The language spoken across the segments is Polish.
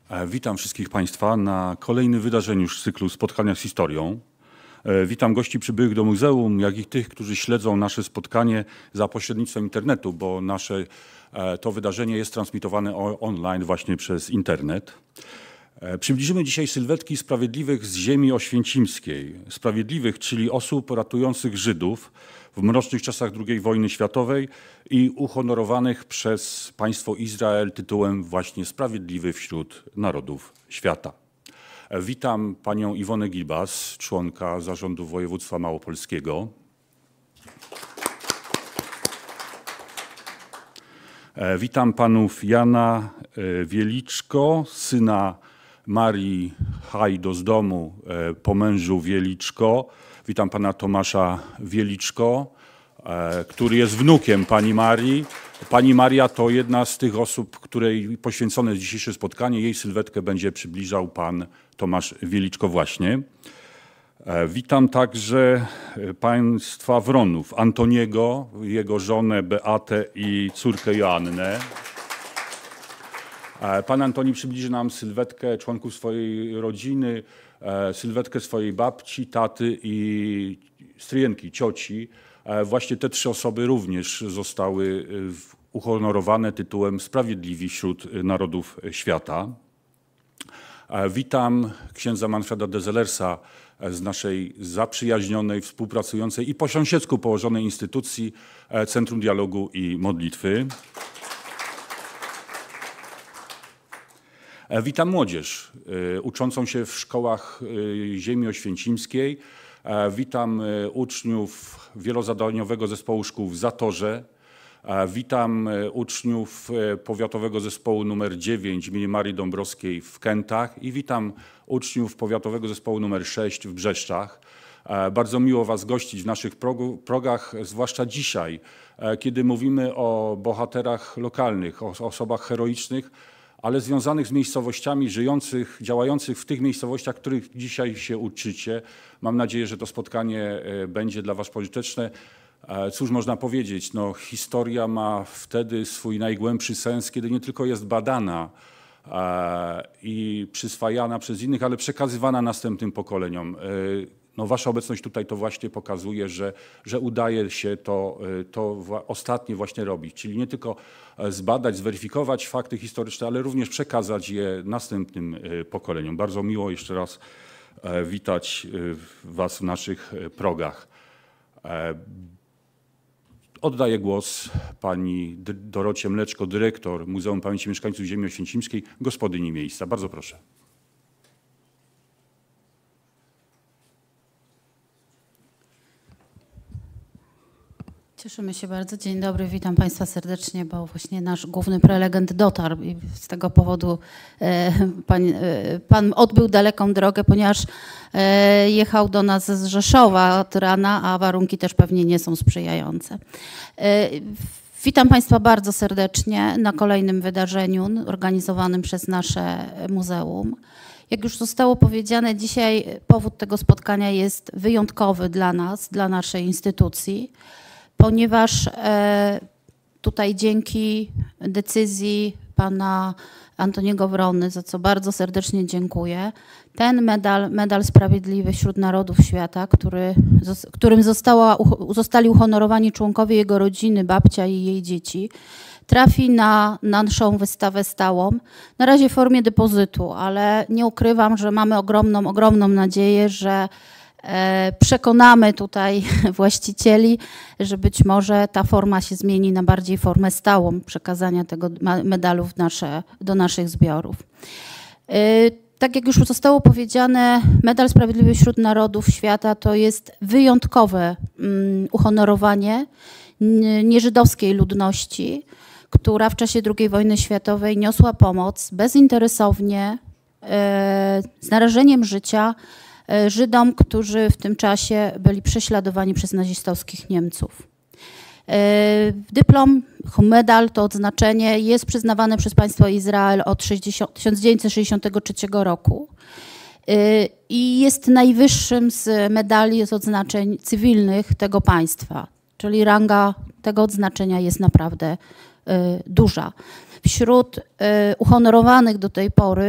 Witam wszystkich Państwa na kolejnym wydarzeniu z cyklu Spotkania z Historią. Witam gości przybyłych do muzeum, jak i tych, którzy śledzą nasze spotkanie za pośrednictwem internetu, bo to wydarzenie jest transmitowane online właśnie przez internet. Przybliżymy dzisiaj sylwetki sprawiedliwych z ziemi oświęcimskiej. Sprawiedliwych, czyli osób ratujących Żydów w mrocznych czasach II wojny światowej i uhonorowanych przez państwo Izrael tytułem właśnie Sprawiedliwy wśród Narodów Świata. Witam panią Iwonę Gilbas, członka Zarządu Województwa Małopolskiego. Witam panów Jana Wieliczko, syna Marii Hajdo z domu po mężu Wieliczko. Witam pana Tomasza Wieliczko, który jest wnukiem pani Marii. Pani Maria to jedna z tych osób, której poświęcone jest dzisiejsze spotkanie. Jej sylwetkę będzie przybliżał pan Tomasz Wieliczko właśnie. Witam także państwa Wronów, Antoniego, jego żonę Beatę i córkę Joannę. Pan Antoni przybliży nam sylwetkę członków swojej rodziny, sylwetkę swojej babci, taty i stryjenki, cioci. Właśnie te trzy osoby również zostały uhonorowane tytułem Sprawiedliwi wśród Narodów Świata. Witam księdza Manfreda Dezelersa z naszej zaprzyjaźnionej, współpracującej i po sąsiedzku położonej instytucji Centrum Dialogu i Modlitwy. Witam młodzież uczącą się w szkołach ziemi oświęcimskiej. Witam uczniów wielozadaniowego zespołu szkół w Zatorze. Witam uczniów powiatowego zespołu nr 9 im. Marii Dąbrowskiej w Kętach i witam uczniów powiatowego zespołu nr 6 w Brzeszczach. Bardzo miło was gościć w naszych progach, zwłaszcza dzisiaj, kiedy mówimy o bohaterach lokalnych, o osobach heroicznych, ale związanych z miejscowościami, żyjących, działających w tych miejscowościach, których dzisiaj się uczycie. Mam nadzieję, że to spotkanie będzie dla was pożyteczne. Cóż można powiedzieć, no, historia ma wtedy swój najgłębszy sens, kiedy nie tylko jest badana i przyswajana przez innych, ale przekazywana następnym pokoleniom. No, wasza obecność tutaj to właśnie pokazuje, że udaje się to ostatnie właśnie robić, czyli nie tylko zbadać, zweryfikować fakty historyczne, ale również przekazać je następnym pokoleniom. Bardzo miło jeszcze raz witać was w naszych progach. Oddaję głos pani Dorocie Mleczko, dyrektor Muzeum Pamięci Mieszkańców Ziemi Oświęcimskiej, gospodyni miejsca. Bardzo proszę. Cieszymy się bardzo. Dzień dobry, witam Państwa serdecznie, bo właśnie nasz główny prelegent dotarł i z tego powodu pan odbył daleką drogę, ponieważ jechał do nas z Rzeszowa od rana, a warunki też pewnie nie są sprzyjające. Witam Państwa bardzo serdecznie na kolejnym wydarzeniu organizowanym przez nasze muzeum. Jak już zostało powiedziane, dzisiaj powód tego spotkania jest wyjątkowy dla nas, dla naszej instytucji, ponieważ tutaj dzięki decyzji pana Antoniego Wrony, za co bardzo serdecznie dziękuję, ten medal Sprawiedliwy wśród Narodów Świata, którym zostali uhonorowani członkowie jego rodziny, babcia i jej dzieci, trafi na naszą wystawę stałą, na razie w formie depozytu, ale nie ukrywam, że mamy ogromną nadzieję, że przekonamy tutaj właścicieli, że być może ta forma się zmieni na bardziej formę stałą przekazania tego medalu do naszych zbiorów. Tak jak już zostało powiedziane, Medal Sprawiedliwy wśród Narodów Świata to jest wyjątkowe uhonorowanie nieżydowskiej ludności, która w czasie II wojny światowej niosła pomoc bezinteresownie, z narażeniem życia Żydom, którzy w tym czasie byli prześladowani przez nazistowskich Niemców. Dyplom, medal, to odznaczenie jest przyznawane przez państwo Izrael od 1963 roku i jest najwyższym z medali, z odznaczeń cywilnych tego państwa, czyli ranga tego odznaczenia jest naprawdę duża. Wśród uhonorowanych do tej pory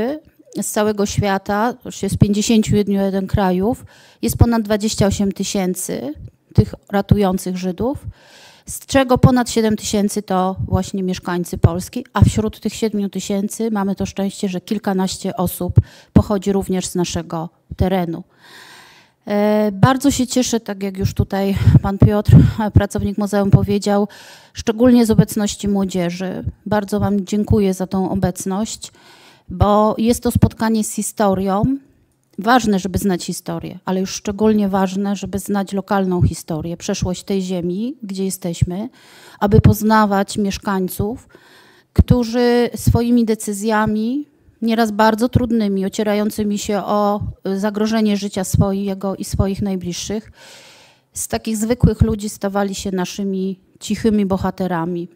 z całego świata, z 51 krajów, jest ponad 28 000 tych ratujących Żydów, z czego ponad 7 000 to właśnie mieszkańcy Polski, a wśród tych 7 000 mamy to szczęście, że kilkanaście osób pochodzi również z naszego terenu. Bardzo się cieszę, tak jak już tutaj pan Piotr, pracownik muzeum, powiedział, szczególnie z obecności młodzieży. Bardzo wam dziękuję za tą obecność, bo jest to spotkanie z historią. Ważne, żeby znać historię, ale już szczególnie ważne, żeby znać lokalną historię, przeszłość tej ziemi, gdzie jesteśmy, aby poznawać mieszkańców, którzy swoimi decyzjami, nieraz bardzo trudnymi, ocierającymi się o zagrożenie życia swojego i swoich najbliższych, z takich zwykłych ludzi stawali się naszymi cichymi bohaterami.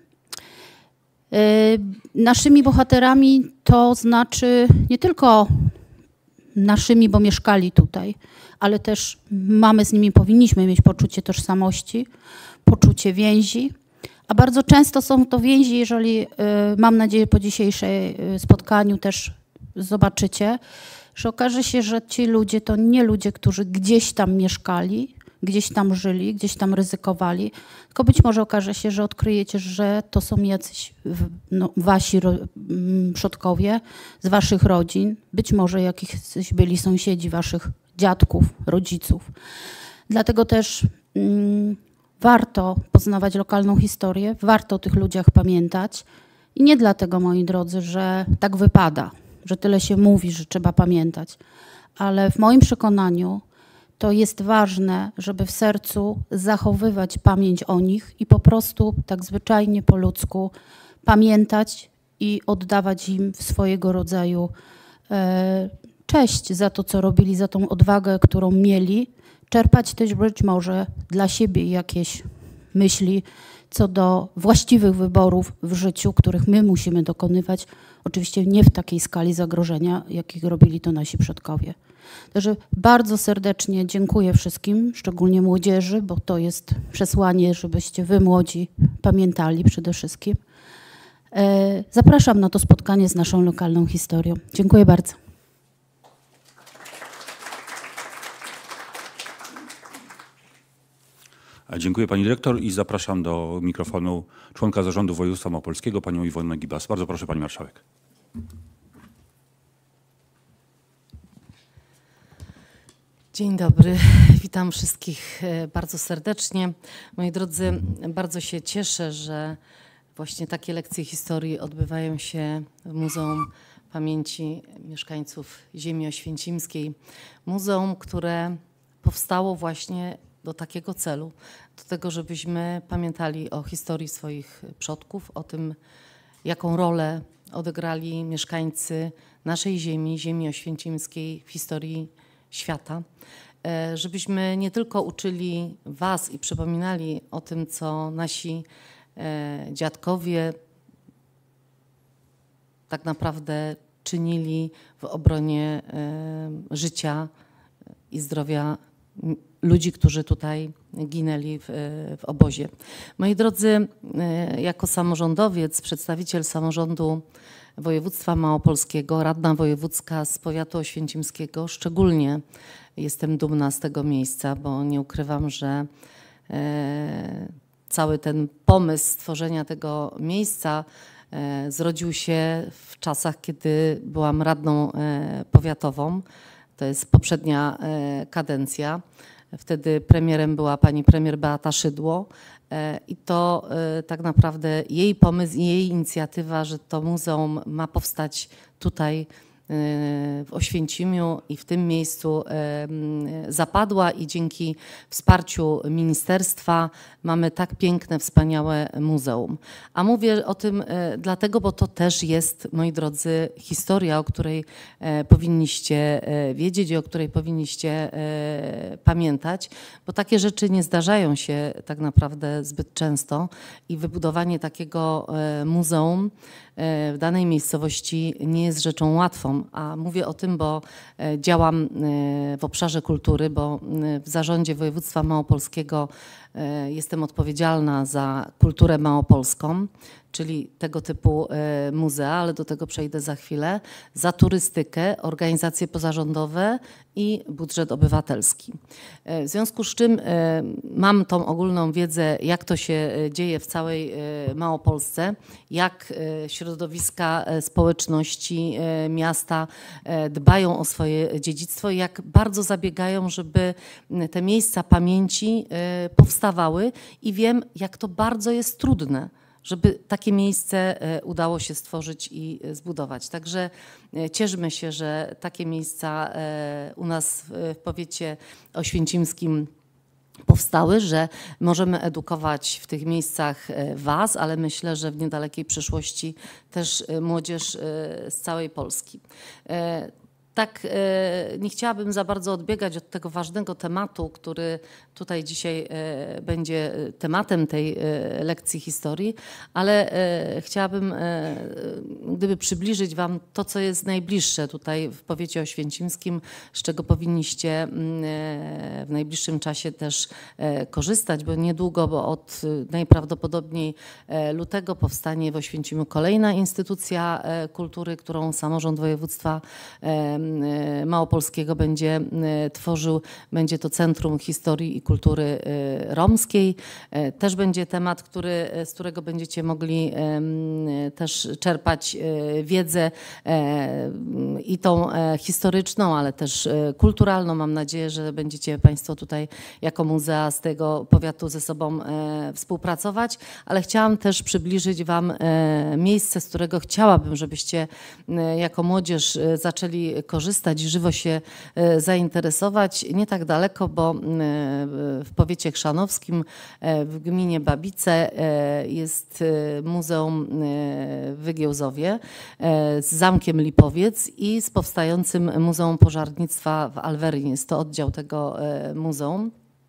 Naszymi bohaterami to znaczy nie tylko naszymi, bo mieszkali tutaj, ale też mamy z nimi, powinniśmy mieć poczucie tożsamości, poczucie więzi, a bardzo często są to więzi, jeżeli mam nadzieję po dzisiejszej spotkaniu też zobaczycie, że okaże się, że ci ludzie to nie ludzie, którzy gdzieś tam mieszkali, gdzieś tam żyli, gdzieś tam ryzykowali, tylko być może okaże się, że odkryjecie, że to są jacyś wasi przodkowie z waszych rodzin, być może jakiś byli sąsiedzi waszych dziadków, rodziców. Dlatego też warto poznawać lokalną historię, warto o tych ludziach pamiętać i nie dlatego, moi drodzy, że tak wypada, że tyle się mówi, że trzeba pamiętać, ale w moim przekonaniu to jest ważne, żeby w sercu zachowywać pamięć o nich i po prostu tak zwyczajnie po ludzku pamiętać i oddawać im swojego rodzaju cześć za to, co robili, za tą odwagę, którą mieli. Czerpać też być może dla siebie jakieś myśli co do właściwych wyborów w życiu, których my musimy dokonywać. Oczywiście nie w takiej skali zagrożenia, jakich robili to nasi przodkowie. Także bardzo serdecznie dziękuję wszystkim, szczególnie młodzieży, bo to jest przesłanie, żebyście wy młodzi pamiętali przede wszystkim. Zapraszam na to spotkanie z naszą lokalną historią. Dziękuję bardzo. Dziękuję pani dyrektor i zapraszam do mikrofonu członka zarządu województwa małopolskiego, panią Iwonę Gibas. Bardzo proszę, pani marszałek. Dzień dobry, witam wszystkich bardzo serdecznie. Moi drodzy, bardzo się cieszę, że właśnie takie lekcje historii odbywają się w Muzeum Pamięci Mieszkańców Ziemi Oświęcimskiej. Muzeum, które powstało właśnie do takiego celu, do tego, żebyśmy pamiętali o historii swoich przodków, o tym, jaką rolę odegrali mieszkańcy naszej ziemi, ziemi oświęcimskiej w historii świata. Żebyśmy nie tylko uczyli was i przypominali o tym, co nasi dziadkowie tak naprawdę czynili w obronie życia i zdrowia ludzi, którzy tutaj ginęli w obozie. Moi drodzy, jako samorządowiec, przedstawiciel samorządu województwa małopolskiego, radna wojewódzka z powiatu oświęcimskiego, szczególnie jestem dumna z tego miejsca, bo nie ukrywam, że cały ten pomysł stworzenia tego miejsca zrodził się w czasach, kiedy byłam radną powiatową. To jest poprzednia kadencja. Wtedy premierem była pani premier Beata Szydło i to tak naprawdę jej pomysł i jej inicjatywa, że to muzeum ma powstać tutaj w Oświęcimiu i w tym miejscu zapadła i dzięki wsparciu ministerstwa mamy tak piękne, wspaniałe muzeum. A mówię o tym dlatego, bo to też jest, moi drodzy, historia, o której powinniście wiedzieć i o której powinniście pamiętać, bo takie rzeczy nie zdarzają się tak naprawdę zbyt często i wybudowanie takiego muzeum w danej miejscowości nie jest rzeczą łatwą, a mówię o tym, bo działam w obszarze kultury, bo w zarządzie województwa małopolskiego jestem odpowiedzialna za kulturę małopolską, czyli tego typu muzea, ale do tego przejdę za chwilę, za turystykę, organizacje pozarządowe i budżet obywatelski. W związku z czym mam tą ogólną wiedzę, jak to się dzieje w całej Małopolsce, jak środowiska społeczności miasta dbają o swoje dziedzictwo i jak bardzo zabiegają, żeby te miejsca pamięci powstawały i wiem, jak to bardzo jest trudne, żeby takie miejsce udało się stworzyć i zbudować. Także cieszmy się, że takie miejsca u nas w powiecie oświęcimskim powstały, że możemy edukować w tych miejscach was, ale myślę, że w niedalekiej przyszłości też młodzież z całej Polski. Tak, nie chciałabym za bardzo odbiegać od tego ważnego tematu, który tutaj dzisiaj będzie tematem tej lekcji historii, ale chciałabym gdyby przybliżyć wam to, co jest najbliższe tutaj w powiecie oświęcimskim, z czego powinniście w najbliższym czasie też korzystać, bo niedługo, bo od najprawdopodobniej lutego powstanie w Oświęcimiu kolejna instytucja kultury, którą samorząd województwa małopolskiego będzie tworzył. Będzie to Centrum Historii i Kultury Romskiej. Też będzie temat, z którego będziecie mogli też czerpać wiedzę i tą historyczną, ale też kulturalną. Mam nadzieję, że będziecie Państwo tutaj jako muzea z tego powiatu ze sobą współpracować, ale chciałam też przybliżyć wam miejsce, z którego chciałabym, żebyście jako młodzież zaczęli korzystać, żywo się zainteresować. Nie tak daleko, bo w powiecie chrzanowskim, w gminie Babice jest Muzeum w Wygiełzowie z Zamkiem Lipowiec i z powstającym Muzeum Pożarnictwa w Alwerynie. Jest to oddział tego muzeum.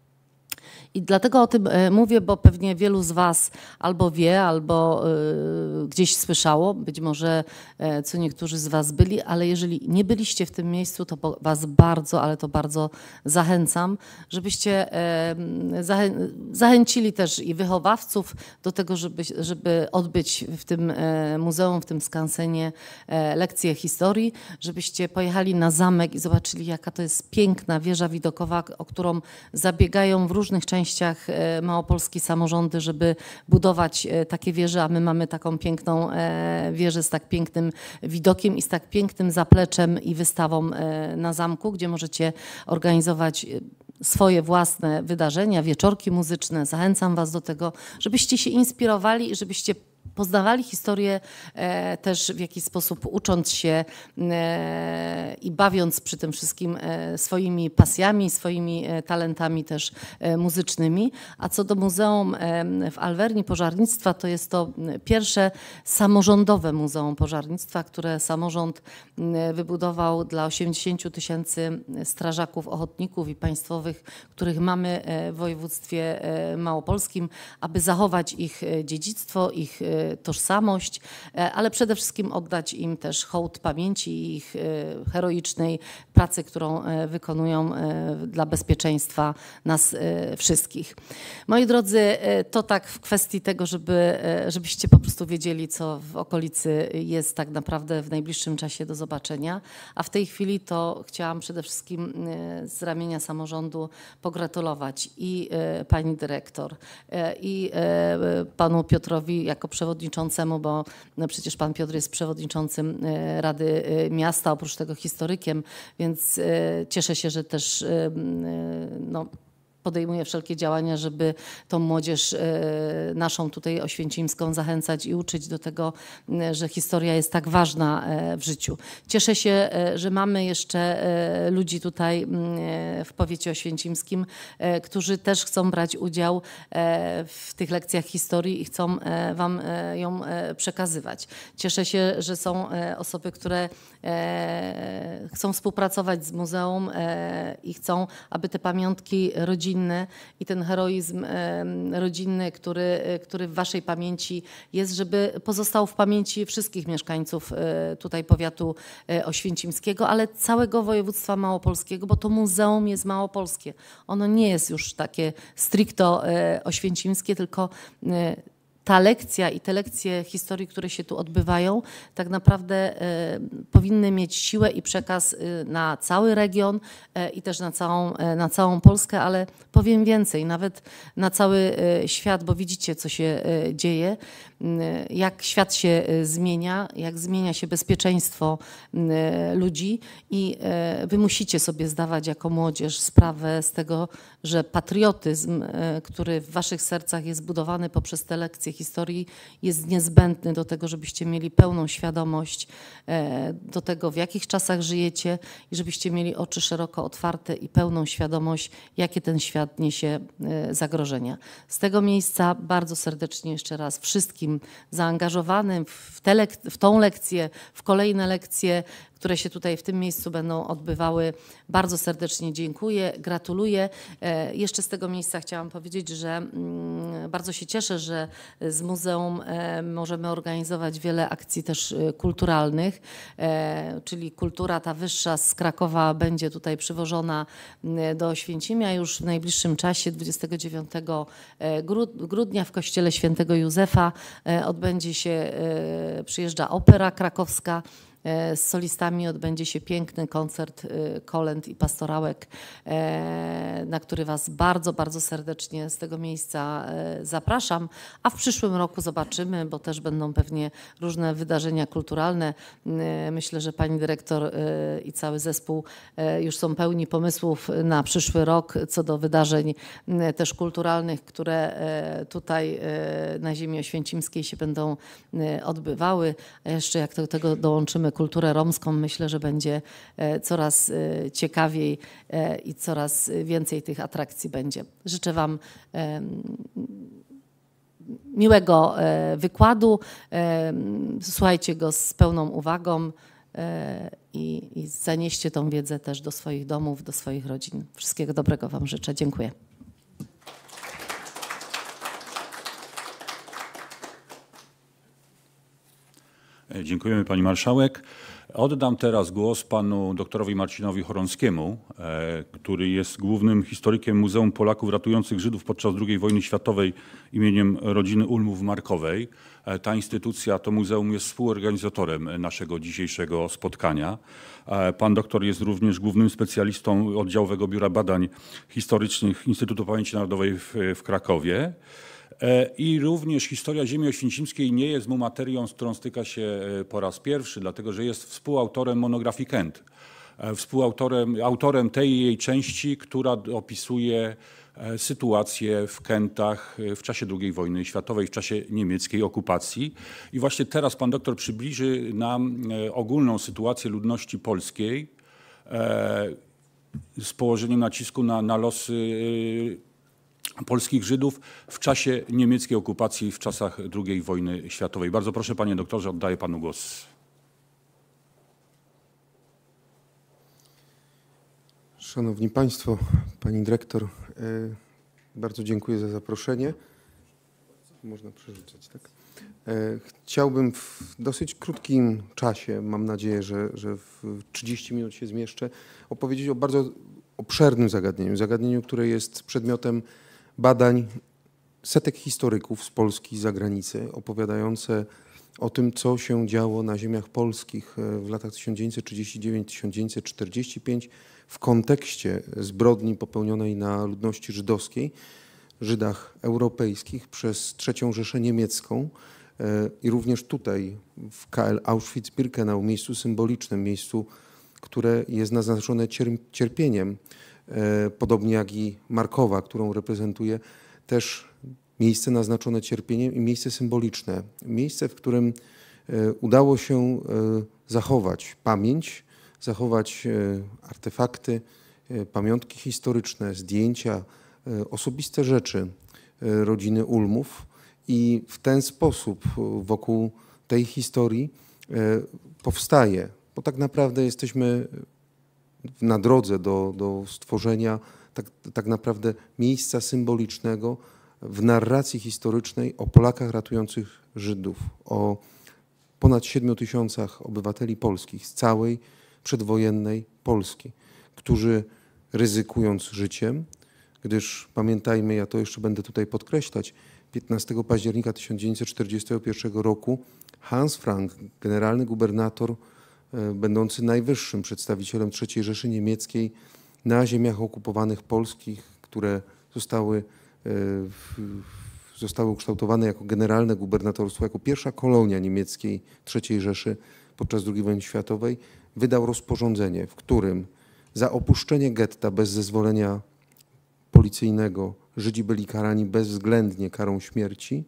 I dlatego o tym mówię, bo pewnie wielu z was albo wie, albo gdzieś słyszało, być może co niektórzy z was byli, ale jeżeli nie byliście w tym miejscu, to was bardzo, ale to bardzo zachęcam, żebyście zachęcili też i wychowawców do tego, żeby odbyć w tym muzeum, w tym skansenie lekcje historii, żebyście pojechali na zamek i zobaczyli, jaka to jest piękna wieża widokowa, o którą zabiegają w różnych częściach małopolskie samorządy, żeby budować takie wieże, a my mamy taką piękną wieżę z tak pięknym widokiem i z tak pięknym zapleczem i wystawą na zamku, gdzie możecie organizować swoje własne wydarzenia, wieczorki muzyczne. Zachęcam was do tego, żebyście się inspirowali i żebyście poznawali historię też w jakiś sposób, ucząc się i bawiąc przy tym wszystkim swoimi pasjami, swoimi talentami też muzycznymi. A co do Muzeum w Alwerni Pożarnictwa, to jest to pierwsze samorządowe Muzeum Pożarnictwa, które samorząd wybudował dla 80 000 strażaków ochotników i państwowych, których mamy w województwie małopolskim, aby zachować ich dziedzictwo, ich tożsamość, ale przede wszystkim oddać im też hołd pamięci i ich heroicznej pracy, którą wykonują dla bezpieczeństwa nas wszystkich. Moi drodzy, to tak w kwestii tego, żebyście po prostu wiedzieli, co w okolicy jest tak naprawdę w najbliższym czasie do zobaczenia. A w tej chwili to chciałam przede wszystkim z ramienia samorządu pogratulować i pani dyrektor, i panu Piotrowi jako przewodniczącemu, bo no przecież pan Piotr jest przewodniczącym Rady Miasta, oprócz tego historykiem, więc cieszę się, że też no, podejmuje wszelkie działania, żeby tą młodzież naszą tutaj oświęcimską zachęcać i uczyć do tego, że historia jest tak ważna w życiu. Cieszę się, że mamy jeszcze ludzi tutaj w powiecie oświęcimskim, którzy też chcą brać udział w tych lekcjach historii i chcą wam ją przekazywać. Cieszę się, że są osoby, które chcą współpracować z muzeum i chcą, aby te pamiątki rodzinne i ten heroizm rodzinny, który w waszej pamięci jest, żeby pozostał w pamięci wszystkich mieszkańców tutaj powiatu oświęcimskiego, ale całego województwa małopolskiego, bo to muzeum jest małopolskie. Ono nie jest już takie stricto oświęcimskie, tylko ta lekcja i te lekcje historii, które się tu odbywają, tak naprawdę powinny mieć siłę i przekaz na cały region i też na całą Polskę, ale powiem więcej, nawet na cały świat, bo widzicie, co się dzieje, jak świat się zmienia, jak zmienia się bezpieczeństwo ludzi i wy musicie sobie zdawać jako młodzież sprawę z tego, że patriotyzm, który w waszych sercach jest budowany poprzez te lekcje historii, jest niezbędny do tego, żebyście mieli pełną świadomość do tego, w jakich czasach żyjecie i żebyście mieli oczy szeroko otwarte i pełną świadomość, jakie ten świat niesie zagrożenia. Z tego miejsca bardzo serdecznie jeszcze raz wszystkim zaangażowanym w tą lekcję, w kolejne lekcje, które się tutaj w tym miejscu będą odbywały, bardzo serdecznie dziękuję, gratuluję. Jeszcze z tego miejsca chciałam powiedzieć, że bardzo się cieszę, że z muzeum możemy organizować wiele akcji też kulturalnych, czyli kultura ta wyższa z Krakowa będzie tutaj przywożona do Oświęcimia już w najbliższym czasie, 29 grudnia w kościele Świętego Józefa przyjeżdża opera krakowska. Z solistami odbędzie się piękny koncert kolęd i pastorałek, na który was bardzo, bardzo serdecznie z tego miejsca zapraszam. A w przyszłym roku zobaczymy, bo też będą pewnie różne wydarzenia kulturalne. Myślę, że pani dyrektor i cały zespół już są pełni pomysłów na przyszły rok co do wydarzeń też kulturalnych, które tutaj na ziemi oświęcimskiej się będą odbywały. A jeszcze jak do tego dołączymy kulturę romską, myślę, że będzie coraz ciekawiej i coraz więcej tych atrakcji będzie. Życzę wam miłego wykładu. Słuchajcie go z pełną uwagą i zanieście tą wiedzę też do swoich domów, do swoich rodzin. Wszystkiego dobrego wam życzę. Dziękuję. Dziękujemy pani marszałek. Oddam teraz głos panu doktorowi Marcinowi Chorąskiemu, który jest głównym historykiem Muzeum Polaków Ratujących Żydów podczas II wojny światowej imieniem rodziny Ulmów Markowej. Ta instytucja, to muzeum jest współorganizatorem naszego dzisiejszego spotkania. Pan doktor jest również głównym specjalistą Oddziałowego Biura Badań Historycznych Instytutu Pamięci Narodowej w Krakowie. I również historia ziemi oświęcimskiej nie jest mu materią, z którą styka się po raz pierwszy, dlatego że jest współautorem monografii Kent. Autorem tej jej części, która opisuje sytuację w Kentach w czasie II wojny światowej, w czasie niemieckiej okupacji. I właśnie teraz pan doktor przybliży nam ogólną sytuację ludności polskiej z położeniem nacisku na losy polskich Żydów w czasie niemieckiej okupacji, w czasach II wojny światowej. Bardzo proszę, panie doktorze, oddaję panu głos. Szanowni państwo, pani dyrektor, bardzo dziękuję za zaproszenie. Można przerzucać, tak? Chciałbym w dosyć krótkim czasie, mam nadzieję, że w 30 minut się zmieszczę, opowiedzieć o bardzo obszernym zagadnieniu, które jest przedmiotem badań setek historyków z Polski i z zagranicy, opowiadające o tym, co się działo na ziemiach polskich w latach 1939-1945 w kontekście zbrodni popełnionej na ludności żydowskiej, Żydach europejskich przez III Rzeszę Niemiecką i również tutaj w KL Auschwitz-Birkenau, miejscu symbolicznym, miejscu, które jest naznaczone cierpieniem, podobnie jak i Markowa, którą reprezentuje, też miejsce naznaczone cierpieniem i miejsce symboliczne. Miejsce, w którym udało się zachować pamięć, zachować artefakty, pamiątki historyczne, zdjęcia, osobiste rzeczy rodziny Ulmów i w ten sposób wokół tej historii powstaje, bo tak naprawdę jesteśmy na drodze do stworzenia tak naprawdę miejsca symbolicznego w narracji historycznej o Polakach ratujących Żydów, o ponad 7 000 obywateli polskich z całej przedwojennej Polski, którzy ryzykując życiem, gdyż pamiętajmy, ja to jeszcze będę tutaj podkreślać, 15 października 1941 roku Hans Frank, generalny gubernator, będący najwyższym przedstawicielem III Rzeszy Niemieckiej na ziemiach okupowanych polskich, które zostały ukształtowane jako generalne gubernatorstwo, jako pierwsza kolonia niemieckiej III Rzeszy podczas II wojny światowej, wydał rozporządzenie, w którym za opuszczenie getta bez zezwolenia policyjnego Żydzi byli karani bezwzględnie karą śmierci,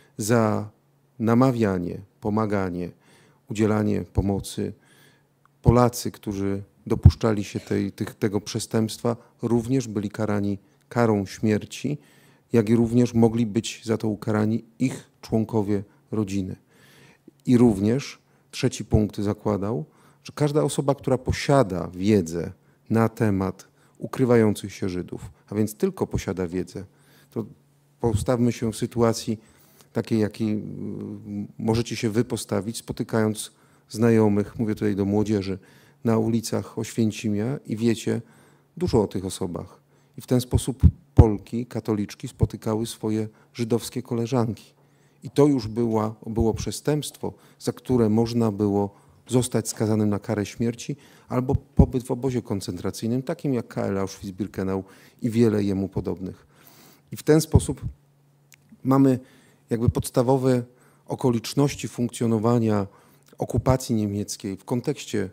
za namawianie, pomaganie, udzielanie pomocy. Polacy, którzy dopuszczali się tego przestępstwa, również byli karani karą śmierci, jak i również mogli być za to ukarani ich członkowie rodziny. I również trzeci punkt zakładał, że każda osoba, która posiada wiedzę na temat ukrywających się Żydów, a więc tylko posiada wiedzę, to postawmy się w sytuacji takiej, jakiej możecie się wy postawić, spotykając znajomych, mówię tutaj do młodzieży, na ulicach Oświęcimia i wiecie dużo o tych osobach. I w ten sposób Polki, katoliczki spotykały swoje żydowskie koleżanki. I to już było przestępstwo, za które można było zostać skazanym na karę śmierci albo pobyt w obozie koncentracyjnym, takim jak KL Auschwitz-Birkenau i wiele jemu podobnych. I w ten sposób mamy jakby podstawowe okoliczności funkcjonowania okupacji niemieckiej w kontekście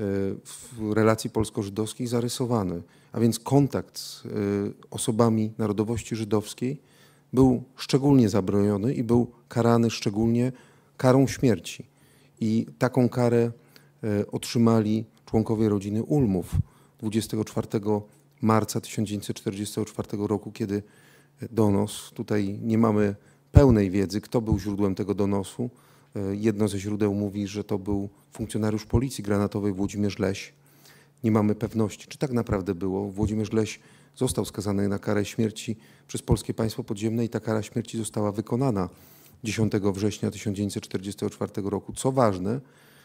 relacji polsko-żydowskich zarysowane. A więc kontakt z osobami narodowości żydowskiej był szczególnie zabroniony i był karany szczególnie karą śmierci. I taką karę otrzymali członkowie rodziny Ulmów 24 marca 1944 roku, kiedy donos, tutaj nie mamy pełnej wiedzy, kto był źródłem tego donosu. Jedno ze źródeł mówi, że to był funkcjonariusz policji granatowej Włodzimierz Leś. Nie mamy pewności, czy tak naprawdę było. Włodzimierz Leś został skazany na karę śmierci przez Polskie Państwo Podziemne i ta kara śmierci została wykonana 10 września 1944 roku. Co ważne,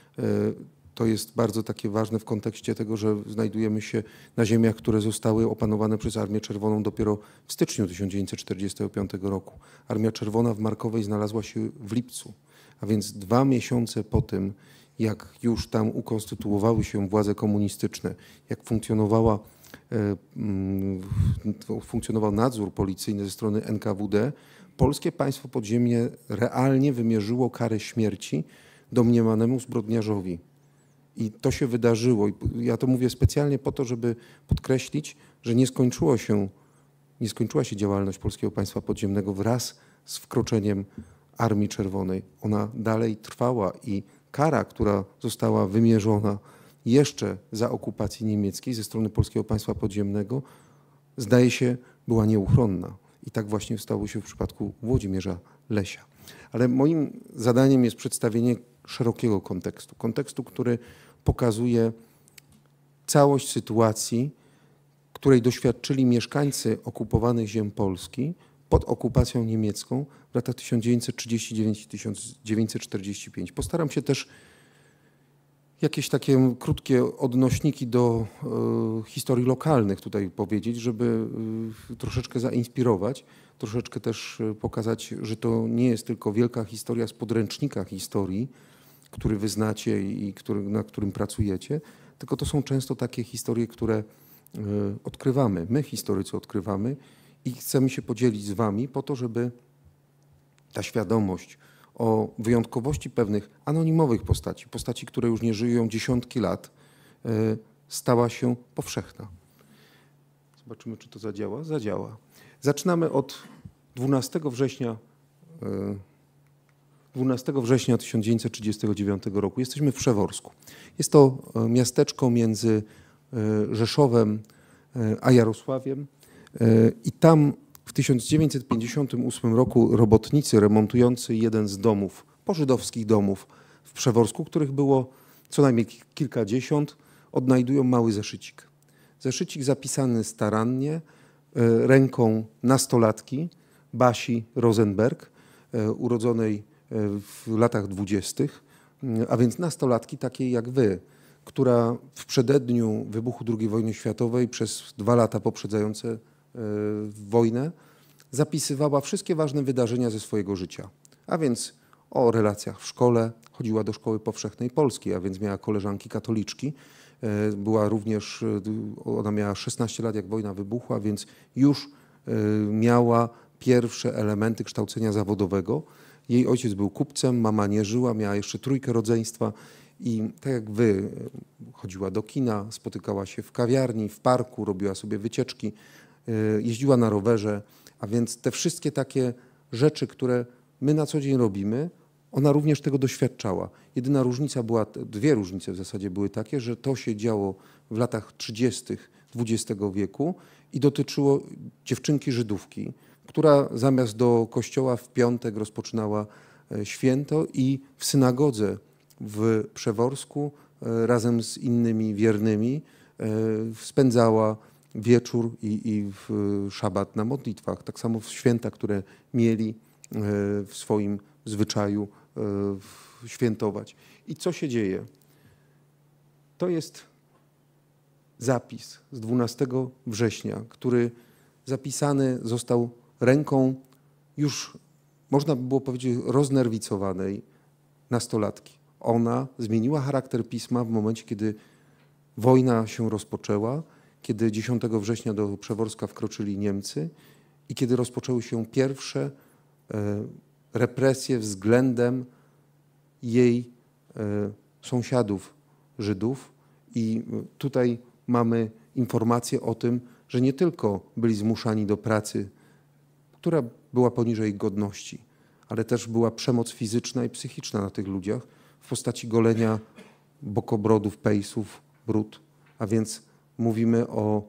to jest bardzo takie ważne w kontekście tego, że znajdujemy się na ziemiach, które zostały opanowane przez Armię Czerwoną dopiero w styczniu 1945 roku. Armia Czerwona w Markowej znalazła się w lipcu, a więc 2 miesiące po tym, jak już tam ukonstytuowały się władze komunistyczne, jak funkcjonował nadzór policyjny ze strony NKWD, Polskie Państwo Podziemne realnie wymierzyło karę śmierci domniemanemu zbrodniarzowi. I to się wydarzyło. I ja to mówię specjalnie po to, żeby podkreślić, że nie skończyła się działalność Polskiego Państwa Podziemnego wraz z wkroczeniem Armii Czerwonej. Ona dalej trwała i kara, która została wymierzona jeszcze za okupacji niemieckiej ze strony Polskiego Państwa Podziemnego, zdaje się, była nieuchronna. I tak właśnie stało się w przypadku Włodzimierza Lesia. Ale moim zadaniem jest przedstawienie szerokiego kontekstu, który pokazuje całość sytuacji, której doświadczyli mieszkańcy okupowanych ziem Polski pod okupacją niemiecką w latach 1939 i 1945. Postaram się też jakieś takie krótkie odnośniki do historii lokalnych tutaj powiedzieć, żeby troszeczkę zainspirować, troszeczkę też pokazać, że to nie jest tylko wielka historia z podręcznika historii, który wy znacie i nad którym pracujecie, tylko to są często takie historie, które odkrywamy, my historycy odkrywamy i chcemy się podzielić z wami po to, żeby ta świadomość o wyjątkowości pewnych anonimowych postaci, które już nie żyją dziesiątki lat, stała się powszechna. Zobaczymy, czy to zadziała. Zadziała. Zaczynamy od 12 września 1939 roku. Jesteśmy w Przeworsku. Jest to miasteczko między Rzeszowem a Jarosławiem i tam w 1958 roku robotnicy remontujący jeden z domów, pożydowskich domów w Przeworsku, których było co najmniej kilkadziesiąt, odnajdują mały zeszycik. Zeszycik zapisany starannie ręką nastolatki Basi Rosenberg, urodzonej w latach 20., a więc nastolatki takiej jak wy, która w przededniu wybuchu II wojny światowej przez 2 lata poprzedzające wojnę zapisywała wszystkie ważne wydarzenia ze swojego życia, a więc o relacjach w szkole, chodziła do szkoły powszechnej polskiej, a więc miała koleżanki katoliczki. Była również, ona miała 16 lat, jak wojna wybuchła, więc już miała pierwsze elementy kształcenia zawodowego. Jej ojciec był kupcem, mama nie żyła, miała jeszcze 3 rodzeństwa i tak jak wy, chodziła do kina, spotykała się w kawiarni, w parku, robiła sobie wycieczki, jeździła na rowerze, a więc te wszystkie takie rzeczy, które my na co dzień robimy, ona również tego doświadczała. Jedyna różnica była, 2 różnice w zasadzie były takie, że to się działo w latach 30. XX wieku i dotyczyło dziewczynki Żydówki, która zamiast do kościoła w piątek rozpoczynała święto i w synagodze w Przeworsku razem z innymi wiernymi spędzała wieczór i w szabat na modlitwach. Tak samo w święta, które mieli w swoim zwyczaju świętować. I co się dzieje? To jest zapis z 12 września, który zapisany został ręką już, można by było powiedzieć, roznerwicowanej nastolatki. Ona zmieniła charakter pisma w momencie, kiedy wojna się rozpoczęła, kiedy 10 września do Przeworska wkroczyli Niemcy i kiedy rozpoczęły się pierwsze represje względem jej sąsiadów Żydów. I tutaj mamy informację o tym, że nie tylko byli zmuszani do pracy, która była poniżej ich godności, ale też była przemoc fizyczna i psychiczna na tych ludziach w postaci golenia bokobrodów, pejsów, brud. A więc mówimy o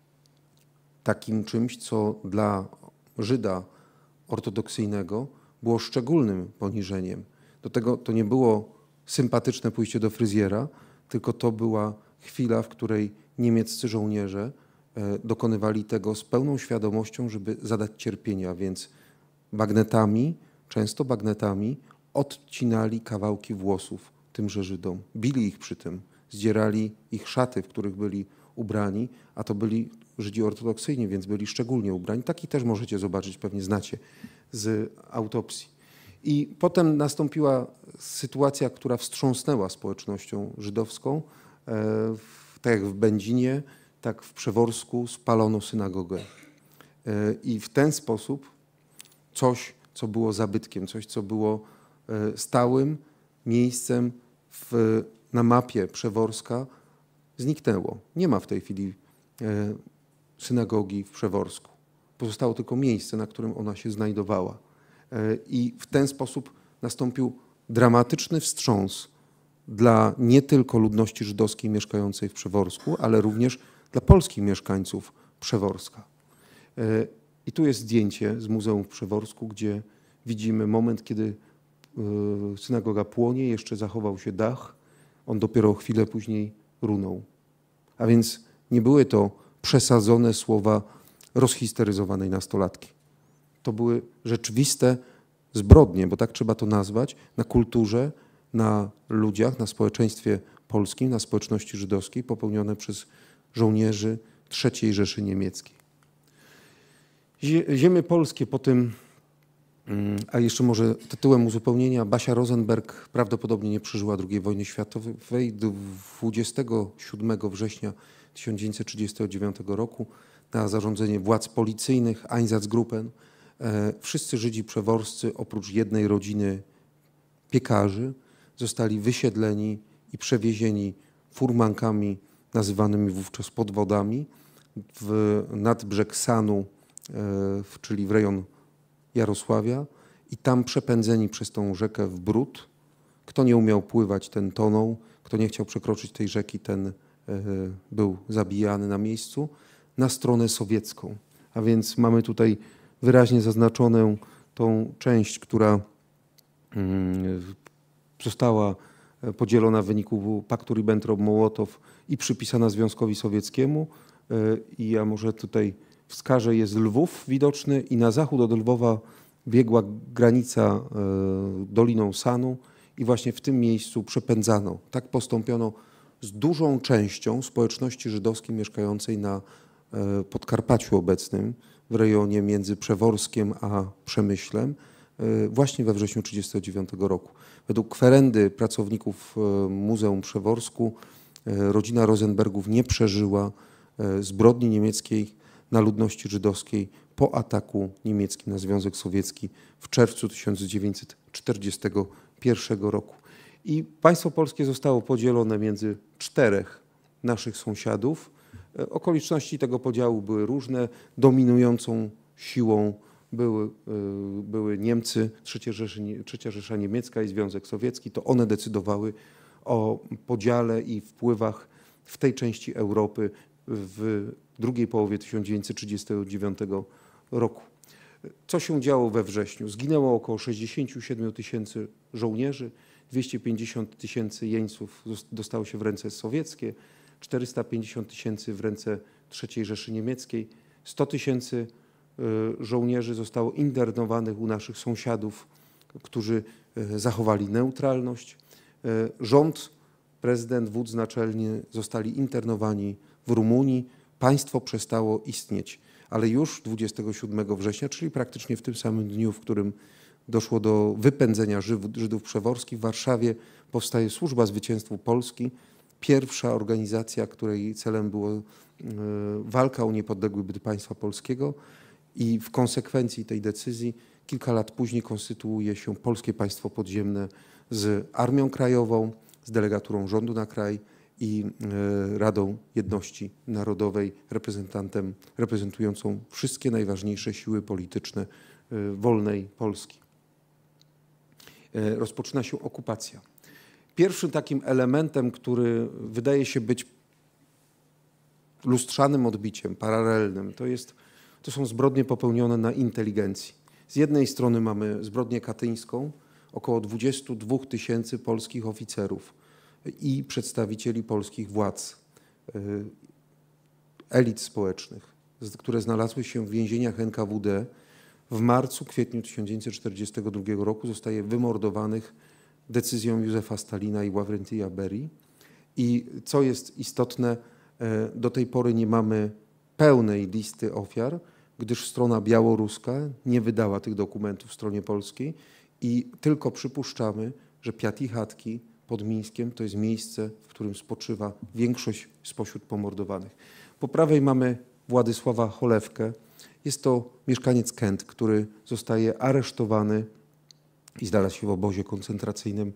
takim czymś, co dla Żyda ortodoksyjnego było szczególnym poniżeniem. Do tego to nie było sympatyczne pójście do fryzjera, tylko to była chwila, w której niemieccy żołnierze dokonywali tego z pełną świadomością, żeby zadać cierpienia, więc bagnetami, często bagnetami, odcinali kawałki włosów tymże Żydom. Bili ich przy tym, zdzierali ich szaty, w których byli ubrani, a to byli Żydzi ortodoksyjni, więc byli szczególnie ubrani. Taki też możecie zobaczyć, pewnie znacie z autopsji. I potem nastąpiła sytuacja, która wstrząsnęła społecznością żydowską. Tak jak w Będzinie, tak w Przeworsku spalono synagogę. I w ten sposób coś, co było zabytkiem, coś, co było stałym miejscem na mapie Przeworska, zniknęło. Nie ma w tej chwili synagogi w Przeworsku. Pozostało tylko miejsce, na którym ona się znajdowała. I w ten sposób nastąpił dramatyczny wstrząs dla nie tylko ludności żydowskiej mieszkającej w Przeworsku, ale również dla polskich mieszkańców Przeworska. I tu jest zdjęcie z Muzeum w Przeworsku, gdzie widzimy moment, kiedy synagoga płonie, jeszcze zachował się dach, on dopiero chwilę później runął. A więc nie były to przesadzone słowa rozhisteryzowanej nastolatki. To były rzeczywiste zbrodnie, bo tak trzeba to nazwać, na kulturze, na ludziach, na społeczeństwie polskim, na społeczności żydowskiej popełnione przez żołnierzy III Rzeszy Niemieckiej. Ziemie polskie po tym, a jeszcze może tytułem uzupełnienia, Basia Rosenberg prawdopodobnie nie przeżyła II wojny światowej. 27 września 1939 roku na zarządzenie władz policyjnych Einsatzgruppen wszyscy Żydzi przeworscy oprócz jednej rodziny piekarzy zostali wysiedleni i przewiezieni furmankami nazywanymi wówczas podwodami nad brzeg Sanu, czyli w rejon Jarosławia i tam przepędzeni przez tą rzekę w brud. Kto nie umiał pływać, ten tonął. Kto nie chciał przekroczyć tej rzeki, ten był zabijany na miejscu na stronę sowiecką. A więc mamy tutaj wyraźnie zaznaczoną tą część, która została podzielona w wyniku paktu Ribbentrop-Mołotow i przypisana Związkowi Sowieckiemu. I ja może tutaj wskażę, jest Lwów widoczny i na zachód od Lwowa biegła granica Doliną Sanu i właśnie w tym miejscu przepędzano. Tak postąpiono z dużą częścią społeczności żydowskiej mieszkającej na Podkarpaciu obecnym, w rejonie między Przeworskiem a Przemyślem, właśnie we wrześniu 1939 roku. Według kwerendy pracowników Muzeum Przeworsku rodzina Rosenbergów nie przeżyła zbrodni niemieckiej na ludności żydowskiej po ataku niemieckim na Związek Sowiecki w czerwcu 1941 roku. I państwo polskie zostało podzielone między 4 naszych sąsiadów. Okoliczności tego podziału były różne. Dominującą siłą były Niemcy, Trzecia Rzesza Niemiecka i Związek Sowiecki. To one decydowały o podziale i wpływach w tej części Europy w drugiej połowie 1939 roku. Co się działo we wrześniu? Zginęło około 67 000 żołnierzy, 250 000 jeńców dostało się w ręce sowieckie, 450 000 w ręce III Rzeszy Niemieckiej, 100 000 żołnierzy zostało internowanych u naszych sąsiadów, którzy zachowali neutralność. Rząd, prezydent, wódz naczelny zostali internowani w Rumunii. Państwo przestało istnieć, ale już 27 września, czyli praktycznie w tym samym dniu, w którym doszło do wypędzenia Żydów przeworskich, w Warszawie powstaje Służba Zwycięstwu Polski, pierwsza organizacja, której celem było walka o niepodległy byt państwa polskiego i w konsekwencji tej decyzji kilka lat później konstytuuje się Polskie Państwo Podziemne z Armią Krajową, z delegaturą rządu na kraj i Radą Jedności Narodowej, reprezentującą wszystkie najważniejsze siły polityczne wolnej Polski. Rozpoczyna się okupacja. Pierwszym takim elementem, który wydaje się być lustrzanym odbiciem, paralelnym, to są zbrodnie popełnione na inteligencji. Z jednej strony mamy zbrodnię katyńską, około 22 000 polskich oficerów i przedstawicieli polskich władz, elit społecznych, które znalazły się w więzieniach NKWD. W marcu, kwietniu 1942 roku zostaje wymordowanych decyzją Józefa Stalina i Ławrentija Berii. I co jest istotne, do tej pory nie mamy pełnej listy ofiar, gdyż strona białoruska nie wydała tych dokumentów stronie polskiej i tylko przypuszczamy, że Piat i Chatki pod Mińskiem to jest miejsce, w którym spoczywa większość spośród pomordowanych. Po prawej mamy Władysława Cholewkę. Jest to mieszkaniec Kęt, który zostaje aresztowany i znalazł się w obozie koncentracyjnym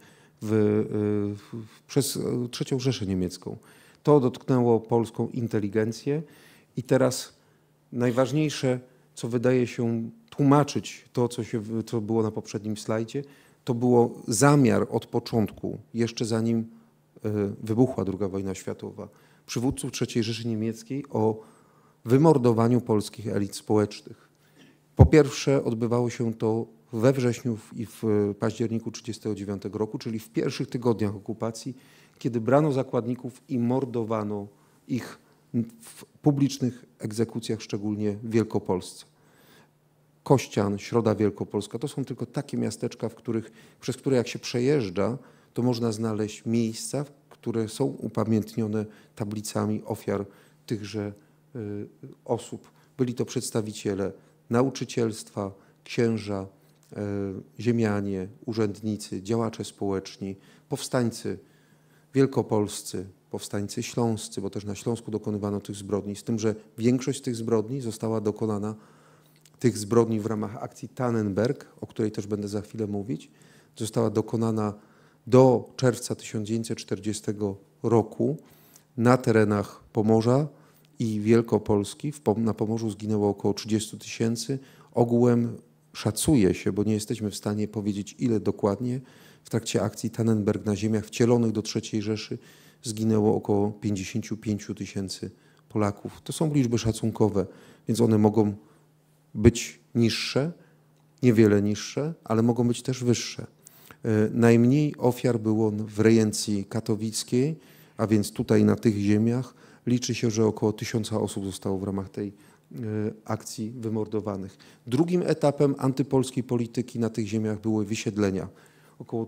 przez III Rzeszę Niemiecką. To dotknęło polską inteligencję i teraz najważniejsze, co wydaje się tłumaczyć to, co było na poprzednim slajdzie, to było zamiar od początku, jeszcze zanim wybuchła II wojna światowa, przywódców III Rzeszy Niemieckiej o wymordowaniu polskich elit społecznych. Po pierwsze odbywało się to we wrześniu i w październiku 1939 roku, czyli w pierwszych tygodniach okupacji, kiedy brano zakładników i mordowano ich w publicznych egzekucjach, szczególnie w Wielkopolsce. Kościan, Środa Wielkopolska, to są tylko takie miasteczka, przez które jak się przejeżdża, to można znaleźć miejsca, które są upamiętnione tablicami ofiar tychże osób. Byli to przedstawiciele nauczycielstwa, księża, ziemianie, urzędnicy, działacze społeczni, powstańcy wielkopolscy, powstańcy śląscy, bo też na Śląsku dokonywano tych zbrodni, z tym, że większość z tych zbrodni została dokonana, tych zbrodni w ramach akcji Tannenberg, o której też będę za chwilę mówić, została dokonana do czerwca 1940 roku na terenach Pomorza i Wielkopolski. Na Pomorzu zginęło około 30 000. Ogółem szacuje się, bo nie jesteśmy w stanie powiedzieć ile dokładnie, w trakcie akcji Tannenberg na ziemiach wcielonych do III Rzeszy zginęło około 55 000 Polaków. To są liczby szacunkowe, więc one mogą być niższe, niewiele niższe, ale mogą być też wyższe. Najmniej ofiar było w rejencji katowickiej, a więc tutaj na tych ziemiach liczy się, że około 1000 osób zostało w ramach tej akcji wymordowanych. Drugim etapem antypolskiej polityki na tych ziemiach były wysiedlenia. Około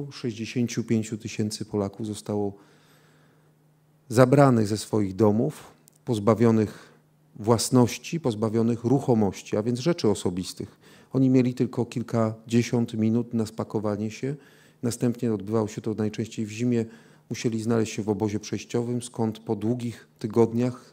365 000 Polaków zostało zabranych ze swoich domów, pozbawionych własności, pozbawionych ruchomości, a więc rzeczy osobistych. Oni mieli tylko kilkadziesiąt minut na spakowanie się. Następnie odbywało się to najczęściej w zimie. Musieli znaleźć się w obozie przejściowym, skąd po długich tygodniach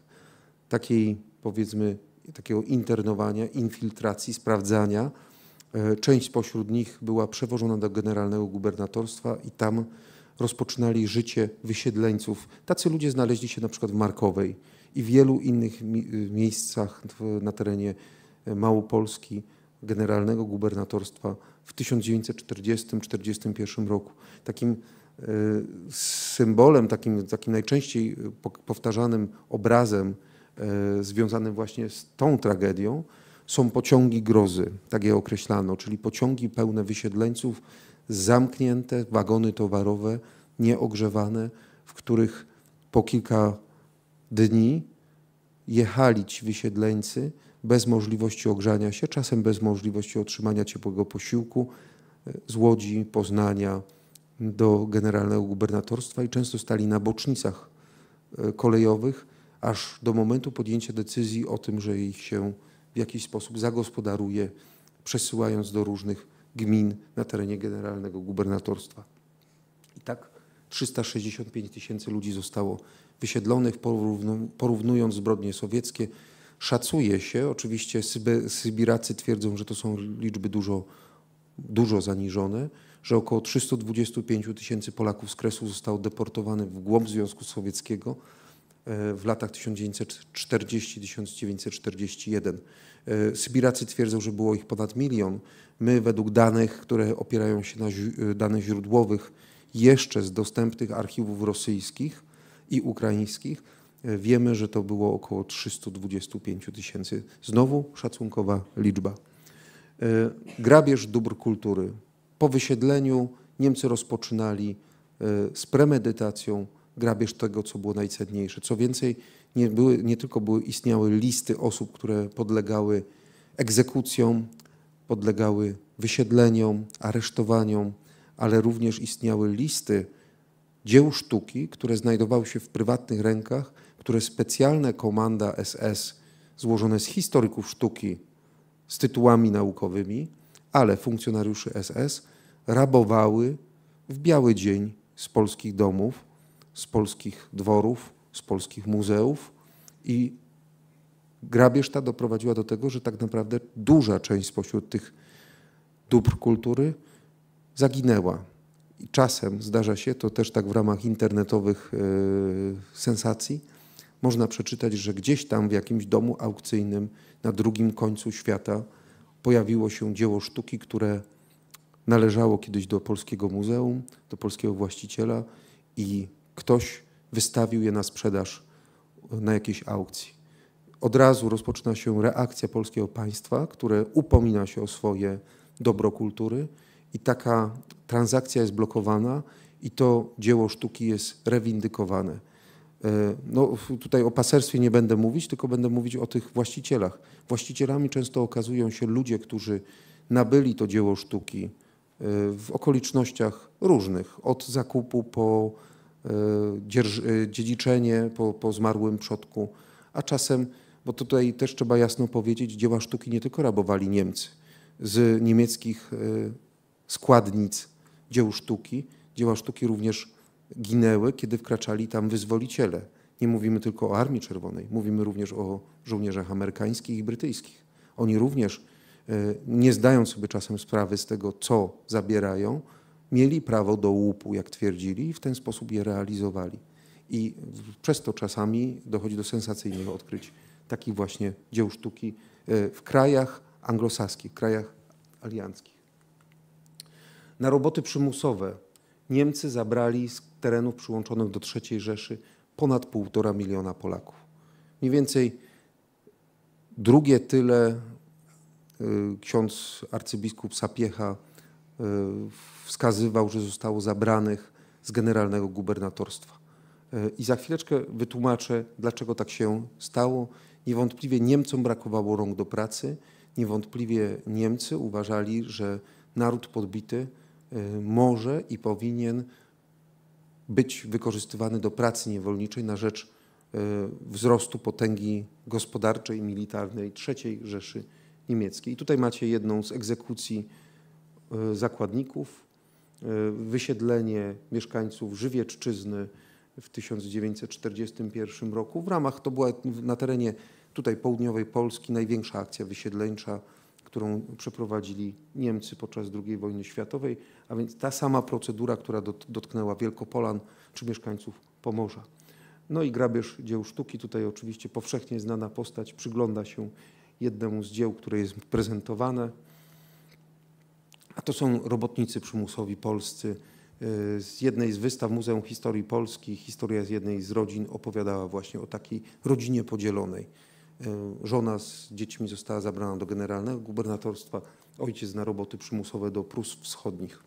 takiego internowania, infiltracji, sprawdzania, część spośród nich była przewożona do generalnego gubernatorstwa i tam rozpoczynali życie wysiedleńców. Tacy ludzie znaleźli się na przykład w Markowej i w wielu innych miejscach na terenie Małopolski, generalnego gubernatorstwa w 1940-1941 roku. Takim symbolem, takim najczęściej powtarzanym obrazem związanym właśnie z tą tragedią są pociągi grozy, tak je określano, czyli pociągi pełne wysiedleńców, zamknięte, wagony towarowe, nieogrzewane, w których po kilka dni jechali ci wysiedleńcy bez możliwości ogrzania się, czasem bez możliwości otrzymania ciepłego posiłku z Łodzi, Poznania do generalnego gubernatorstwa i często stali na bocznicach kolejowych, aż do momentu podjęcia decyzji o tym, że ich się w jakiś sposób zagospodaruje, przesyłając do różnych gmin na terenie generalnego gubernatorstwa. I tak 365 tysięcy ludzi zostało wysiedlonych, porównując zbrodnie sowieckie. Szacuje się, oczywiście Sybiracy twierdzą, że to są liczby dużo zaniżone, że około 325 tysięcy Polaków z Kresu zostało deportowanych w głąb Związku Sowieckiego w latach 1940-1941. Sybiracy twierdzą, że było ich ponad 1 000 000. My według danych, które opierają się na danych źródłowych jeszcze z dostępnych archiwów rosyjskich i ukraińskich, wiemy, że to było około 325 tysięcy. Znowu szacunkowa liczba. Grabież dóbr kultury. Po wysiedleniu Niemcy rozpoczynali z premedytacją grabież tego, co było najcenniejsze. Co więcej, nie tylko istniały listy osób, które podlegały egzekucjom, podlegały wysiedleniom, aresztowaniom, ale również istniały listy dzieł sztuki, które znajdowały się w prywatnych rękach, które specjalna komanda SS, złożone z historyków sztuki z tytułami naukowymi, ale funkcjonariuszy SS, rabowały w biały dzień z polskich domów, z polskich dworów, z polskich muzeów i grabież ta doprowadziła do tego, że tak naprawdę duża część spośród tych dóbr kultury zaginęła. I czasem zdarza się, to też tak w ramach internetowych sensacji, można przeczytać, że gdzieś tam w jakimś domu aukcyjnym na drugim końcu świata pojawiło się dzieło sztuki, które należało kiedyś do polskiego muzeum, do polskiego właściciela i ktoś wystawił je na sprzedaż na jakiejś aukcji. Od razu rozpoczyna się reakcja polskiego państwa, które upomina się o swoje dobro kultury i taka transakcja jest blokowana i to dzieło sztuki jest rewindykowane. No, tutaj o paserstwie nie będę mówić, tylko będę mówić o tych właścicielach. Właścicielami często okazują się ludzie, którzy nabyli to dzieło sztuki w okolicznościach różnych, od zakupu po dziedziczenie, po zmarłym przodku, a czasem, bo tutaj też trzeba jasno powiedzieć, dzieła sztuki nie tylko rabowali Niemcy. Z niemieckich składnic dzieł sztuki, dzieła sztuki również ginęły, kiedy wkraczali tam wyzwoliciele. Nie mówimy tylko o Armii Czerwonej, mówimy również o żołnierzach amerykańskich i brytyjskich. Oni również, nie zdając sobie czasem sprawy z tego, co zabierają, mieli prawo do łupu, jak twierdzili, i w ten sposób je realizowali. I przez to czasami dochodzi do sensacyjnych odkryć takich właśnie dzieł sztuki w krajach anglosaskich, krajach alianckich. Na roboty przymusowe Niemcy zabrali z terenów przyłączonych do III Rzeszy ponad 1,5 miliona Polaków. Mniej więcej drugie tyle ksiądz arcybiskup Sapiecha wskazywał, że zostało zabranych z generalnego gubernatorstwa. I za chwileczkę wytłumaczę, dlaczego tak się stało. Niewątpliwie Niemcom brakowało rąk do pracy. Niewątpliwie Niemcy uważali, że naród podbity może i powinien być wykorzystywany do pracy niewolniczej na rzecz wzrostu potęgi gospodarczej i militarnej III Rzeszy Niemieckiej. I tutaj macie jedną z egzekucji zakładników, wysiedlenie mieszkańców Żywiecczyzny w 1941 roku. W ramach, to była na terenie tutaj południowej Polski największa akcja wysiedleńcza, którą przeprowadzili Niemcy podczas II wojny światowej, a więc ta sama procedura, która dotknęła Wielkopolan czy mieszkańców Pomorza. No i grabież dzieł sztuki, tutaj oczywiście powszechnie znana postać przygląda się jednemu z dzieł, które jest prezentowane, a to są robotnicy przymusowi polscy. Z jednej z wystaw Muzeum Historii Polski, historia z jednej z rodzin opowiadała właśnie o takiej rodzinie podzielonej. Żona z dziećmi została zabrana do generalnego gubernatorstwa, ojciec na roboty przymusowe do Prus Wschodnich.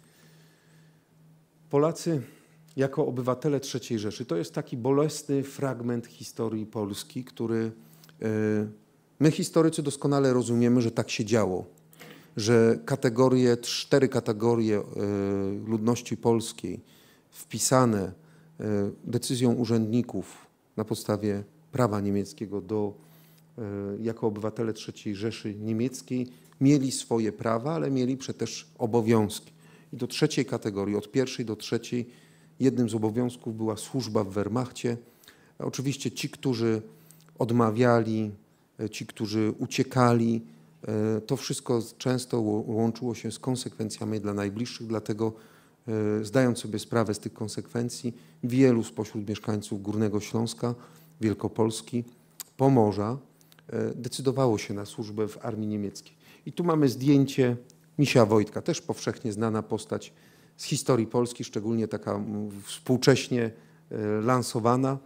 Polacy jako obywatele III Rzeszy to jest taki bolesny fragment historii Polski, który my historycy doskonale rozumiemy, że tak się działo, że cztery kategorie ludności polskiej wpisane decyzją urzędników na podstawie prawa niemieckiego jako obywatele III Rzeszy Niemieckiej mieli swoje prawa, ale mieli też obowiązki. I do trzeciej kategorii, od pierwszej do trzeciej, jednym z obowiązków była służba w Wehrmachcie. Oczywiście ci, którzy odmawiali, ci, którzy uciekali, to wszystko często łączyło się z konsekwencjami dla najbliższych, dlatego zdając sobie sprawę z tych konsekwencji, wielu spośród mieszkańców Górnego Śląska, Wielkopolski, Pomorza decydowało się na służbę w armii niemieckiej. I tu mamy zdjęcie Misia Wojtka, też powszechnie znana postać z historii Polski, szczególnie taka współcześnie lansowana,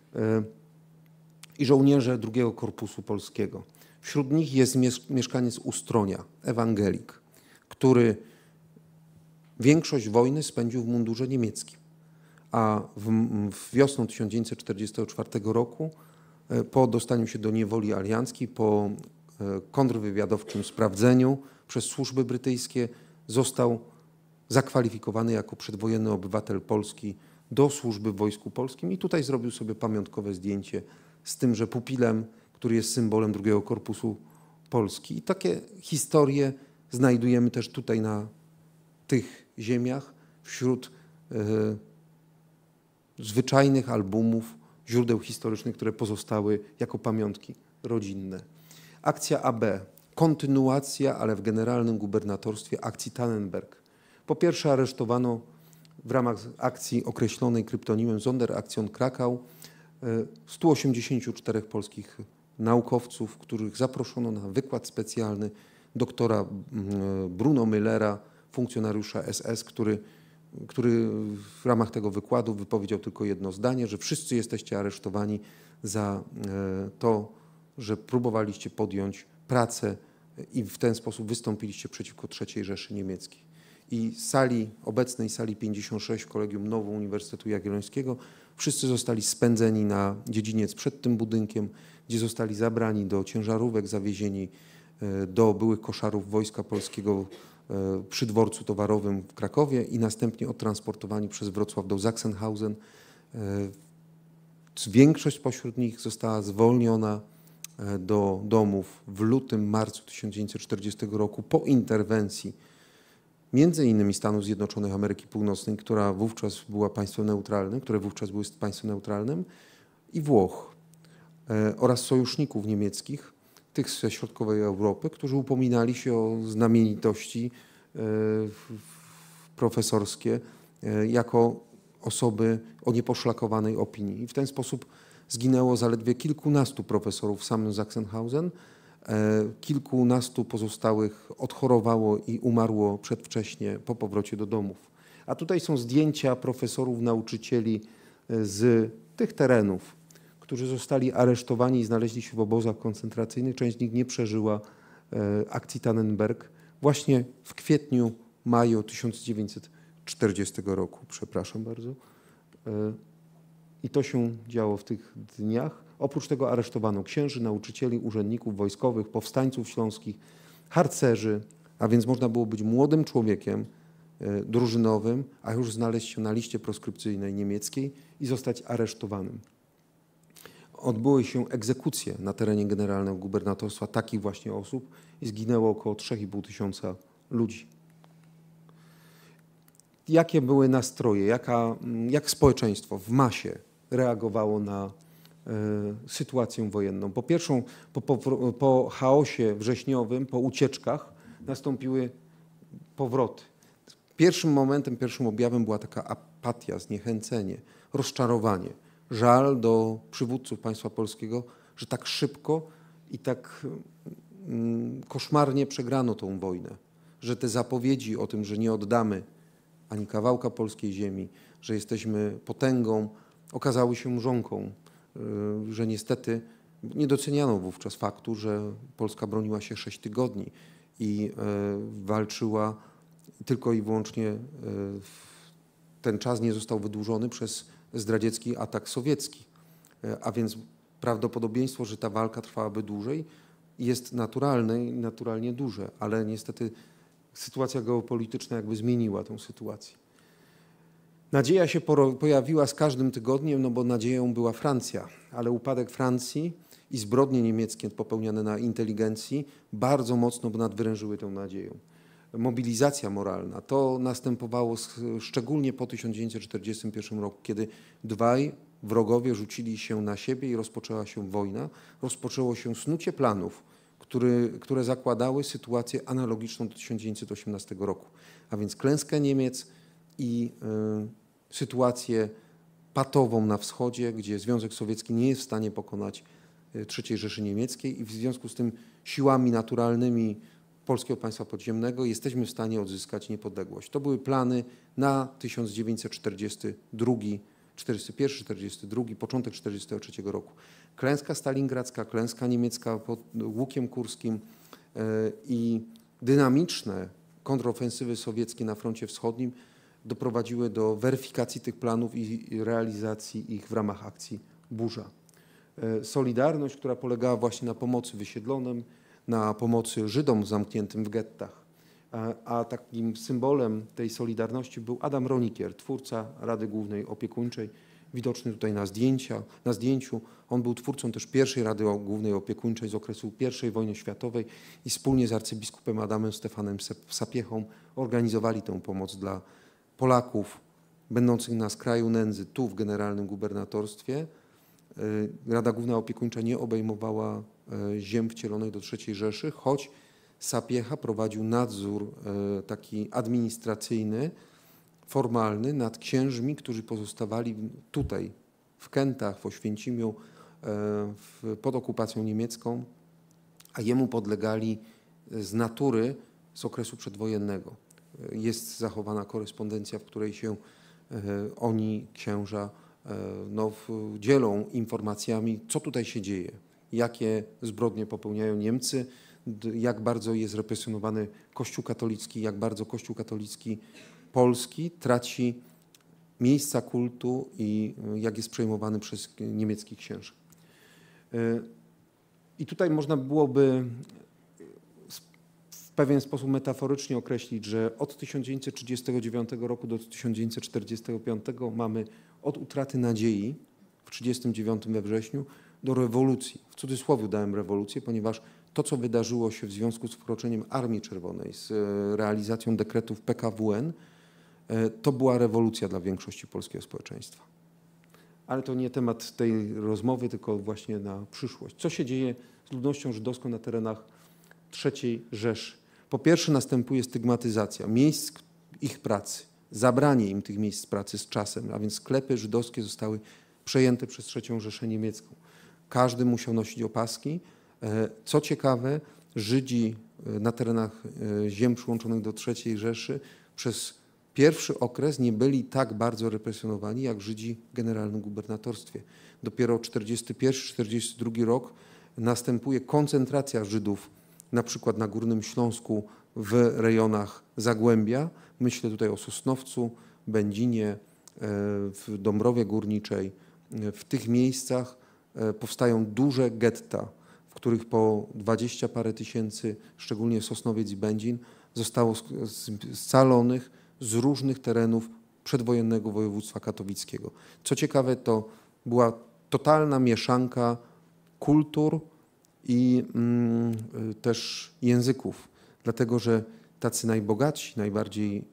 i żołnierze II Korpusu Polskiego. Wśród nich jest mieszkaniec Ustronia, ewangelik, który większość wojny spędził w mundurze niemieckim, a wiosną 1944 roku, po dostaniu się do niewoli alianckiej, po kontrwywiadowczym sprawdzeniu przez służby brytyjskie, został zakwalifikowany jako przedwojenny obywatel Polski do służby w Wojsku Polskim i tutaj zrobił sobie pamiątkowe zdjęcie z tymże pupilem, który jest symbolem II Korpusu Polski. I takie historie znajdujemy też tutaj na tych ziemiach wśród zwyczajnych albumów, źródeł historycznych, które pozostały jako pamiątki rodzinne. Akcja AB, kontynuacja, ale w generalnym gubernatorstwie akcji Tannenberg. Po pierwsze aresztowano w ramach akcji określonej kryptonimem Sonderaktion Krakau 184 polskich naukowców, których zaproszono na wykład specjalny doktora Bruno Müllera, funkcjonariusza SS, który w ramach tego wykładu wypowiedział tylko jedno zdanie, że wszyscy jesteście aresztowani za to, że próbowaliście podjąć pracę i w ten sposób wystąpiliście przeciwko III Rzeszy Niemieckiej. I z obecnej sali 56 Kolegium Nowum Uniwersytetu Jagiellońskiego wszyscy zostali spędzeni na dziedziniec przed tym budynkiem, gdzie zostali zabrani do ciężarówek, zawiezieni do byłych koszarów Wojska Polskiego przy dworcu towarowym w Krakowie i następnie odtransportowani przez Wrocław do Sachsenhausen. Większość spośród nich została zwolniona do domów w lutym, marcu 1940 roku po interwencji między innymi Stanów Zjednoczonych Ameryki Północnej, które wówczas były państwem neutralnym, i Włoch oraz sojuszników niemieckich, tych ze środkowej Europy, którzy upominali się o znamienitości profesorskie jako osoby o nieposzlakowanej opinii. I w ten sposób zginęło zaledwie kilkunastu profesorów w samym Sachsenhausen, kilkunastu pozostałych odchorowało i umarło przedwcześnie po powrocie do domów. A tutaj są zdjęcia profesorów, nauczycieli z tych terenów, którzy zostali aresztowani i znaleźli się w obozach koncentracyjnych. Część z nich nie przeżyła akcji Tannenberg właśnie w kwietniu, maju 1940 roku. Przepraszam bardzo. I to się działo w tych dniach. Oprócz tego aresztowano księży, nauczycieli, urzędników wojskowych, powstańców śląskich, harcerzy, a więc można było być młodym człowiekiem drużynowym, a już znaleźć się na liście proskrypcyjnej niemieckiej i zostać aresztowanym. odbyły się egzekucje na terenie generalnego gubernatorstwa takich właśnie osób i zginęło około 3500 ludzi. Jakie były nastroje, jak społeczeństwo w masie reagowało na sytuację wojenną? Po chaosie wrześniowym, po ucieczkach nastąpiły powroty. Pierwszym momentem, pierwszym objawem była taka apatia, zniechęcenie, rozczarowanie, żal do przywódców państwa polskiego, że tak szybko i tak koszmarnie przegrano tą wojnę, że te zapowiedzi o tym, że nie oddamy ani kawałka polskiej ziemi, że jesteśmy potęgą, okazały się mrzonką, że niestety nie doceniano wówczas faktu, że Polska broniła się 6 tygodni i walczyła tylko i wyłącznie ten czas nie został wydłużony przez zdradziecki atak sowiecki, a więc prawdopodobieństwo, że ta walka trwałaby dłużej jest naturalne i naturalnie duże, ale niestety sytuacja geopolityczna jakby zmieniła tę sytuację. Nadzieja się pojawiła z każdym tygodniem, no bo nadzieją była Francja, ale upadek Francji i zbrodnie niemieckie popełniane na inteligencji bardzo mocno nadwyrężyły tę nadzieję. Mobilizacja moralna, to następowało szczególnie po 1941 roku, kiedy dwaj wrogowie rzucili się na siebie i rozpoczęła się wojna. Rozpoczęło się snucie planów, które zakładały sytuację analogiczną do 1918 roku, a więc klęskę Niemiec i sytuację patową na wschodzie, gdzie Związek Sowiecki nie jest w stanie pokonać III Rzeszy Niemieckiej i w związku z tym siłami naturalnymi Polskiego Państwa Podziemnego jesteśmy w stanie odzyskać niepodległość. To były plany na 1942, 41, 42, początek 1943 roku. Klęska stalingradzka, klęska niemiecka pod Łukiem Kurskim i dynamiczne kontrofensywy sowieckie na froncie wschodnim doprowadziły do weryfikacji tych planów i realizacji ich w ramach akcji Burza. Solidarność, która polegała właśnie na pomocy wysiedlonym, na pomocy Żydom zamkniętym w gettach, a takim symbolem tej solidarności był Adam Ronikier, twórca Rady Głównej Opiekuńczej, widoczny tutaj na zdjęciu. On był twórcą też pierwszej Rady Głównej Opiekuńczej z okresu I wojny światowej i wspólnie z arcybiskupem Adamem Stefanem Sapiechą organizowali tę pomoc dla Polaków będących na skraju nędzy tu w Generalnym Gubernatorstwie. Rada Główna Opiekuńcza nie obejmowała ziem wcielonych do III Rzeszy, choć Sapiecha prowadził nadzór taki administracyjny, formalny nad księżmi, którzy pozostawali tutaj w Kętach, w Oświęcimiu pod okupacją niemiecką, a jemu podlegali z natury z okresu przedwojennego. Jest zachowana korespondencja, w której się oni, księża, dzielą informacjami, co tutaj się dzieje, jakie zbrodnie popełniają Niemcy, jak bardzo jest represjonowany Kościół katolicki, jak bardzo Kościół katolicki polski traci miejsca kultu i jak jest przejmowany przez niemieckich księży. I tutaj można byłoby w pewien sposób metaforycznie określić, że od 1939 roku do 1945 mamy od utraty nadziei w 1939 we wrześniu do rewolucji. W cudzysłowie dałem rewolucję, ponieważ to, co wydarzyło się w związku z wkroczeniem Armii Czerwonej, z realizacją dekretów PKWN, to była rewolucja dla większości polskiego społeczeństwa. Ale to nie temat tej rozmowy, tylko właśnie na przyszłość. Co się dzieje z ludnością żydowską na terenach III Rzeszy? Po pierwsze następuje stygmatyzacja miejsc ich pracy, zabranie im tych miejsc pracy z czasem, a więc sklepy żydowskie zostały przejęte przez III Rzeszę Niemiecką. Każdy musiał nosić opaski. Co ciekawe, Żydzi na terenach ziem przyłączonych do III Rzeszy przez pierwszy okres nie byli tak bardzo represjonowani jak Żydzi w Generalnym Gubernatorstwie. Dopiero 1941-1942 rok następuje koncentracja Żydów na przykład na Górnym Śląsku w rejonach Zagłębia. Myślę tutaj o Sosnowcu, Będzinie, w Dąbrowie Górniczej. W tych miejscach powstają duże getta, w których po 20 parę tysięcy, szczególnie Sosnowiec i Będzin, zostało scalonych z różnych terenów przedwojennego województwa katowickiego. Co ciekawe, to była totalna mieszanka kultur i też języków, dlatego że tacy najbogatsi, najbardziej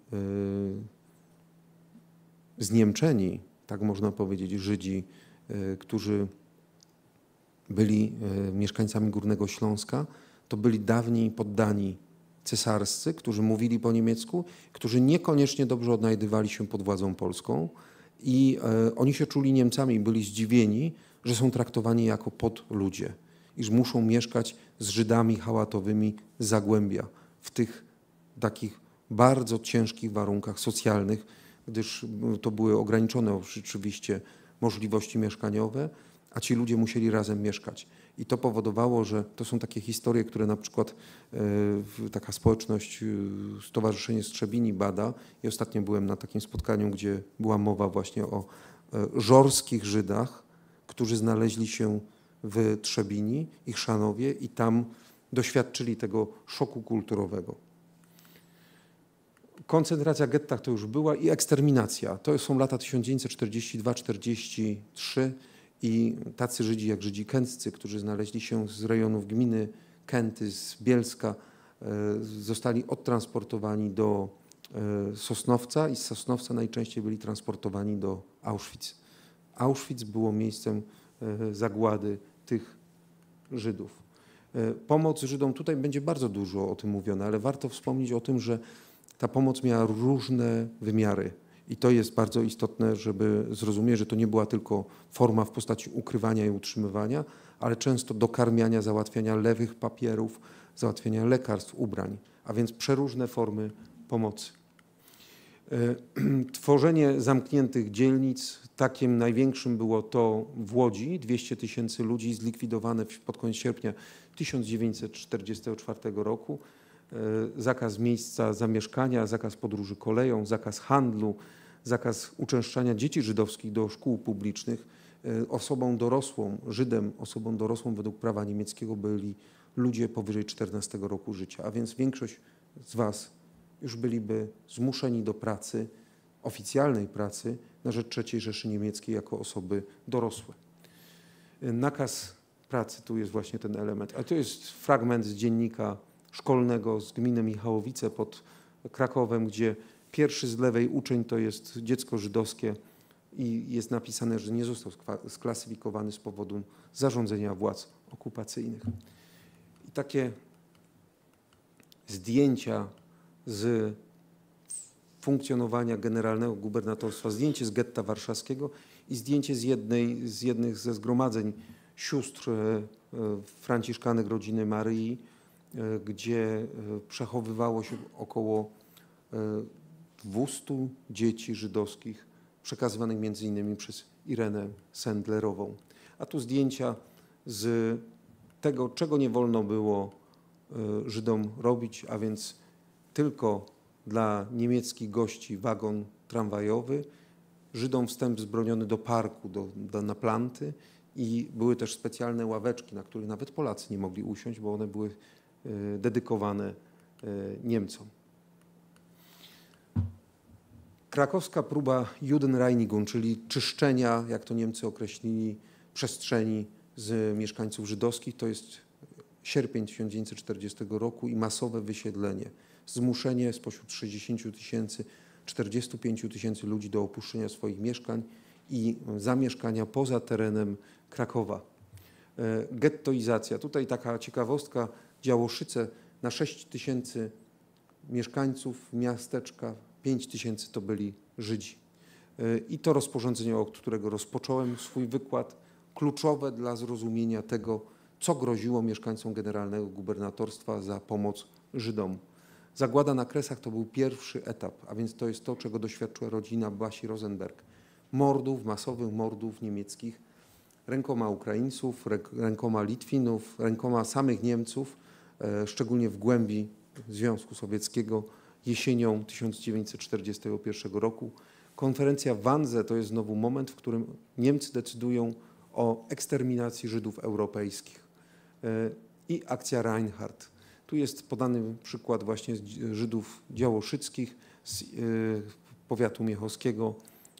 zniemczeni, tak można powiedzieć, Żydzi, którzy byli mieszkańcami Górnego Śląska, to byli dawni poddani cesarscy, którzy mówili po niemiecku, którzy niekoniecznie dobrze odnajdywali się pod władzą polską i oni się czuli Niemcami i byli zdziwieni, że są traktowani jako podludzie, iż muszą mieszkać z Żydami hałatowymi z Zagłębia w tych takich bardzo ciężkich warunkach socjalnych, gdyż to były ograniczone oczywiście możliwości mieszkaniowe, a ci ludzie musieli razem mieszkać. I to powodowało, że to są takie historie, które na przykład taka społeczność, Stowarzyszenie Strzebini bada i ostatnio byłem na takim spotkaniu, gdzie była mowa właśnie o żorskich Żydach, którzy znaleźli się w Trzebini i Chrzanowie i tam doświadczyli tego szoku kulturowego. Koncentracja w gettach to już była i eksterminacja. To są lata 1942-43 i tacy Żydzi jak Żydzi kętcy, którzy znaleźli się z rejonów gminy Kęty, z Bielska, zostali odtransportowani do Sosnowca i z Sosnowca najczęściej byli transportowani do Auschwitz. Auschwitz było miejscem zagłady tych Żydów. Pomoc Żydom, tutaj będzie bardzo dużo o tym mówione, ale warto wspomnieć o tym, że ta pomoc miała różne wymiary i to jest bardzo istotne, żeby zrozumieć, że to nie była tylko forma w postaci ukrywania i utrzymywania, ale często dokarmiania, załatwiania lewych papierów, załatwiania lekarstw, ubrań, a więc przeróżne formy pomocy. Tworzenie zamkniętych dzielnic, takim największym było to w Łodzi, 200 000 ludzi zlikwidowane pod koniec sierpnia 1944 roku. Zakaz miejsca zamieszkania, zakaz podróży koleją, zakaz handlu, zakaz uczęszczania dzieci żydowskich do szkół publicznych. Osobą dorosłą, Żydem, osobą dorosłą według prawa niemieckiego byli ludzie powyżej 14 roku życia, a więc większość z was już byliby zmuszeni do pracy, oficjalnej pracy na rzecz III Rzeszy Niemieckiej jako osoby dorosłe. Nakaz pracy, tu jest właśnie ten element, a to jest fragment z dziennika szkolnego z gminy Michałowice pod Krakowem, gdzie pierwszy z lewej uczeń to jest dziecko żydowskie i jest napisane, że nie został sklasyfikowany z powodu zarządzenia władz okupacyjnych. I takie zdjęcia z funkcjonowania generalnego gubernatorstwa, zdjęcie z getta warszawskiego i zdjęcie z jednych ze zgromadzeń sióstr franciszkanek rodziny Maryi, gdzie przechowywało się około 200 dzieci żydowskich przekazywanych między innymi przez Irenę Sendlerową. A tu zdjęcia z tego, czego nie wolno było Żydom robić, a więc tylko dla niemieckich gości wagon tramwajowy, Żydom wstęp zbroniony do parku, na planty i były też specjalne ławeczki, na których nawet Polacy nie mogli usiąść, bo one były dedykowane Niemcom. Krakowska próba Judenreinigung, czyli czyszczenia, jak to Niemcy określili, przestrzeni z mieszkańców żydowskich, to jest sierpień 1940 roku i masowe wysiedlenie. Zmuszenie spośród 60 000, 45 000 ludzi do opuszczenia swoich mieszkań i zamieszkania poza terenem Krakowa. Gettoizacja. Tutaj taka ciekawostka. Działoszyce na 6 000 mieszkańców miasteczka, 5 000 to byli Żydzi. I to rozporządzenie, od którego rozpocząłem swój wykład, kluczowe dla zrozumienia tego, co groziło mieszkańcom generalnego gubernatorstwa za pomoc Żydom. Zagłada na Kresach to był pierwszy etap, a więc to jest to, czego doświadczyła rodzina Basi Rosenberg. Mordów, masowych mordów niemieckich rękoma Ukraińców, rękoma Litwinów, rękoma samych Niemców, szczególnie w głębi Związku Sowieckiego jesienią 1941 roku. Konferencja w Wannze to jest znowu moment, w którym Niemcy decydują o eksterminacji Żydów europejskich. I akcja Reinhardt. Tu jest podany przykład właśnie Żydów działoszyckich z powiatu miechowskiego.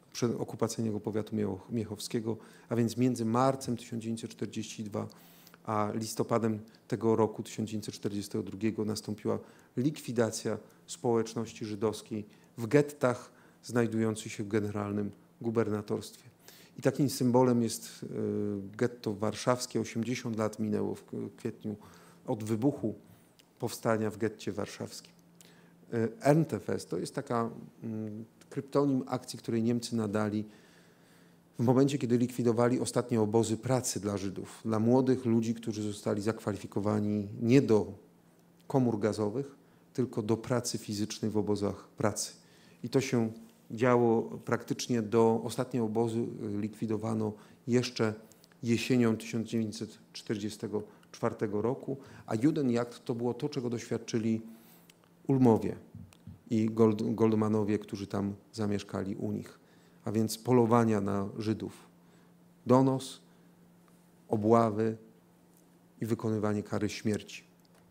okupacyjnego powiatu miechowskiego, a więc między marcem 1942 a listopadem tego roku 1942 nastąpiła likwidacja społeczności żydowskiej w gettach znajdujących się w generalnym gubernatorstwie. I takim symbolem jest getto warszawskie. 80 lat minęło w kwietniu od wybuchu powstania w getcie warszawskim. Erntefest to jest taka kryptonim akcji, której Niemcy nadali w momencie, kiedy likwidowali ostatnie obozy pracy dla Żydów, dla młodych ludzi, którzy zostali zakwalifikowani nie do komór gazowych, tylko do pracy fizycznej w obozach pracy. I to się działo praktycznie do ostatnie obozy likwidowano jeszcze jesienią 1944 roku, a Judenjagd to było to, czego doświadczyli Ulmowie i Goldmanowie, którzy tam zamieszkali u nich. A więc polowania na Żydów, donos, obławy i wykonywanie kary śmierci.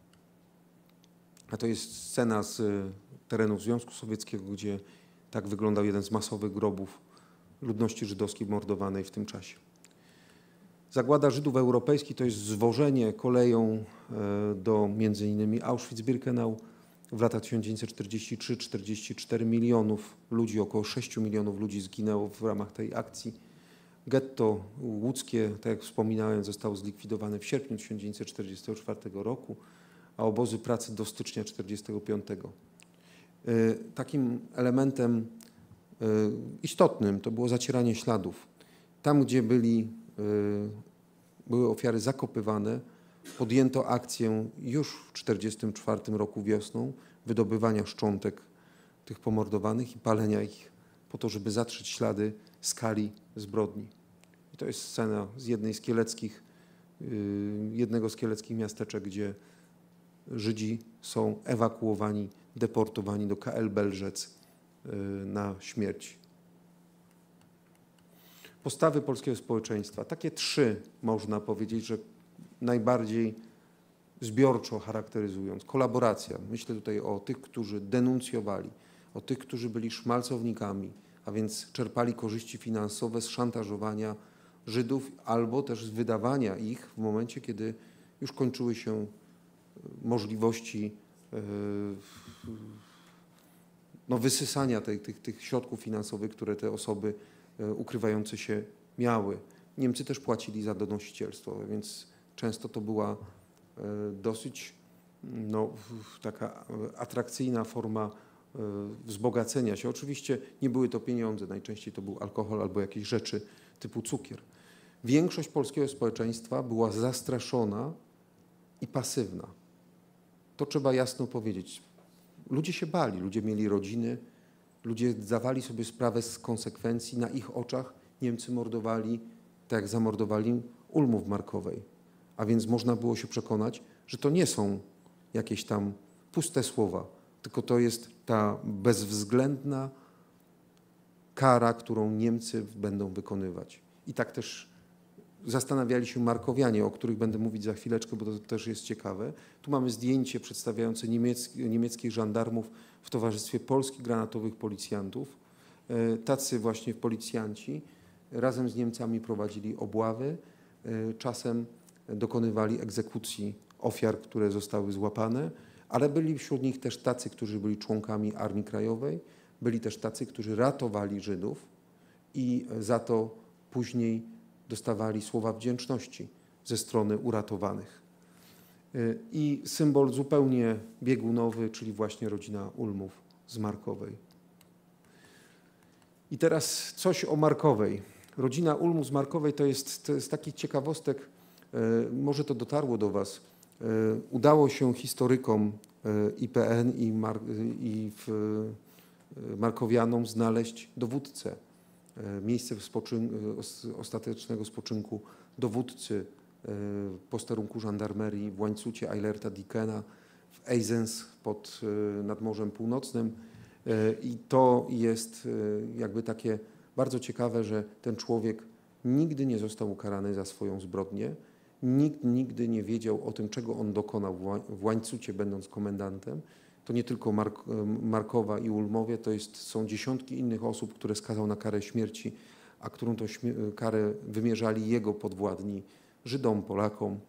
A to jest scena z terenów Związku Sowieckiego, gdzie tak wyglądał jeden z masowych grobów ludności żydowskiej mordowanej w tym czasie. Zagłada Żydów europejskich to jest zwożenie koleją do między innymi Auschwitz-Birkenau. W latach 1943-44 milionów ludzi, około 6 milionów ludzi zginęło w ramach tej akcji. Getto łódzkie, tak jak wspominałem, zostało zlikwidowane w sierpniu 1944 roku, a obozy pracy do stycznia 1945. Takim elementem istotnym to było zacieranie śladów. Tam, gdzie były ofiary zakopywane, podjęto akcję już w 1944 roku wiosną wydobywania szczątek tych pomordowanych i palenia ich po to, żeby zatrzeć ślady skali zbrodni. I to jest scena z jednego z kieleckich miasteczek, gdzie Żydzi są ewakuowani, deportowani do KL Belżec na śmierć. Postawy polskiego społeczeństwa. Takie trzy można powiedzieć, że najbardziej zbiorczo charakteryzując. Kolaboracja. Myślę tutaj o tych, którzy denuncjowali, o tych, którzy byli szmalcownikami, a więc czerpali korzyści finansowe z szantażowania Żydów albo też z wydawania ich w momencie, kiedy już kończyły się możliwości wysysania tych środków finansowych, które te osoby ukrywające się miały. Niemcy też płacili za donosicielstwo, więc często to była dosyć taka atrakcyjna forma wzbogacenia się. Oczywiście nie były to pieniądze, najczęściej to był alkohol albo jakieś rzeczy typu cukier. Większość polskiego społeczeństwa była zastraszona i pasywna. To trzeba jasno powiedzieć. Ludzie się bali, ludzie mieli rodziny, ludzie zdawali sobie sprawę z konsekwencji. Na ich oczach Niemcy mordowali, tak jak zamordowali Ulmów Markowej. A więc można było się przekonać, że to nie są jakieś tam puste słowa, tylko to jest ta bezwzględna kara, którą Niemcy będą wykonywać. I tak też zastanawiali się Markowianie, o których będę mówić za chwileczkę, bo to też jest ciekawe. Tu mamy zdjęcie przedstawiające niemieckich żandarmów w towarzystwie polskich granatowych policjantów. Tacy właśnie policjanci razem z Niemcami prowadzili obławy, czasem dokonywali egzekucji ofiar, które zostały złapane, ale byli wśród nich też tacy, którzy byli członkami Armii Krajowej, byli też tacy, którzy ratowali Żydów i za to później dostawali słowa wdzięczności ze strony uratowanych. I symbol zupełnie biegunowy, czyli właśnie rodzina Ulmów z Markowej. I teraz coś o Markowej. Rodzina Ulmów z Markowej to jest z takich ciekawostek, może to dotarło do Was, udało się historykom IPN i Markowianom znaleźć dowódcę, miejsce ostatecznego spoczynku dowódcy posterunku żandarmerii w Łańcucie Eilerta Dickena w Eisens nad Morzem Północnym. I to jest jakby takie bardzo ciekawe, że ten człowiek nigdy nie został ukarany za swoją zbrodnię. Nikt nigdy nie wiedział o tym, czego on dokonał w Łańcucie, będąc komendantem. to nie tylko Markowa i Ulmowie, są dziesiątki innych osób, które skazał na karę śmierci, a którą to karę wymierzali jego podwładni, Żydom, Polakom.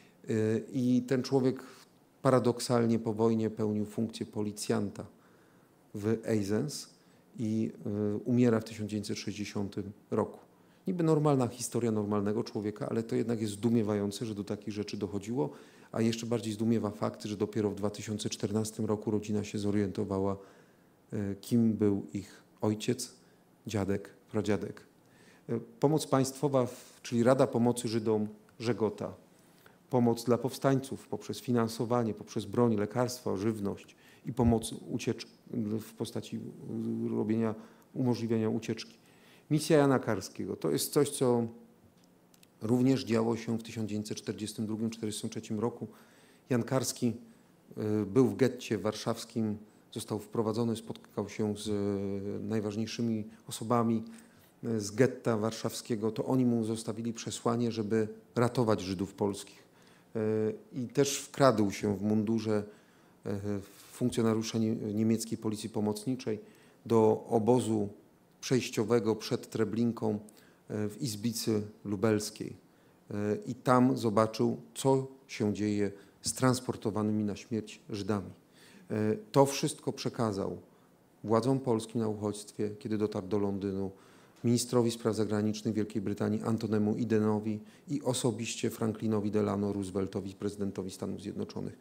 I ten człowiek paradoksalnie po wojnie pełnił funkcję policjanta w Eisens i umiera w 1960 roku. Niby normalna historia normalnego człowieka, ale to jednak jest zdumiewające, że do takich rzeczy dochodziło, a jeszcze bardziej zdumiewa fakt, że dopiero w 2014 roku rodzina się zorientowała, kim był ich ojciec, dziadek, pradziadek. Pomoc państwowa, czyli Rada Pomocy Żydom Żegota, pomoc dla powstańców poprzez finansowanie, poprzez broń, lekarstwa, żywność i pomoc w postaci umożliwienia ucieczki. Misja Jana Karskiego to jest coś, co również działo się w 1942-1943 roku. Jan Karski był w getcie warszawskim, został wprowadzony, spotkał się z najważniejszymi osobami z getta warszawskiego. To oni mu zostawili przesłanie, żeby ratować Żydów polskich. I też wkradł się w mundurze funkcjonariusza niemieckiej policji pomocniczej do obozu przejściowego przed Treblinką w Izbicy Lubelskiej. I tam zobaczył, co się dzieje z transportowanymi na śmierć Żydami. To wszystko przekazał władzom polskim na uchodźstwie, kiedy dotarł do Londynu, ministrowi spraw zagranicznych Wielkiej Brytanii Antonemu Idenowi i osobiście Franklinowi Delano Rooseveltowi, prezydentowi Stanów Zjednoczonych.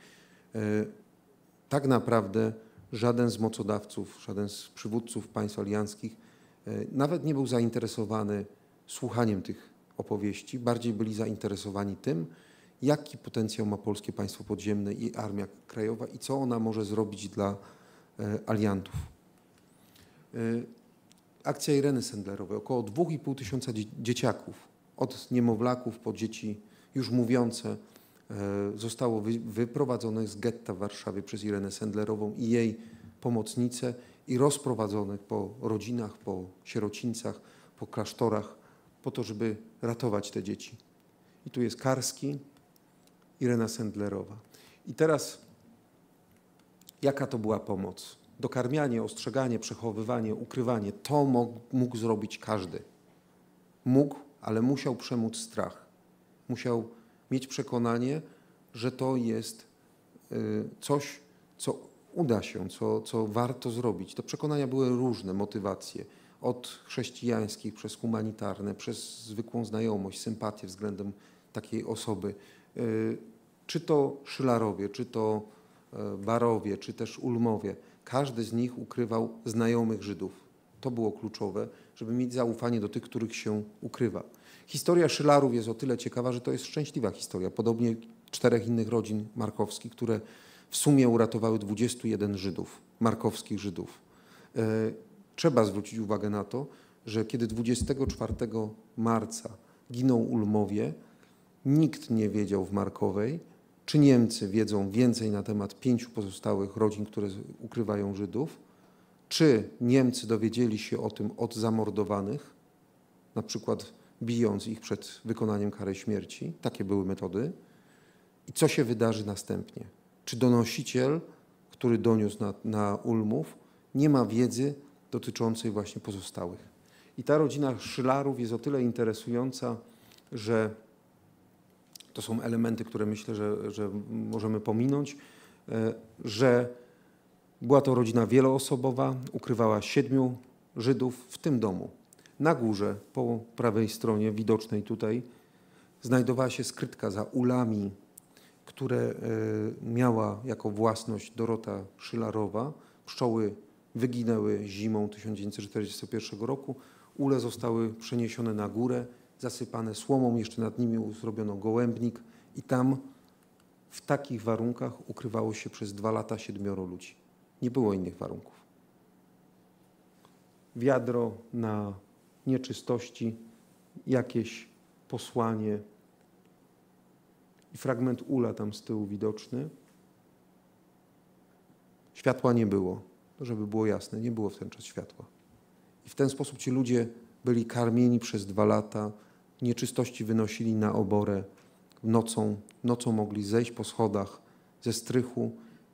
Tak naprawdę żaden z mocodawców, żaden z przywódców państw alianckich nawet nie był zainteresowany słuchaniem tych opowieści, bardziej byli zainteresowani tym, jaki potencjał ma polskie państwo podziemne i Armia Krajowa i co ona może zrobić dla aliantów. Akcja Ireny Sendlerowej, około 2,5 tysiąca dzieciaków, od niemowlaków po dzieci już mówiące, zostało wyprowadzonych z getta w Warszawie przez Irenę Sendlerową i jej pomocnice i rozprowadzonych po rodzinach, po sierocińcach, po klasztorach, po to, żeby ratować te dzieci. I tu jest Karski, Irena Sendlerowa. I teraz jaka to była pomoc? Dokarmianie, ostrzeganie, przechowywanie, ukrywanie, to mógł zrobić każdy. Mógł, ale musiał przemóc strach. Musiał mieć przekonanie, że to jest coś, co uda się, co warto zrobić. Te przekonania były różne, motywacje. Od chrześcijańskich, przez humanitarne, przez zwykłą znajomość, sympatię względem takiej osoby. Czy to Szylarowie, czy to Barowie, czy też Ulmowie. Każdy z nich ukrywał znajomych Żydów. To było kluczowe, żeby mieć zaufanie do tych, których się ukrywa. Historia Szylarów jest o tyle ciekawa, że to jest szczęśliwa historia. Podobnie 4 innych rodzin markowskich, które w sumie uratowały 21 Żydów, markowskich Żydów. Trzeba zwrócić uwagę na to, że kiedy 24 marca ginął Ulmowie, nikt nie wiedział w Markowej, czy Niemcy wiedzą więcej na temat 5 pozostałych rodzin, które ukrywają Żydów, czy Niemcy dowiedzieli się o tym od zamordowanych, na przykład bijąc ich przed wykonaniem kary śmierci. Takie były metody. I co się wydarzy następnie? Czy donosiciel, który doniósł na Ulmów, nie ma wiedzy dotyczącej właśnie pozostałych? I ta rodzina Szylarów jest o tyle interesująca, że to są elementy, które myślę, że możemy pominąć, że była to rodzina wieloosobowa, ukrywała 7 Żydów w tym domu. Na górze, po prawej stronie, widocznej tutaj, znajdowała się skrytka za ulami, które miała jako własność Dorota Szylarowa. Pszczoły wyginęły zimą 1941 roku. Ule zostały przeniesione na górę, zasypane słomą, jeszcze nad nimi zrobiono gołębnik i tam w takich warunkach ukrywało się przez 2 lata 7 ludzi. Nie było innych warunków. Wiadro na nieczystości, jakieś posłanie i fragment ula tam z tyłu widoczny. Światła nie było, żeby było jasne, nie było w ten czas światła. I w ten sposób ci ludzie byli karmieni przez 2 lata, nieczystości wynosili na oborę nocą mogli zejść po schodach ze strychu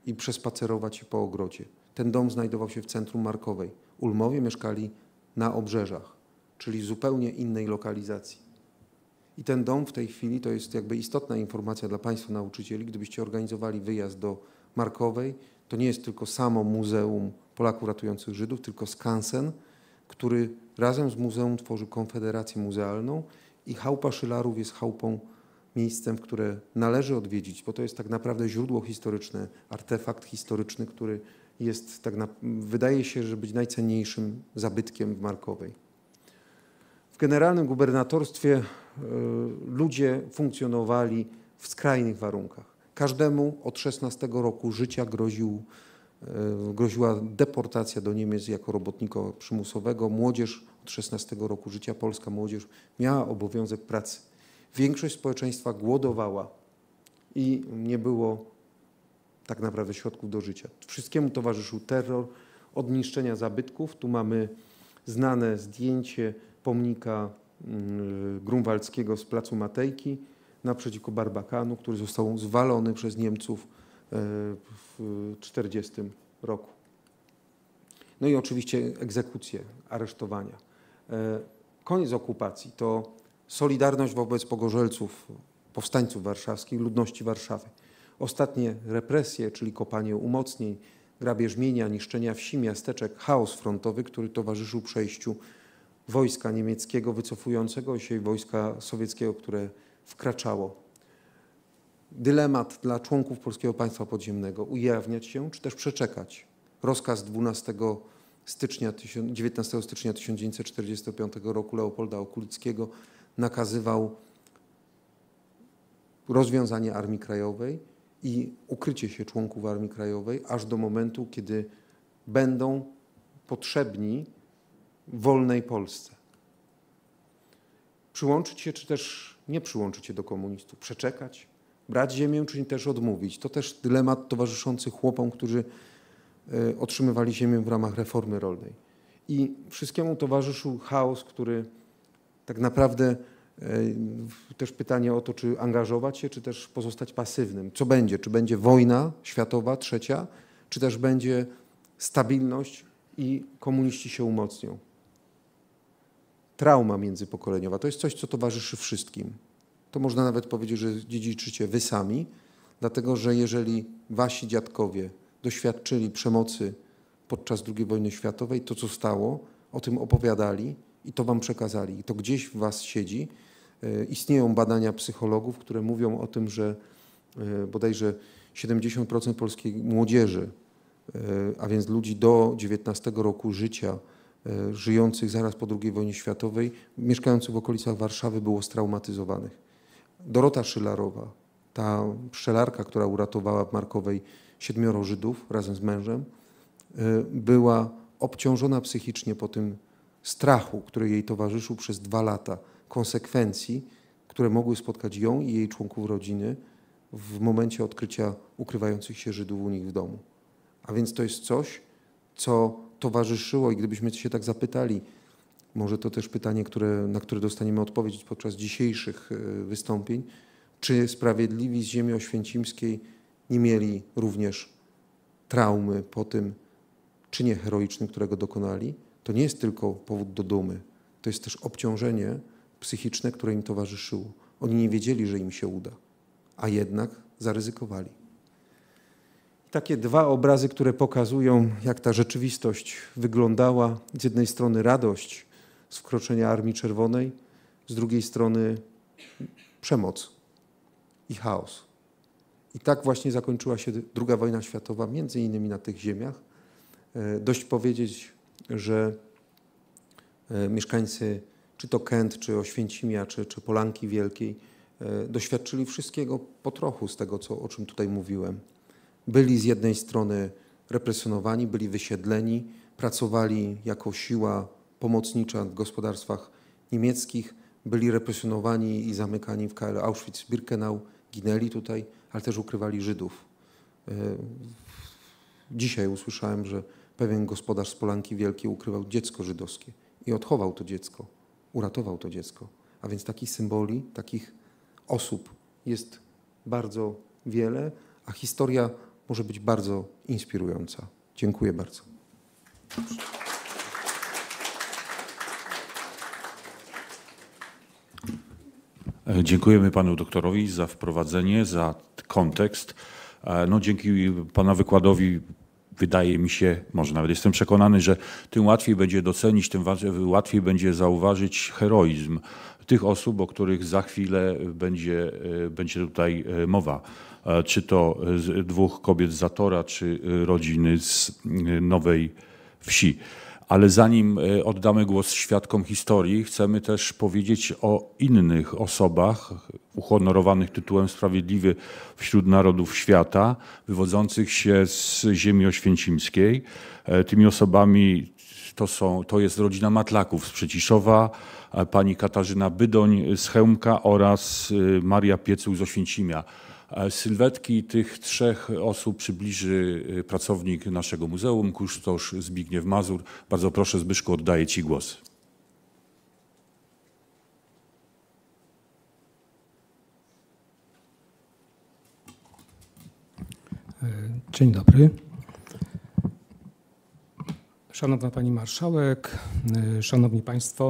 i przespacerować się po ogrodzie. Ten dom znajdował się w centrum Markowej. Ulmowie mieszkali na obrzeżach, czyli zupełnie innej lokalizacji. I ten dom w tej chwili to jest jakby istotna informacja dla Państwa nauczycieli. Gdybyście organizowali wyjazd do Markowej, to nie jest tylko samo Muzeum Polaków Ratujących Żydów, tylko skansen, który razem z muzeum tworzy Konfederację Muzealną i chałupa Szylarów jest chałupą, miejscem, które należy odwiedzić, bo to jest tak naprawdę źródło historyczne, artefakt historyczny, który jest wydaje się, że być najcenniejszym zabytkiem w Markowej. W generalnym gubernatorstwie ludzie funkcjonowali w skrajnych warunkach. Każdemu od 16 roku życia groziła deportacja do Niemiec jako robotnika przymusowego. Młodzież od 16 roku życia, polska młodzież, miała obowiązek pracy. Większość społeczeństwa głodowała i nie było tak naprawdę środków do życia. Wszystkiemu towarzyszył terror od niszczenia zabytków. Tu mamy znane zdjęcie pomnika Grunwaldzkiego z Placu Matejki naprzeciwko Barbakanu, który został zwalony przez Niemców w 1940 roku. No i oczywiście egzekucje, aresztowania. Koniec okupacji to solidarność wobec pogorzelców, powstańców warszawskich, ludności Warszawy. Ostatnie represje, czyli kopanie umocnień, grabież mienia, niszczenia wsi, miasteczek, chaos frontowy, który towarzyszył przejściu wojska niemieckiego wycofującego się i wojska sowieckiego, które wkraczało. Dylemat dla członków Polskiego Państwa Podziemnego: ujawniać się, czy też przeczekać. Rozkaz 19 stycznia 1945 roku Leopolda Okulickiego nakazywał rozwiązanie Armii Krajowej i ukrycie się członków Armii Krajowej aż do momentu, kiedy będą potrzebni w wolnej Polsce. Przyłączyć się, czy też nie przyłączyć się do komunistów, przeczekać, brać ziemię, czy też odmówić. To też dylemat towarzyszący chłopom, którzy otrzymywali ziemię w ramach reformy rolnej. I wszystkiemu towarzyszył chaos, który tak naprawdę też pytanie o to, czy angażować się, czy też pozostać pasywnym. Co będzie? Czy będzie wojna światowa, trzecia, czy też będzie stabilność i komuniści się umocnią? Trauma międzypokoleniowa to jest coś, co towarzyszy wszystkim. To można nawet powiedzieć, że dziedziczycie wy sami, dlatego że jeżeli wasi dziadkowie doświadczyli przemocy podczas II wojny światowej, to co stało, o tym opowiadali i to wam przekazali. I to gdzieś w was siedzi. Istnieją badania psychologów, które mówią o tym, że bodajże 70% polskiej młodzieży, a więc ludzi do 19 roku życia, żyjących zaraz po II wojnie światowej, mieszkających w okolicach Warszawy, było straumatyzowanych. Dorota Szylarowa, ta pszczelarka, która uratowała w Markowej 7 Żydów razem z mężem, była obciążona psychicznie po tym strachu, który jej towarzyszył przez 2 lata, konsekwencji, które mogły spotkać ją i jej członków rodziny w momencie odkrycia ukrywających się Żydów u nich w domu. A więc to jest coś, co towarzyszyło i gdybyśmy się tak zapytali, może to też pytanie, na które dostaniemy odpowiedź podczas dzisiejszych wystąpień, czy sprawiedliwi z ziemi oświęcimskiej nie mieli również traumy po tym czynie heroicznym, którego dokonali? To nie jest tylko powód do dumy, to jest też obciążenie psychiczne, które im towarzyszyło. Oni nie wiedzieli, że im się uda, a jednak zaryzykowali. Takie 2 obrazy, które pokazują, jak ta rzeczywistość wyglądała. Z jednej strony radość z wkroczenia Armii Czerwonej, z drugiej strony przemoc i chaos. I tak właśnie zakończyła się II wojna światowa, między innymi na tych ziemiach. Dość powiedzieć, że mieszkańcy czy to Kęt, czy Oświęcimia, czy Polanki Wielkiej doświadczyli wszystkiego po trochu z tego, o czym tutaj mówiłem. Byli z jednej strony represjonowani, byli wysiedleni, pracowali jako siła pomocnicza w gospodarstwach niemieckich, byli represjonowani i zamykani w KL Auschwitz-Birkenau, ginęli tutaj, ale też ukrywali Żydów. Dzisiaj usłyszałem, że pewien gospodarz z Polanki Wielkiej ukrywał dziecko żydowskie i odchował to dziecko, uratował to dziecko. A więc takich symboli, takich osób jest bardzo wiele, a historia może być bardzo inspirująca. Dziękuję bardzo. Dziękujemy panu doktorowi za wprowadzenie, za kontekst. No, dzięki pana wykładowi wydaje mi się, może nawet jestem przekonany, że tym łatwiej będzie docenić, tym łatwiej będzie zauważyć heroizm tych osób, o których za chwilę będzie tutaj mowa. Czy to dwóch kobiet z Zatora, czy rodziny z Nowej Wsi. Ale zanim oddamy głos świadkom historii, chcemy też powiedzieć o innych osobach uhonorowanych tytułem Sprawiedliwy wśród Narodów Świata, wywodzących się z ziemi oświęcimskiej. Tymi osobami to jest rodzina Matlaków z Przyciszowa, pani Katarzyna Bydoń z Chełmka oraz Maria Piecuch z Oświęcimia. Sylwetki tych trzech osób przybliży pracownik naszego muzeum, kustosz Zbigniew Mazur. Bardzo proszę, Zbyszku, oddaję ci głos. Dzień dobry. Szanowna Pani Marszałek, Szanowni Państwo.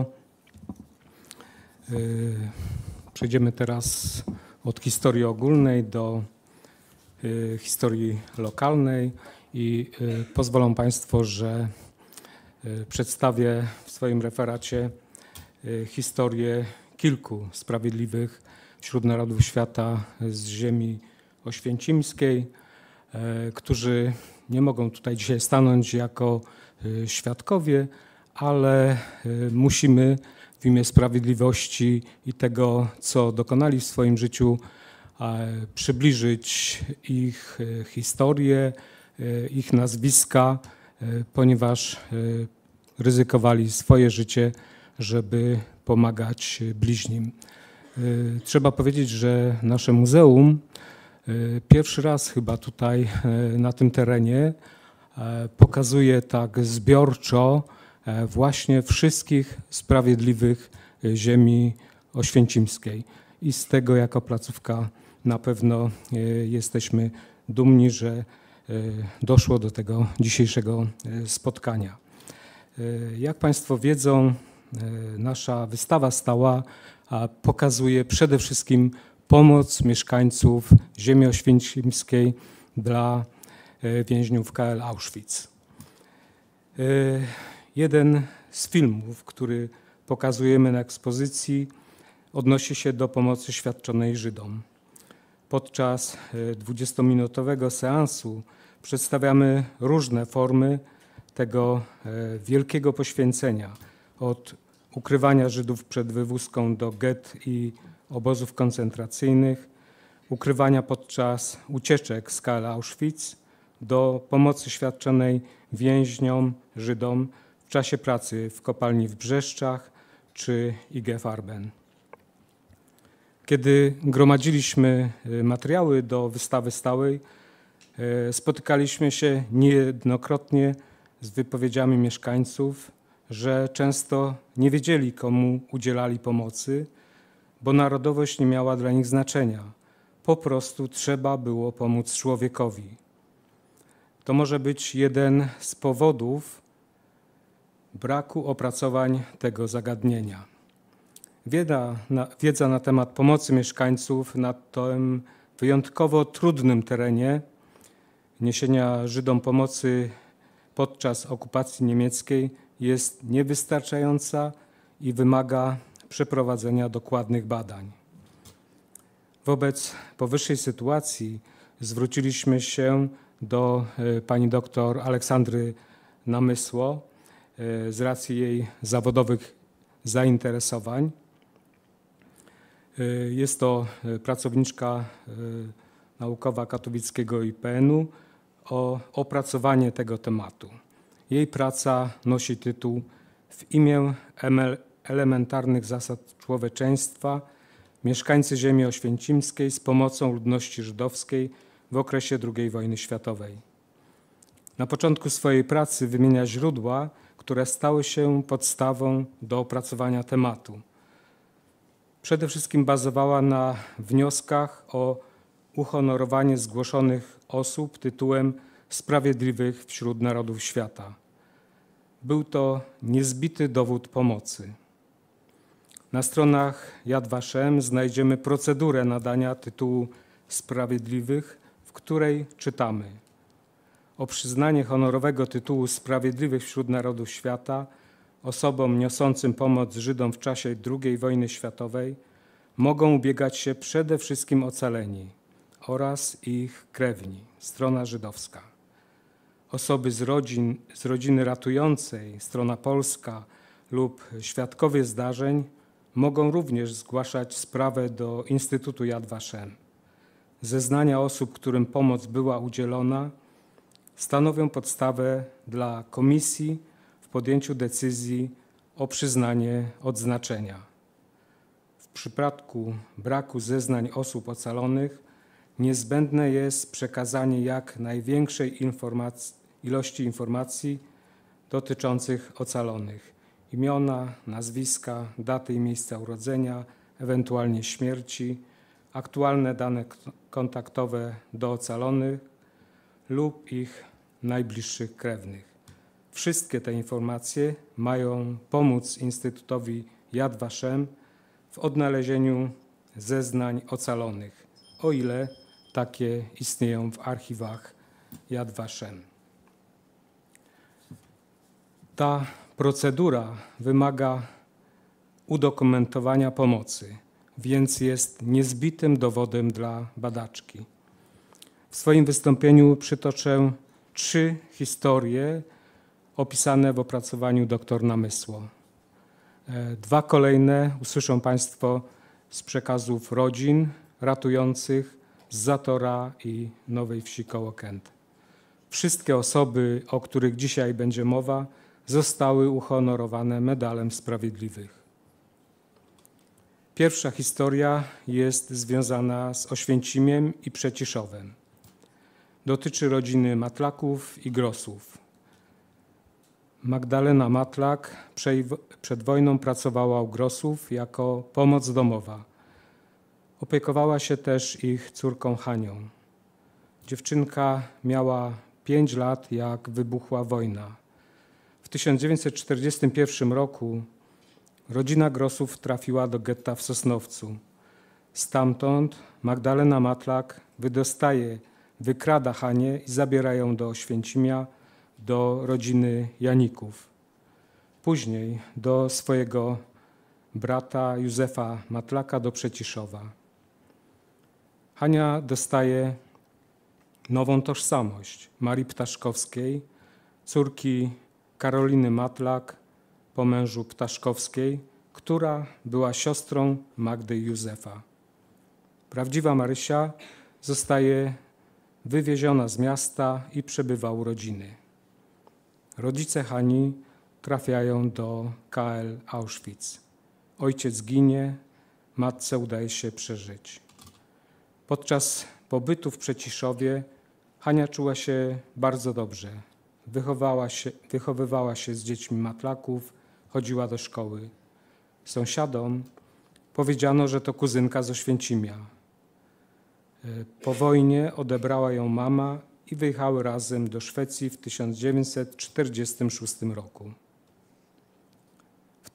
Przejdziemy teraz od historii ogólnej do historii lokalnej i pozwolą Państwo, że przedstawię w swoim referacie historię kilku sprawiedliwych wśród narodów świata z ziemi oświęcimskiej, którzy nie mogą tutaj dzisiaj stanąć jako świadkowie, ale musimy w imię sprawiedliwości i tego, co dokonali w swoim życiu, przybliżyć ich historię, ich nazwiska, ponieważ ryzykowali swoje życie, żeby pomagać bliźnim. Trzeba powiedzieć, że nasze muzeum pierwszy raz chyba tutaj na tym terenie pokazuje tak zbiorczo właśnie wszystkich sprawiedliwych ziemi oświęcimskiej. I z tego jako placówka na pewno jesteśmy dumni, że doszło do tego dzisiejszego spotkania. Jak Państwo wiedzą, nasza wystawa stała pokazuje przede wszystkim pomoc mieszkańców ziemi oświęcimskiej dla więźniów KL Auschwitz. Jeden z filmów, który pokazujemy na ekspozycji, odnosi się do pomocy świadczonej Żydom. Podczas 20-minutowego seansu przedstawiamy różne formy tego wielkiego poświęcenia, od ukrywania Żydów przed wywózką do get i obozów koncentracyjnych, ukrywania podczas ucieczek z KL Auschwitz, do pomocy świadczonej więźniom, Żydom w czasie pracy w kopalni w Brzeszczach czy IG Farben. Kiedy gromadziliśmy materiały do wystawy stałej, spotykaliśmy się niejednokrotnie z wypowiedziami mieszkańców, że często nie wiedzieli, komu udzielali pomocy, bo narodowość nie miała dla nich znaczenia. Po prostu trzeba było pomóc człowiekowi. To może być jeden z powodów braku opracowań tego zagadnienia. Wiedza na temat pomocy mieszkańców na tym wyjątkowo trudnym terenie, niesienia Żydom pomocy podczas okupacji niemieckiej jest niewystarczająca i wymaga przeprowadzenia dokładnych badań. Wobec powyższej sytuacji zwróciliśmy się do pani doktor Aleksandry Namysło z racji jej zawodowych zainteresowań. Jest to pracowniczka naukowa katowickiego IPN-u o opracowanie tego tematu. Jej praca nosi tytuł „W imię elementarnych zasad człowieczeństwa mieszkańcy ziemi oświęcimskiej z pomocą ludności żydowskiej w okresie II wojny światowej”. Na początku swojej pracy wymienia źródła, które stały się podstawą do opracowania tematu. Przede wszystkim bazowała na wnioskach o uhonorowanie zgłoszonych osób tytułem Sprawiedliwych wśród Narodów Świata. Był to niezbity dowód pomocy. Na stronach Yad Vashem znajdziemy procedurę nadania tytułu Sprawiedliwych, w której czytamy: o przyznanie honorowego tytułu Sprawiedliwych wśród Narodów Świata osobom niosącym pomoc Żydom w czasie II wojny światowej mogą ubiegać się przede wszystkim ocaleni oraz ich krewni, strona żydowska. Osoby z rodziny ratującej, strona polska, lub świadkowie zdarzeń mogą również zgłaszać sprawę do Instytutu Yad Vashem. Zeznania osób, którym pomoc była udzielona, stanowią podstawę dla komisji w podjęciu decyzji o przyznanie odznaczenia. W przypadku braku zeznań osób ocalonych niezbędne jest przekazanie jak największej ilości informacji dotyczących ocalonych: imiona, nazwiska, daty i miejsca urodzenia, ewentualnie śmierci, aktualne dane kontaktowe do ocalonych lub ich najbliższych krewnych. Wszystkie te informacje mają pomóc Instytutowi Yad Vashem w odnalezieniu zeznań ocalonych, o ile takie istnieją w archiwach Yad Vashem. Ta procedura wymaga udokumentowania pomocy, więc jest niezbitym dowodem dla badaczki. W swoim wystąpieniu przytoczę 3 historie opisane w opracowaniu dr Namysło. 2 kolejne usłyszą Państwo z przekazów rodzin ratujących z Zatora i Nowej Wsi koło Kęt. Wszystkie osoby, o których dzisiaj będzie mowa, zostały uhonorowane Medalem Sprawiedliwych. Pierwsza historia jest związana z Oświęcimiem i Przeciszowem. Dotyczy rodziny Matlaków i Grosów. Magdalena Matlak przed wojną pracowała u Grosów jako pomoc domowa. Opiekowała się też ich córką Hanią. Dziewczynka miała 5 lat, jak wybuchła wojna. W 1941 roku rodzina Grosów trafiła do getta w Sosnowcu. Stamtąd Magdalena Matlak wykrada Hanię i zabiera ją do Oświęcimia, do rodziny Janików. Później do swojego brata Józefa Matlaka do Przeciszowa. Hania dostaje nową tożsamość Marii Ptaszkowskiej, córki Karoliny Matlak po mężu Ptaszkowskiej, która była siostrą Magdy i Józefa. Prawdziwa Marysia zostaje wywieziona z miasta i przebywa u rodziny. Rodzice Hani trafiają do KL Auschwitz. Ojciec ginie, matce udaje się przeżyć. Podczas pobytu w Przeciszowie Hania czuła się bardzo dobrze. Wychowywała się z dziećmi Matlaków, chodziła do szkoły. Sąsiadom powiedziano, że to kuzynka z Oświęcimia. Po wojnie odebrała ją mama i wyjechały razem do Szwecji w 1946 roku. W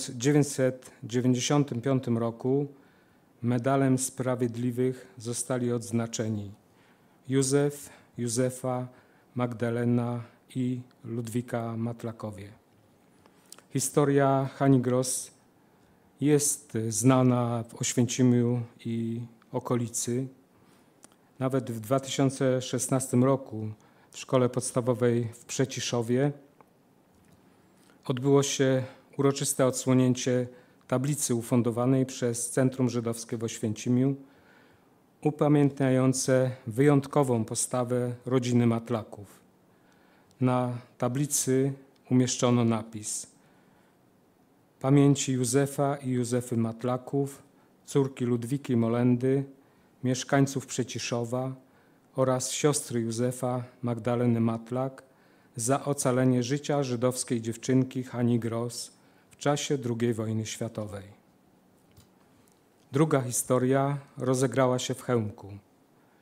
1995 roku Medalem Sprawiedliwych zostali odznaczeni Józef, Józefa, Magdalena i Ludwika Matlakowie. Historia Hani Gross jest znana w Oświęcimiu i okolicy. Nawet w 2016 roku w szkole podstawowej w Przeciszowie odbyło się uroczyste odsłonięcie tablicy ufundowanej przez Centrum Żydowskie w Oświęcimiu, upamiętniające wyjątkową postawę rodziny Matlaków. Na tablicy umieszczono napis: pamięci Józefa i Józefy Matlaków, córki Ludwiki Molendy, mieszkańców Przeciszowa oraz siostry Józefa, Magdaleny Matlak, za ocalenie życia żydowskiej dziewczynki Hani Gross w czasie II wojny światowej. Druga historia rozegrała się w Chełmku.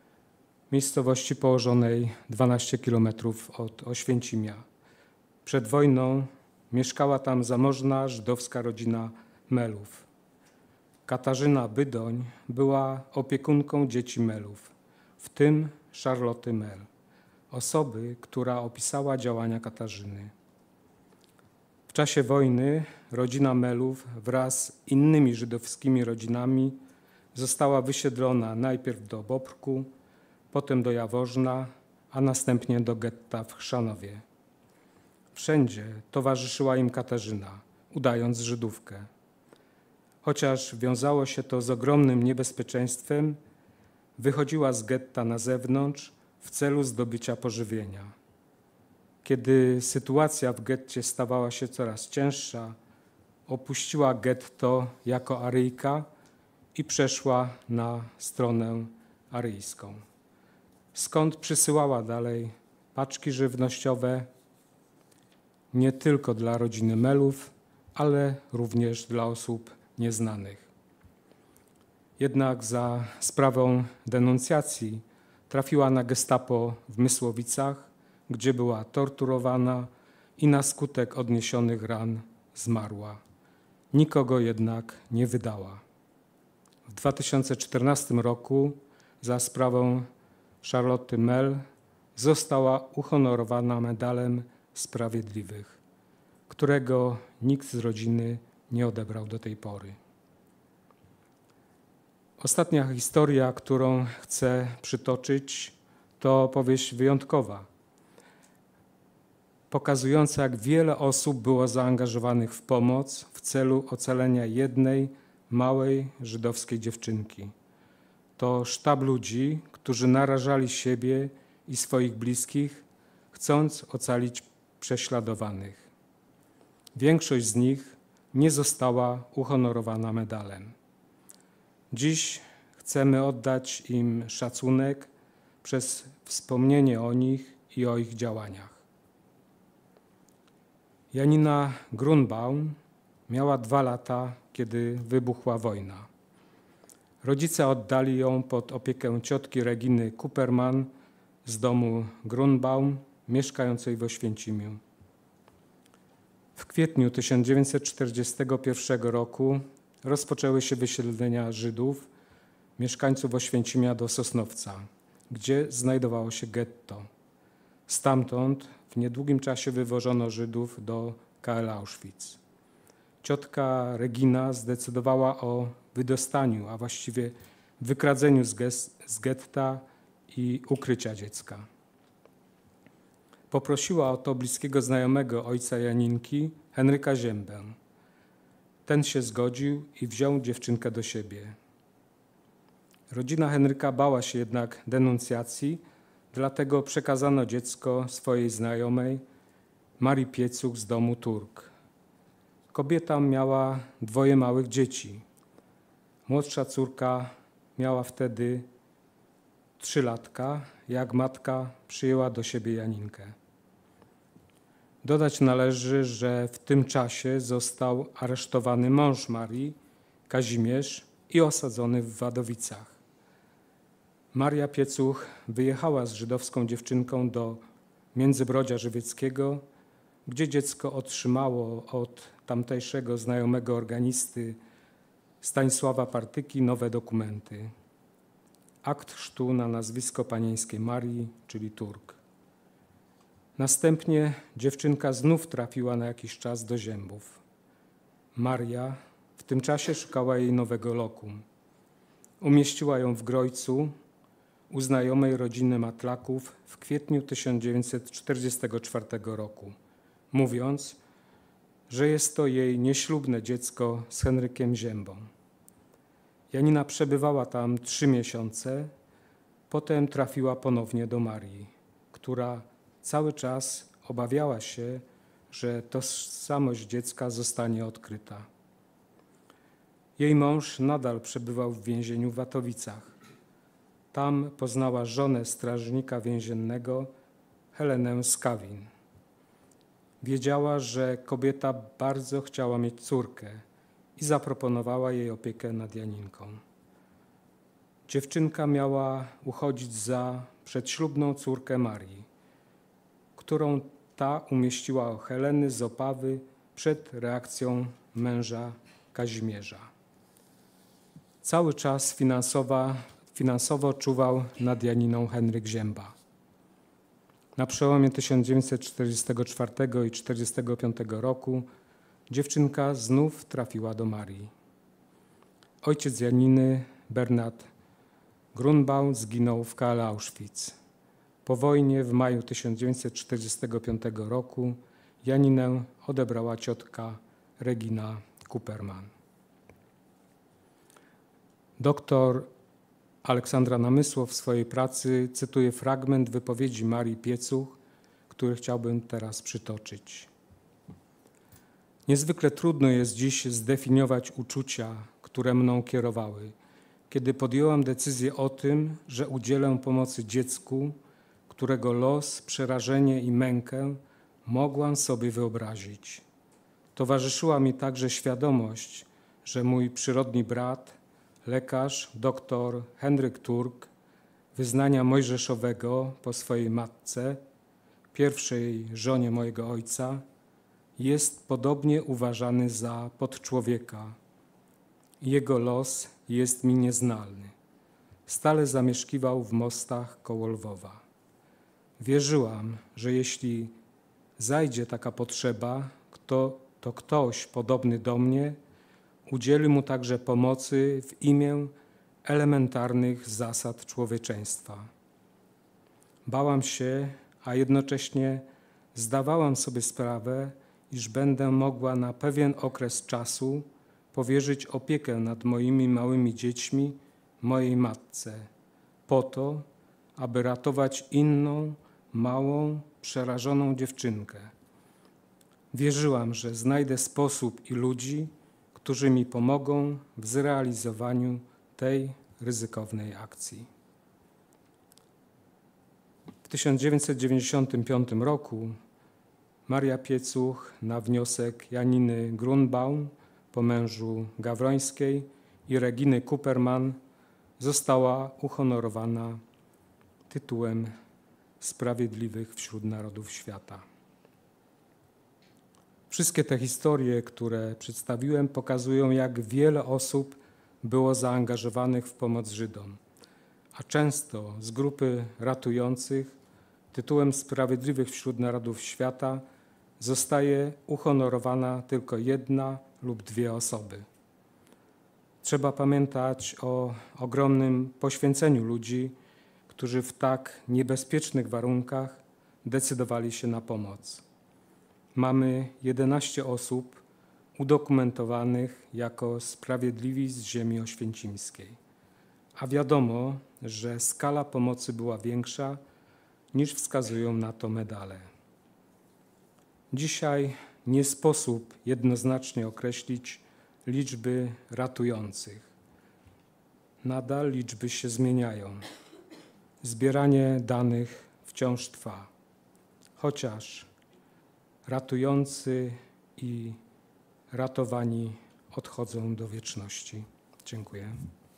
miejscowości położonej 12 km od Oświęcimia. Przed wojną mieszkała tam zamożna żydowska rodzina Melów. Katarzyna Bydoń była opiekunką dzieci Melów, w tym Charlotte Mel, osoby, która opisała działania Katarzyny. W czasie wojny rodzina Melów wraz z innymi żydowskimi rodzinami została wysiedlona najpierw do Bobrku, potem do Jaworzna, a następnie do getta w Chrzanowie. Wszędzie towarzyszyła im Katarzyna, udając Żydówkę. Chociaż wiązało się to z ogromnym niebezpieczeństwem, wychodziła z getta na zewnątrz w celu zdobycia pożywienia. Kiedy sytuacja w getcie stawała się coraz cięższa, opuściła getto jako Aryjka i przeszła na stronę aryjską, skąd przysyłała dalej paczki żywnościowe nie tylko dla rodziny Melów, ale również dla osób nieznanych. Jednak za sprawą denuncjacji trafiła na gestapo w Mysłowicach, gdzie była torturowana i na skutek odniesionych ran zmarła. Nikogo jednak nie wydała. W 2014 roku za sprawą Charlotte Mel została uhonorowana medalem Sprawiedliwych, którego nikt z rodziny nie odebrał do tej pory. Ostatnia historia, którą chcę przytoczyć, to opowieść wyjątkowa, pokazująca, jak wiele osób było zaangażowanych w pomoc w celu ocalenia jednej małej żydowskiej dziewczynki. To sztab ludzi, którzy narażali siebie i swoich bliskich, chcąc ocalić prześladowanych. Większość z nich nie została uhonorowana medalem. Dziś chcemy oddać im szacunek przez wspomnienie o nich i o ich działaniach. Janina Grunbaum miała 2 lata, kiedy wybuchła wojna. Rodzice oddali ją pod opiekę ciotki Reginy Kuperman z domu Grunbaum, mieszkającej w Oświęcimiu. W kwietniu 1941 roku rozpoczęły się wysiedlenia Żydów, mieszkańców Oświęcimia do Sosnowca, gdzie znajdowało się getto. Stamtąd w niedługim czasie wywożono Żydów do KL Auschwitz. Ciotka Regina zdecydowała o wydostaniu, a właściwie wykradzeniu z getta i ukrycia dziecka. Poprosiła o to bliskiego znajomego ojca Janinki, Henryka Ziębę. Ten się zgodził i wziął dziewczynkę do siebie. Rodzina Henryka bała się jednak denuncjacji, dlatego przekazano dziecko swojej znajomej, Marii Piecuch z domu Turk. Kobieta miała 2 małych dzieci. Młodsza córka miała wtedy 3-latka, jak matka przyjęła do siebie Janinkę. Dodać należy, że w tym czasie został aresztowany mąż Marii, Kazimierz, i osadzony w Wadowicach. Maria Piecuch wyjechała z żydowską dziewczynką do Międzybrodzia Żywieckiego, gdzie dziecko otrzymało od tamtejszego znajomego organisty Stanisława Partyki nowe dokumenty. Akt chrztu na nazwisko panieńskie Marii, czyli Turk. Następnie dziewczynka znów trafiła na jakiś czas do Ziębów. Maria w tym czasie szukała jej nowego lokum. Umieściła ją w Grojcu u znajomej rodziny Matlaków w kwietniu 1944 roku, mówiąc, że jest to jej nieślubne dziecko z Henrykiem Ziębą. Janina przebywała tam 3 miesiące, potem trafiła ponownie do Marii, która cały czas obawiała się, że tożsamość dziecka zostanie odkryta. Jej mąż nadal przebywał w więzieniu w Watowicach. Tam poznała żonę strażnika więziennego, Helenę Skawin. Wiedziała, że kobieta bardzo chciała mieć córkę i zaproponowała jej opiekę nad Janinką. Dziewczynka miała uchodzić za przedślubną córkę Marii, którą ta umieściła u Heleny z Opawy przed reakcją męża Kazimierza. Cały czas finansowo czuwał nad Janiną Henryk Zięba. Na przełomie 1944 i 1945 roku dziewczynka znów trafiła do Marii. Ojciec Janiny, Bernard Grunbaum, zginął w KL Auschwitz. Po wojnie w maju 1945 roku Janinę odebrała ciotka Regina Kuperman. Doktor Aleksandra Namysłow w swojej pracy cytuje fragment wypowiedzi Marii Piecuch, który chciałbym teraz przytoczyć. Niezwykle trudno jest dziś zdefiniować uczucia, które mną kierowały, kiedy podjęłam decyzję o tym, że udzielę pomocy dziecku, którego los, przerażenie i mękę mogłam sobie wyobrazić. Towarzyszyła mi także świadomość, że mój przyrodni brat, lekarz dr Henryk Turk, wyznania mojżeszowego po swojej matce, pierwszej żonie mojego ojca, jest podobnie uważany za podczłowieka. Jego los jest mi nieznany. Stale zamieszkiwał w Mostach koło Lwowa. Wierzyłam, że jeśli zajdzie taka potrzeba, to ktoś podobny do mnie udzieli mu także pomocy w imię elementarnych zasad człowieczeństwa. Bałam się, a jednocześnie zdawałam sobie sprawę, iż będę mogła na pewien okres czasu powierzyć opiekę nad moimi małymi dziećmi mojej matce, po to, aby ratować inną, małą, przerażoną dziewczynkę. Wierzyłam, że znajdę sposób i ludzi, którzy mi pomogą w zrealizowaniu tej ryzykownej akcji. W 1995 roku Maria Piecuch na wniosek Janiny Grunbaum po mężu Gawrońskiej i Reginy Kuperman została uhonorowana tytułem Sprawiedliwych wśród Narodów Świata. Wszystkie te historie, które przedstawiłem, pokazują, jak wiele osób było zaangażowanych w pomoc Żydom, a często z grupy ratujących tytułem Sprawiedliwych wśród Narodów Świata zostaje uhonorowana tylko jedna lub dwie osoby. Trzeba pamiętać o ogromnym poświęceniu ludzi, którzy w tak niebezpiecznych warunkach decydowali się na pomoc. Mamy 11 osób udokumentowanych jako sprawiedliwi z ziemi oświęcimskiej, a wiadomo, że skala pomocy była większa, niż wskazują na to medale. Dzisiaj nie sposób jednoznacznie określić liczby ratujących. Nadal liczby się zmieniają. Zbieranie danych wciąż trwa, chociaż ratujący i ratowani odchodzą do wieczności. Dziękuję.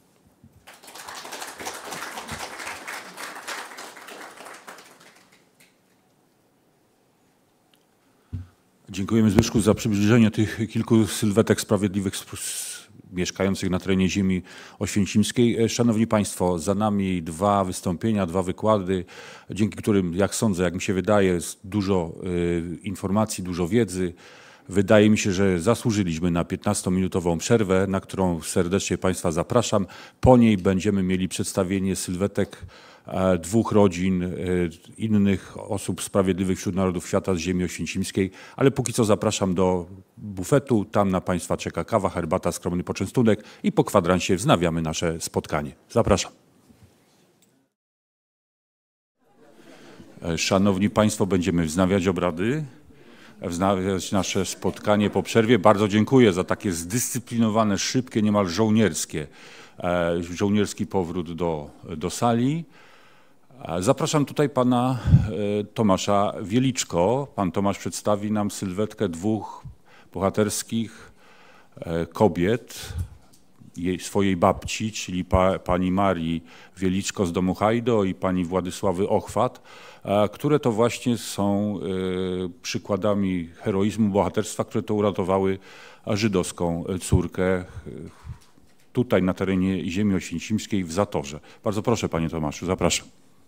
Dziękujemy Zbyszku za przybliżenie tych kilku sylwetek sprawiedliwych mieszkających na terenie ziemi oświęcimskiej. Szanowni Państwo, za nami dwa wystąpienia, dwa wykłady, dzięki którym, jak sądzę, jak mi się wydaje, jest dużo informacji, dużo wiedzy. Wydaje mi się, że zasłużyliśmy na 15-minutową przerwę, na którą serdecznie Państwa zapraszam. Po niej będziemy mieli przedstawienie sylwetek dwóch rodzin, innych osób sprawiedliwych wśród narodów świata z ziemi oświęcimskiej, ale póki co zapraszam do bufetu, tam na Państwa czeka kawa, herbata, skromny poczęstunek i po kwadransie wznawiamy nasze spotkanie. Zapraszam. Szanowni Państwo, będziemy wznawiać obrady, wznawiać nasze spotkanie po przerwie. Bardzo dziękuję za takie zdyscyplinowane, szybkie, niemal żołnierski powrót do sali. Zapraszam tutaj pana Tomasza Wieliczko. Pan Tomasz przedstawi nam sylwetkę dwóch bohaterskich kobiet. swojej babci, czyli pani Marii Wieliczko z domu Hajdo i pani Władysławy Ochwat, które to właśnie są przykładami heroizmu, bohaterstwa, które to uratowały żydowską córkę tutaj na terenie ziemi oświęcimskiej w Zatorze. Bardzo proszę, panie Tomaszu, zapraszam.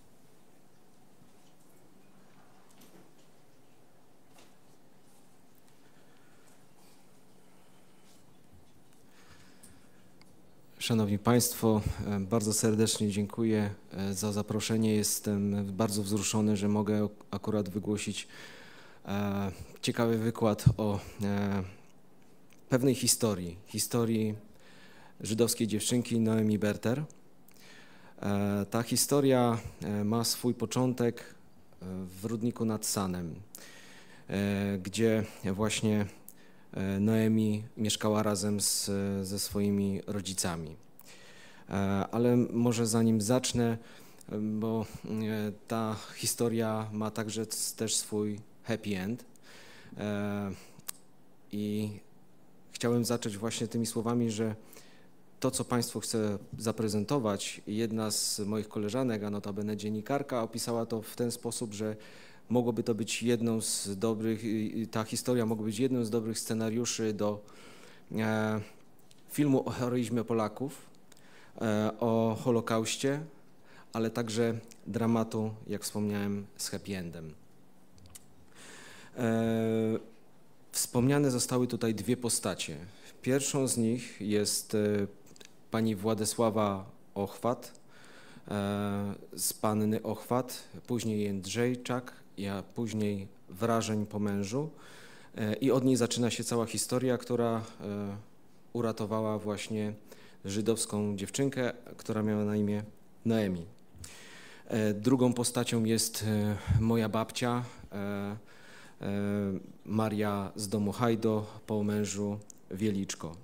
Szanowni Państwo, bardzo serdecznie dziękuję za zaproszenie. Jestem bardzo wzruszony, że mogę akurat wygłosić ciekawy wykład o pewnej historii żydowskiej dziewczynki Noemi Berter. Ta historia ma swój początek w Rudniku nad Sanem, gdzie właśnie Noemi mieszkała razem ze swoimi rodzicami. Ale może zanim zacznę, bo ta historia ma także też swój happy end i chciałem zacząć właśnie tymi słowami, że to, co Państwu chcę zaprezentować, jedna z moich koleżanek, a notabene dziennikarka, opisała to w ten sposób, że mogłoby to być jedną z dobrych, ta historia mogła być jednym z dobrych scenariuszy do filmu o heroizmie Polaków, o Holokauście, ale także dramatu, jak wspomniałem, z happy endem. Wspomniane zostały tutaj dwie postacie. Pierwszą z nich jest pani Władysława Ochwat, z panny Ochwat, później Jędrzejczak, a później Wrażeń po mężu. I od niej zaczyna się cała historia, która uratowała właśnie żydowską dziewczynkę, która miała na imię Noemi. Drugą postacią jest moja babcia, Maria z domu Hajdo, po mężu Wieliczko.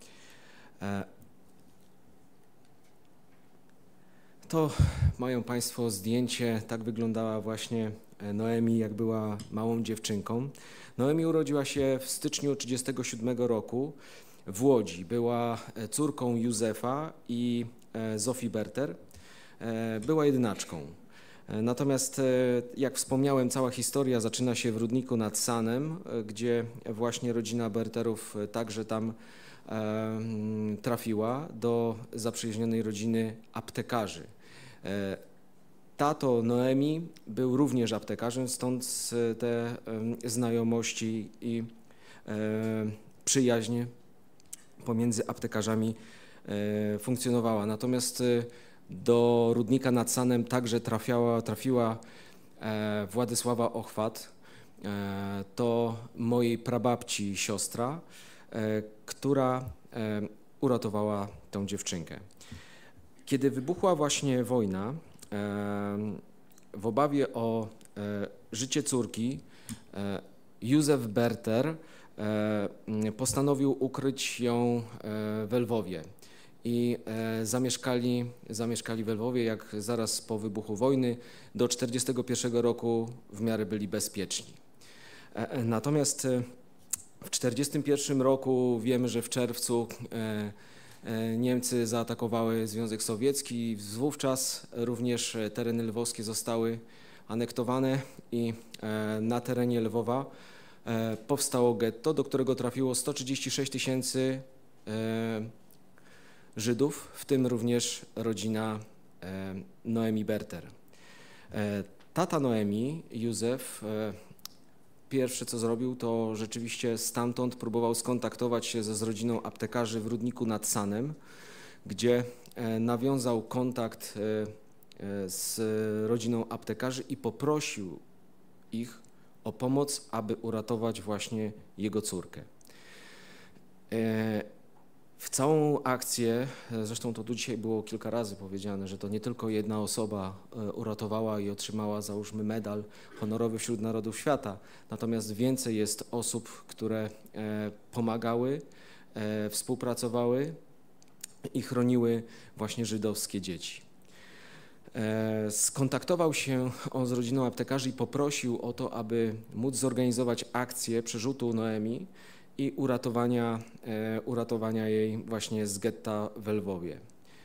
To mają Państwo zdjęcie, tak wyglądała właśnie Noemi, jak była małą dziewczynką. Noemi urodziła się w styczniu 1937 roku w Łodzi. Była córką Józefa i Zofii Berter. Była jednaczką. Natomiast, jak wspomniałem, cała historia zaczyna się w Rudniku nad Sanem, gdzie właśnie rodzina Berterów także tam trafiła do zaprzyjaźnionej rodziny aptekarzy. Tato Noemi był również aptekarzem, stąd te znajomości i przyjaźń pomiędzy aptekarzami funkcjonowała. Natomiast do Rudnika nad Sanem także trafiła Władysława Ochwat, to mojej prababci siostra, która uratowała tę dziewczynkę. Kiedy wybuchła właśnie wojna, w obawie o życie córki, Józef Berter postanowił ukryć ją we Lwowie i zamieszkali we Lwowie, jak zaraz po wybuchu wojny do 1941 roku w miarę byli bezpieczni. Natomiast w 1941 roku wiemy, że w czerwcu Niemcy zaatakowały Związek Sowiecki, wówczas również tereny lwowskie zostały anektowane i na terenie Lwowa powstało getto, do którego trafiło 136 000 Żydów, w tym również rodzina Noemi Berter. Tata Noemi, Józef, pierwsze co zrobił, to rzeczywiście stamtąd próbował skontaktować się z rodziną aptekarzy w Rudniku nad Sanem, gdzie nawiązał kontakt z rodziną aptekarzy i poprosił ich o pomoc, aby uratować właśnie jego córkę. W całą akcję, zresztą to tu dzisiaj było kilka razy powiedziane, że to nie tylko jedna osoba uratowała i otrzymała, załóżmy, medal honorowy wśród narodów świata, natomiast więcej jest osób, które pomagały, współpracowały i chroniły właśnie żydowskie dzieci. Skontaktował się on z rodziną aptekarzy i poprosił o to, aby móc zorganizować akcję przerzutu Noemi i uratowania jej właśnie z getta w Lwowie.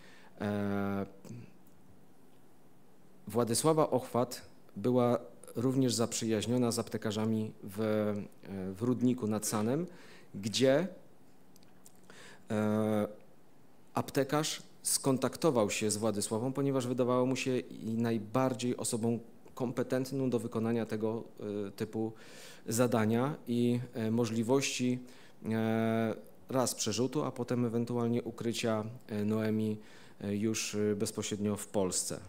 Władysława Ochwat była również zaprzyjaźniona z aptekarzami w Rudniku nad Sanem, gdzie aptekarz skontaktował się z Władysławą, ponieważ wydawało mu się najbardziej osobą kompetentną do wykonania tego typu zadania i możliwości raz przerzutu, a potem ewentualnie ukrycia Noemi już bezpośrednio w Polsce.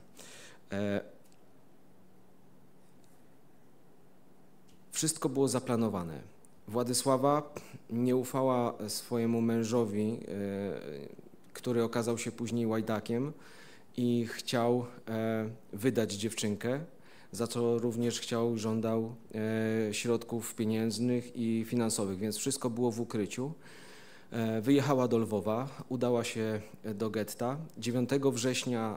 Wszystko było zaplanowane. Władysława nie ufała swojemu mężowi, który okazał się później łajdakiem i chciał wydać dziewczynkę, za co również żądał środków pieniężnych i finansowych, więc wszystko było w ukryciu. Wyjechała do Lwowa, udała się do getta. 9 września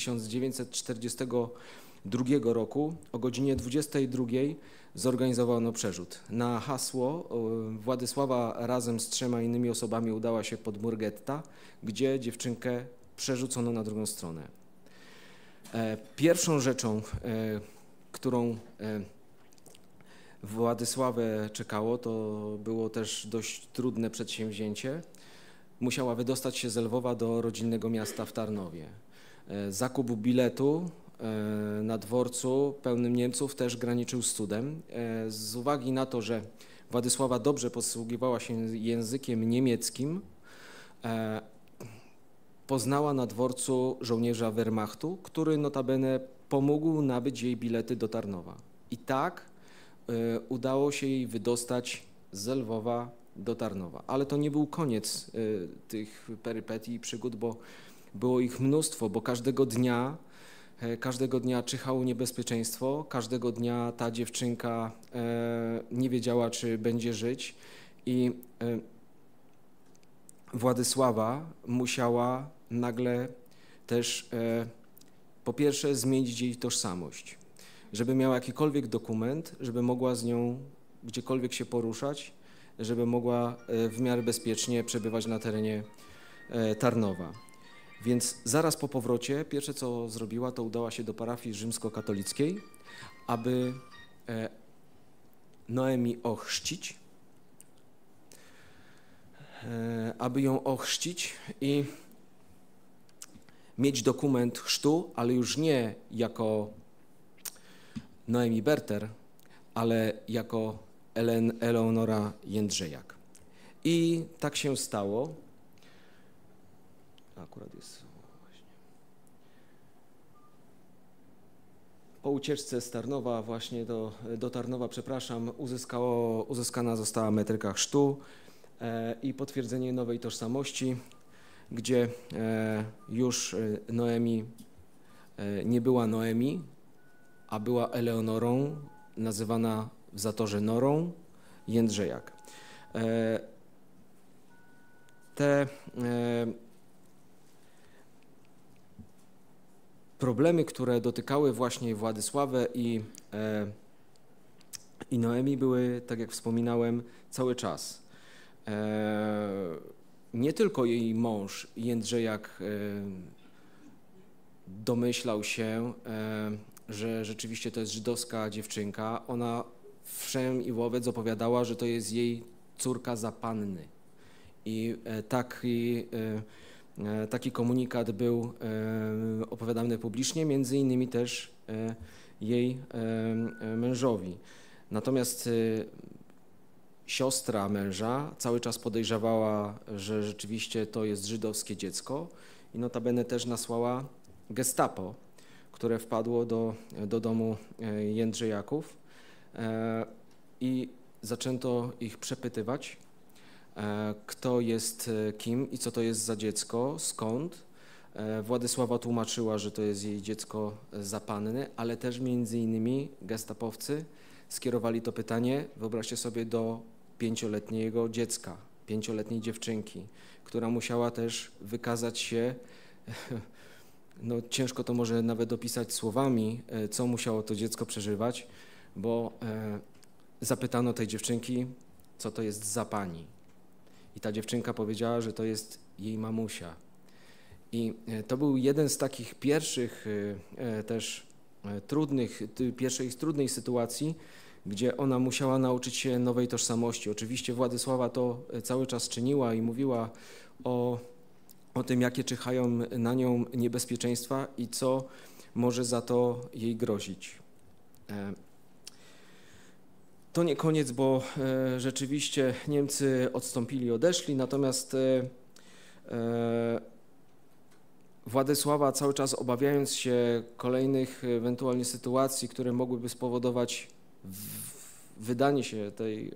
1942 roku o godzinie 22 zorganizowano przerzut. Na hasło Władysława razem z 3 innymi osobami udała się pod mur getta, gdzie dziewczynkę przerzucono na drugą stronę. Pierwszą rzeczą, którą Władysławę czekało, to było też dość trudne przedsięwzięcie. Musiała wydostać się z Lwowa do rodzinnego miasta w Tarnowie. Zakup biletu na dworcu pełnym Niemców też graniczył z cudem. Z uwagi na to, że Władysława dobrze posługiwała się językiem niemieckim, poznała na dworcu żołnierza Wehrmachtu, który notabene pomógł nabyć jej bilety do Tarnowa. I tak udało się jej wydostać z Lwowa do Tarnowa. Ale to nie był koniec tych perypetii i przygód, bo było ich mnóstwo, bo każdego dnia czyhało niebezpieczeństwo, każdego dnia ta dziewczynka nie wiedziała, czy będzie żyć i Władysława musiała nagle też po pierwsze zmienić jej tożsamość, żeby miała jakikolwiek dokument, żeby mogła z nią gdziekolwiek się poruszać, żeby mogła w miarę bezpiecznie przebywać na terenie Tarnowa. Więc zaraz po powrocie pierwsze co zrobiła, to udała się do parafii rzymskokatolickiej, aby Noemi ją ochrzcić i mieć dokument chrztu, ale już nie jako Noemi Berter, ale jako Eleonora Jędrzejak. I tak się stało. Akurat jest właśnie. Po ucieczce z Tarnowa właśnie do Tarnowa, przepraszam, uzyskana została metryka chrztu i potwierdzenie nowej tożsamości, gdzie już Noemi nie była Noemi, a była Eleonorą, nazywana w Zatorze Norą Jędrzejak. Te problemy, które dotykały właśnie Władysławę i Noemi, były, tak jak wspominałem, cały czas. Nie tylko jej mąż Jędrzejak domyślał się, że rzeczywiście to jest żydowska dziewczynka. Ona wszem i wobec opowiadała, że to jest jej córka za panny. I taki komunikat był opowiadany publicznie, między innymi też jej mężowi. Natomiast siostra męża cały czas podejrzewała, że rzeczywiście to jest żydowskie dziecko i notabene też nasłała gestapo, które wpadło do domu Jędrzejaków i zaczęto ich przepytywać, kto jest kim i co to jest za dziecko, skąd. Władysława tłumaczyła, że to jest jej dziecko za panny, ale też między innymi gestapowcy skierowali to pytanie, wyobraźcie sobie, do 5-letniego dziecka, 5-letniej dziewczynki, która musiała też wykazać się, no ciężko to może nawet opisać słowami, co musiało to dziecko przeżywać, bo zapytano tej dziewczynki, co to jest za pani. I ta dziewczynka powiedziała, że to jest jej mamusia. I to był jeden z takich pierwszych też pierwszej trudnej sytuacji, gdzie ona musiała nauczyć się nowej tożsamości. Oczywiście Władysława to cały czas czyniła i mówiła o tym, jakie czyhają na nią niebezpieczeństwa i co może za to jej grozić. To nie koniec, bo rzeczywiście Niemcy odstąpili, odeszli, natomiast Władysława, cały czas obawiając się kolejnych ewentualnie sytuacji, które mogłyby spowodować wydanie się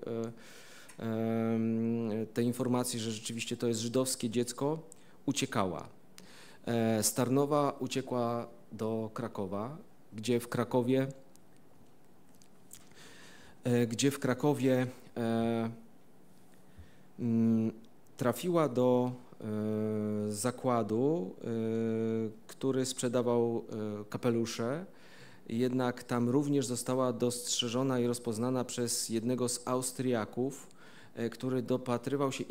tej informacji, że rzeczywiście to jest żydowskie dziecko, uciekała. Z Tarnowa uciekła do Krakowa, gdzie w Krakowie trafiła do zakładu, który sprzedawał kapelusze. Jednak tam również została dostrzeżona i rozpoznana przez jednego z Austriaków, który dopatrywał się i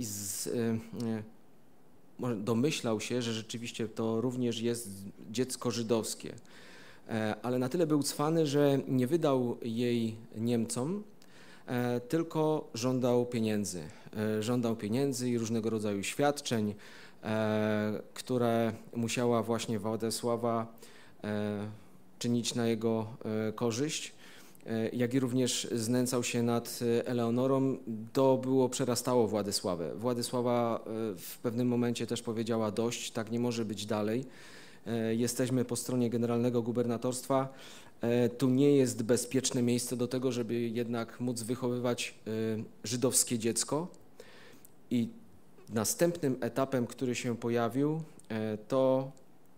domyślał się, że rzeczywiście to również jest dziecko żydowskie. Ale na tyle był cwany, że nie wydał jej Niemcom, tylko żądał pieniędzy. Żądał pieniędzy i różnego rodzaju świadczeń, które musiała właśnie Władysława czynić na jego korzyść, jak i również znęcał się nad Eleonorą. To przerastało Władysławę. Władysława w pewnym momencie też powiedziała: dość, tak nie może być dalej. Jesteśmy po stronie generalnego gubernatorstwa. Tu nie jest bezpieczne miejsce do tego, żeby jednak móc wychowywać żydowskie dziecko. I następnym etapem, który się pojawił, to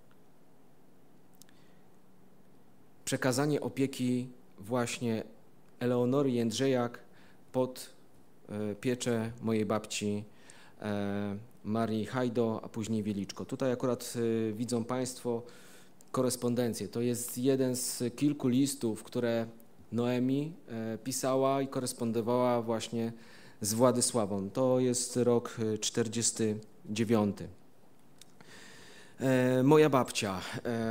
przekazanie opieki właśnie Eleonory Jędrzejak pod pieczę mojej babci Marii Hajdo, a później Wieliczko. Tutaj akurat widzą Państwo korespondencję. To jest jeden z kilku listów, które Noemi pisała i korespondowała właśnie z Władysławą. To jest rok 1949. Moja babcia.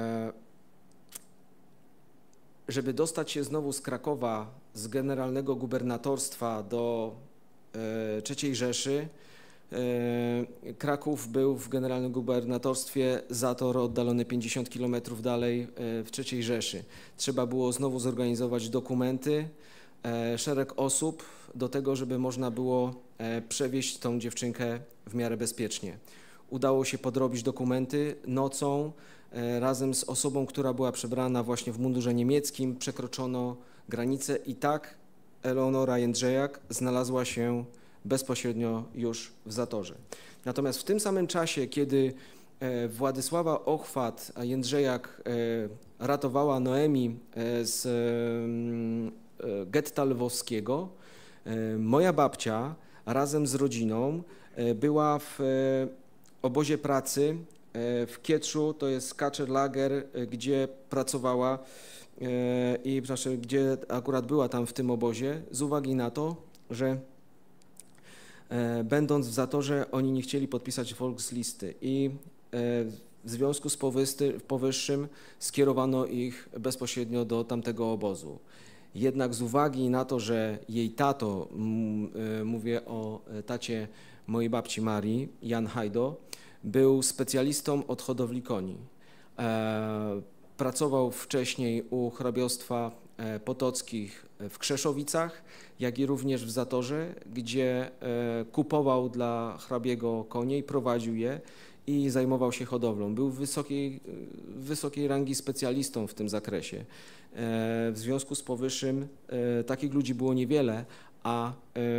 Żeby dostać się znowu z Krakowa, z generalnego gubernatorstwa do III Rzeszy, Kraków był w generalnym gubernatorstwie, Zator oddalony 50 km dalej w III Rzeszy. Trzeba było znowu zorganizować dokumenty, szereg osób do tego, żeby można było przewieźć tą dziewczynkę w miarę bezpiecznie. Udało się podrobić dokumenty nocą. Razem z osobą, która była przebrana właśnie w mundurze niemieckim, przekroczono granicę i tak Eleonora Jędrzejak znalazła się bezpośrednio już w Zatorze. Natomiast w tym samym czasie, kiedy Władysława Ochwat, a Jędrzejak ratowała Noemi z getta lwowskiego, moja babcia razem z rodziną była w obozie pracy w Kietrzu, to jest Kaczerlager, gdzie pracowała i gdzie akurat była tam w tym obozie, z uwagi na to, że będąc w Zatorze, oni nie chcieli podpisać Volkslisty i w związku z powyższym skierowano ich bezpośrednio do tamtego obozu. Jednak z uwagi na to, że jej tato, mówię o tacie mojej babci Marii, Jan Hajdo, był specjalistą od hodowli koni. Pracował wcześniej u hrabiostwa potockich w Krzeszowicach, jak i również w Zatorze, gdzie kupował dla hrabiego konie i prowadził je i zajmował się hodowlą. Był wysokiej rangi specjalistą w tym zakresie. W związku z powyższym takich ludzi było niewiele, a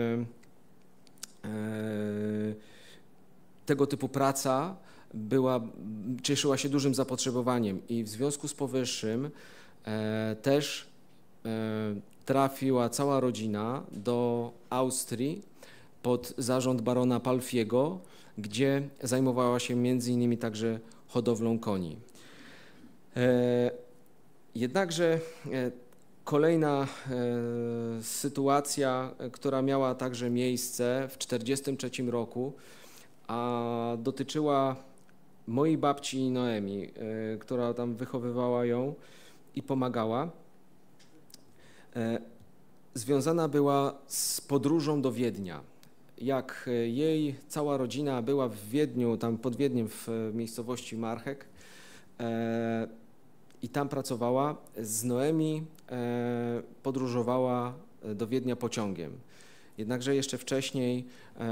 tego typu praca cieszyła się dużym zapotrzebowaniem i w związku z powyższym też trafiła cała rodzina do Austrii pod zarząd barona Palfiego, gdzie zajmowała się między innymi także hodowlą koni. Jednakże Kolejna sytuacja, która miała także miejsce w 1943 roku, a dotyczyła mojej babci Noemi, która tam wychowywała ją i pomagała. Związana była z podróżą do Wiednia. Jak jej cała rodzina była w Wiedniu, tam pod Wiedniem w miejscowości Marchek i tam pracowała, z Noemi podróżowała do Wiednia pociągiem. Jednakże jeszcze wcześniej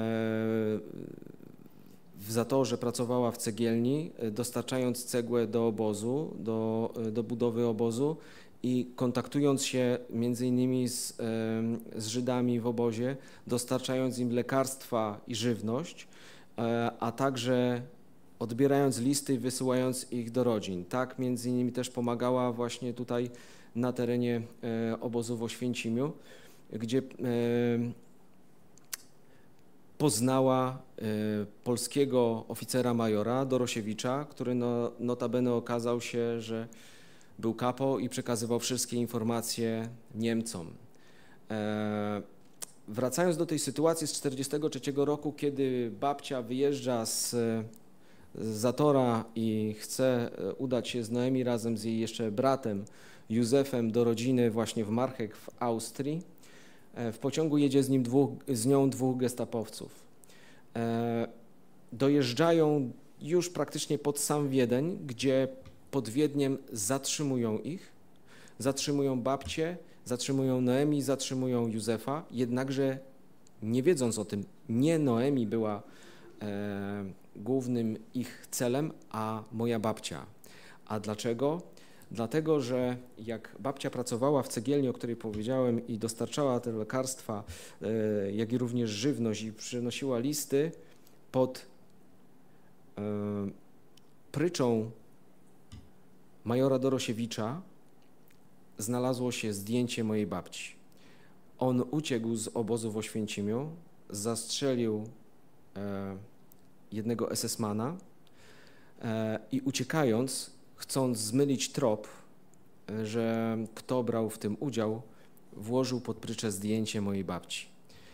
w Zatorze pracowała w cegielni, dostarczając cegłę do obozu, do budowy obozu i kontaktując się między innymi z Żydami w obozie, dostarczając im lekarstwa i żywność, a także odbierając listy i wysyłając ich do rodzin. Tak między innymi też pomagała właśnie tutaj na terenie obozu w Oświęcimiu, gdzie poznała polskiego oficera majora Dorosiewicza, który notabene okazał się, że był kapo i przekazywał wszystkie informacje Niemcom. Wracając do tej sytuacji z 1943 roku, kiedy babcia wyjeżdża z Zatora i chce udać się z Noemi razem z jej jeszcze bratem Józefem do rodziny właśnie w Marchek w Austrii, w pociągu jedzie z nią dwóch gestapowców. Dojeżdżają już praktycznie pod sam Wiedeń, gdzie pod Wiedniem zatrzymują ich, zatrzymują babcię, zatrzymują Noemi, zatrzymują Józefa, jednakże nie wiedząc o tym, nie Noemi była głównym ich celem, a moja babcia. A dlaczego? Dlatego, że jak babcia pracowała w cegielni, o której powiedziałem, i dostarczała te lekarstwa, jak i również żywność i przynosiła listy, pod pryczą majora Dorosiewicza znalazło się zdjęcie mojej babci. On uciekł z obozu w Oświęcimiu, zastrzelił jednego SS-mana i uciekając, chcąc zmylić trop, że kto brał w tym udział, włożył pod pryczę zdjęcie mojej babci.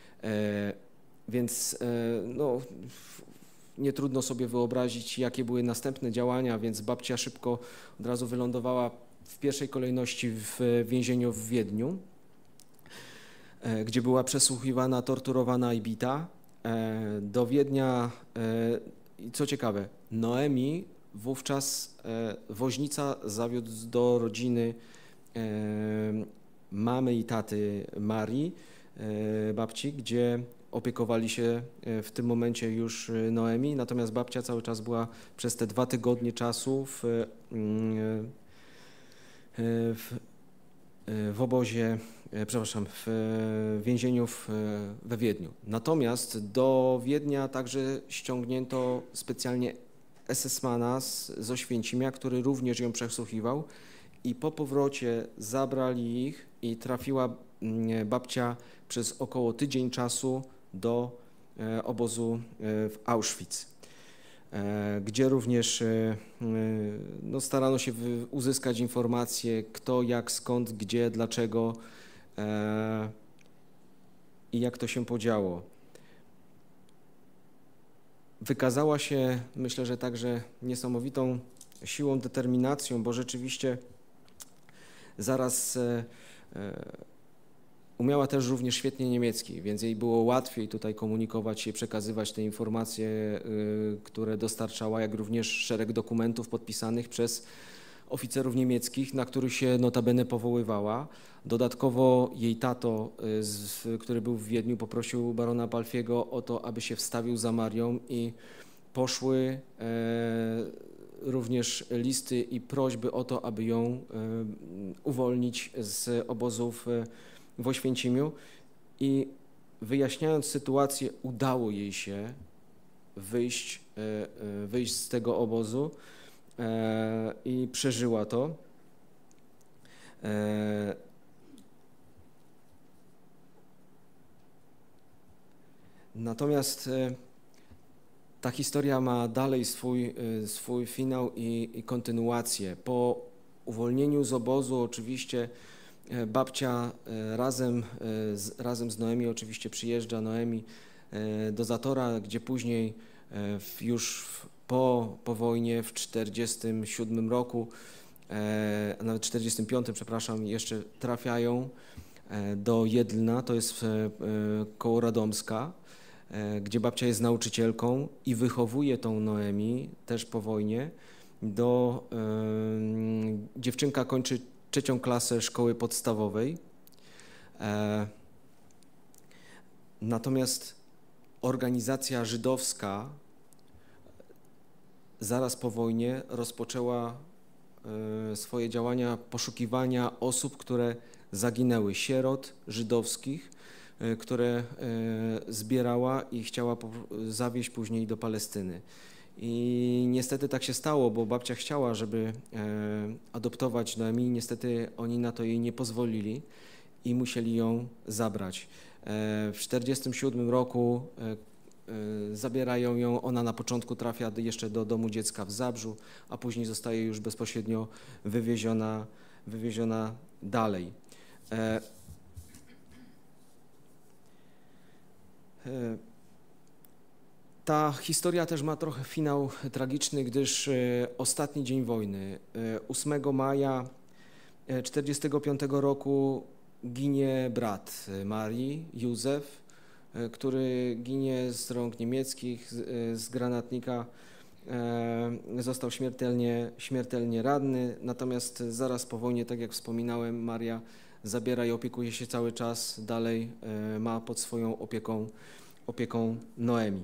Więc no, nie trudno sobie wyobrazić, jakie były następne działania, więc babcia szybko od razu wylądowała w pierwszej kolejności w więzieniu w Wiedniu, gdzie była przesłuchiwana, torturowana i bita. Do Wiednia, co ciekawe, Noemi wówczas woźnica zawiódł do rodziny mamy i taty Marii, babci, gdzie opiekowali się w tym momencie już Noemi, natomiast babcia cały czas była przez te 2 tygodnie czasu w obozie, przepraszam, w więzieniu we Wiedniu. Natomiast do Wiednia także ściągnięto specjalnie SS-mana z Oświęcimia, który również ją przesłuchiwał i po powrocie zabrali ich i trafiła babcia przez około tydzień czasu do obozu w Auschwitz, gdzie również no, starano się uzyskać informacje, kto, jak, skąd, gdzie, dlaczego i jak to się podziało. Wykazała się, myślę, że także niesamowitą siłą, determinacją, bo rzeczywiście zaraz umiała też również świetnie niemiecki, więc jej było łatwiej tutaj komunikować się, przekazywać te informacje, które dostarczała, jak również szereg dokumentów podpisanych przez oficerów niemieckich, na których się notabene powoływała. Dodatkowo jej tato, który był w Wiedniu, poprosił barona Balfiego o to, aby się wstawił za Marią i poszły również listy i prośby o to, aby ją uwolnić z obozów w Oświęcimiu i wyjaśniając sytuację, udało jej się wyjść z tego obozu i przeżyła to. Natomiast ta historia ma dalej swój finał i kontynuację. Po uwolnieniu z obozu oczywiście babcia razem z Noemi oczywiście przyjeżdża Noemi do Zatora, gdzie później już po wojnie w 1947 roku, a nawet 1945, przepraszam, jeszcze trafiają do Jedlna, to jest koło Radomska, gdzie babcia jest nauczycielką i wychowuje tą Noemi też po wojnie. Dziewczynka kończy 3. klasę szkoły podstawowej. Natomiast organizacja żydowska zaraz po wojnie rozpoczęła swoje działania poszukiwania osób, które zaginęły, sierot żydowskich, które zbierała i chciała zawieźć później do Palestyny. I niestety tak się stało, bo babcia chciała, żeby adoptować Noemi, niestety oni na to jej nie pozwolili i musieli ją zabrać. W 1947 roku zabierają ją, ona na początku trafia jeszcze do domu dziecka w Zabrzu, a później zostaje już bezpośrednio wywieziona dalej. Ta historia też ma trochę finał tragiczny, gdyż ostatni dzień wojny, 8 maja 1945 roku ginie brat Marii, Józef, który ginie z rąk niemieckich, z granatnika, został śmiertelnie ranny, natomiast zaraz po wojnie, tak jak wspominałem, Maria zabiera i opiekuje się cały czas, dalej ma pod swoją opieką Noemi.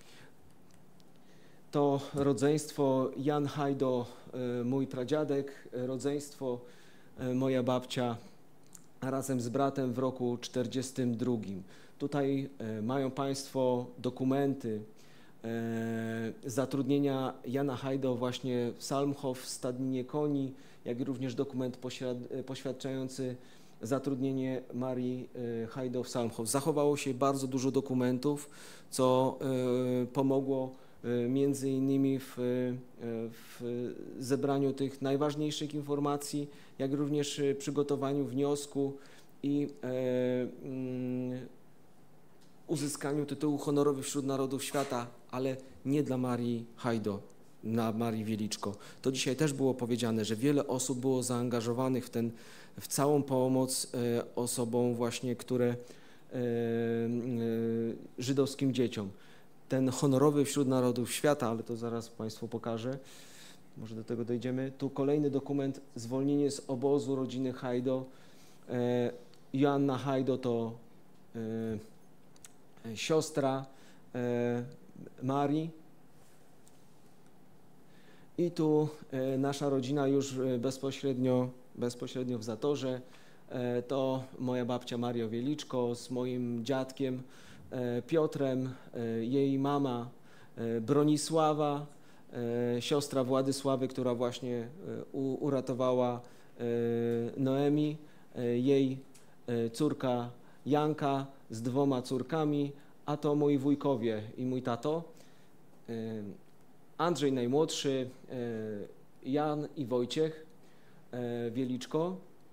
To rodzeństwo Jan Hajdo, mój pradziadek, rodzeństwo moja babcia razem z bratem w roku 1942. Tutaj mają Państwo dokumenty zatrudnienia Jana Hajdo właśnie w Salmchow, w stadninie koni, jak również dokument poświadczający zatrudnienie Marii Hajdo w Salmchow. Zachowało się bardzo dużo dokumentów, co pomogło między innymi w zebraniu tych najważniejszych informacji, jak również przygotowaniu wniosku i uzyskaniu tytułu honorowy wśród narodów świata, ale nie dla Marii Hajdo, na Marii Wieliczko. To dzisiaj też było powiedziane, że wiele osób było zaangażowanych w całą pomoc osobom właśnie, które żydowskim dzieciom. Ten honorowy wśród narodów świata, ale to zaraz Państwu pokażę, może do tego dojdziemy. Tu kolejny dokument, zwolnienie z obozu rodziny Hajdo. Joanna Hajdo to siostra Marii. I tu nasza rodzina już bezpośrednio w Zatorze. To moja babcia Maria Wieliczko z moim dziadkiem Piotrem, jej mama Bronisława, siostra Władysławy, która właśnie uratowała Noemi, jej córka Janka z 2 córkami, a to moi wujkowie i mój tato, Andrzej najmłodszy, Jan i Wojciech Wieliczko.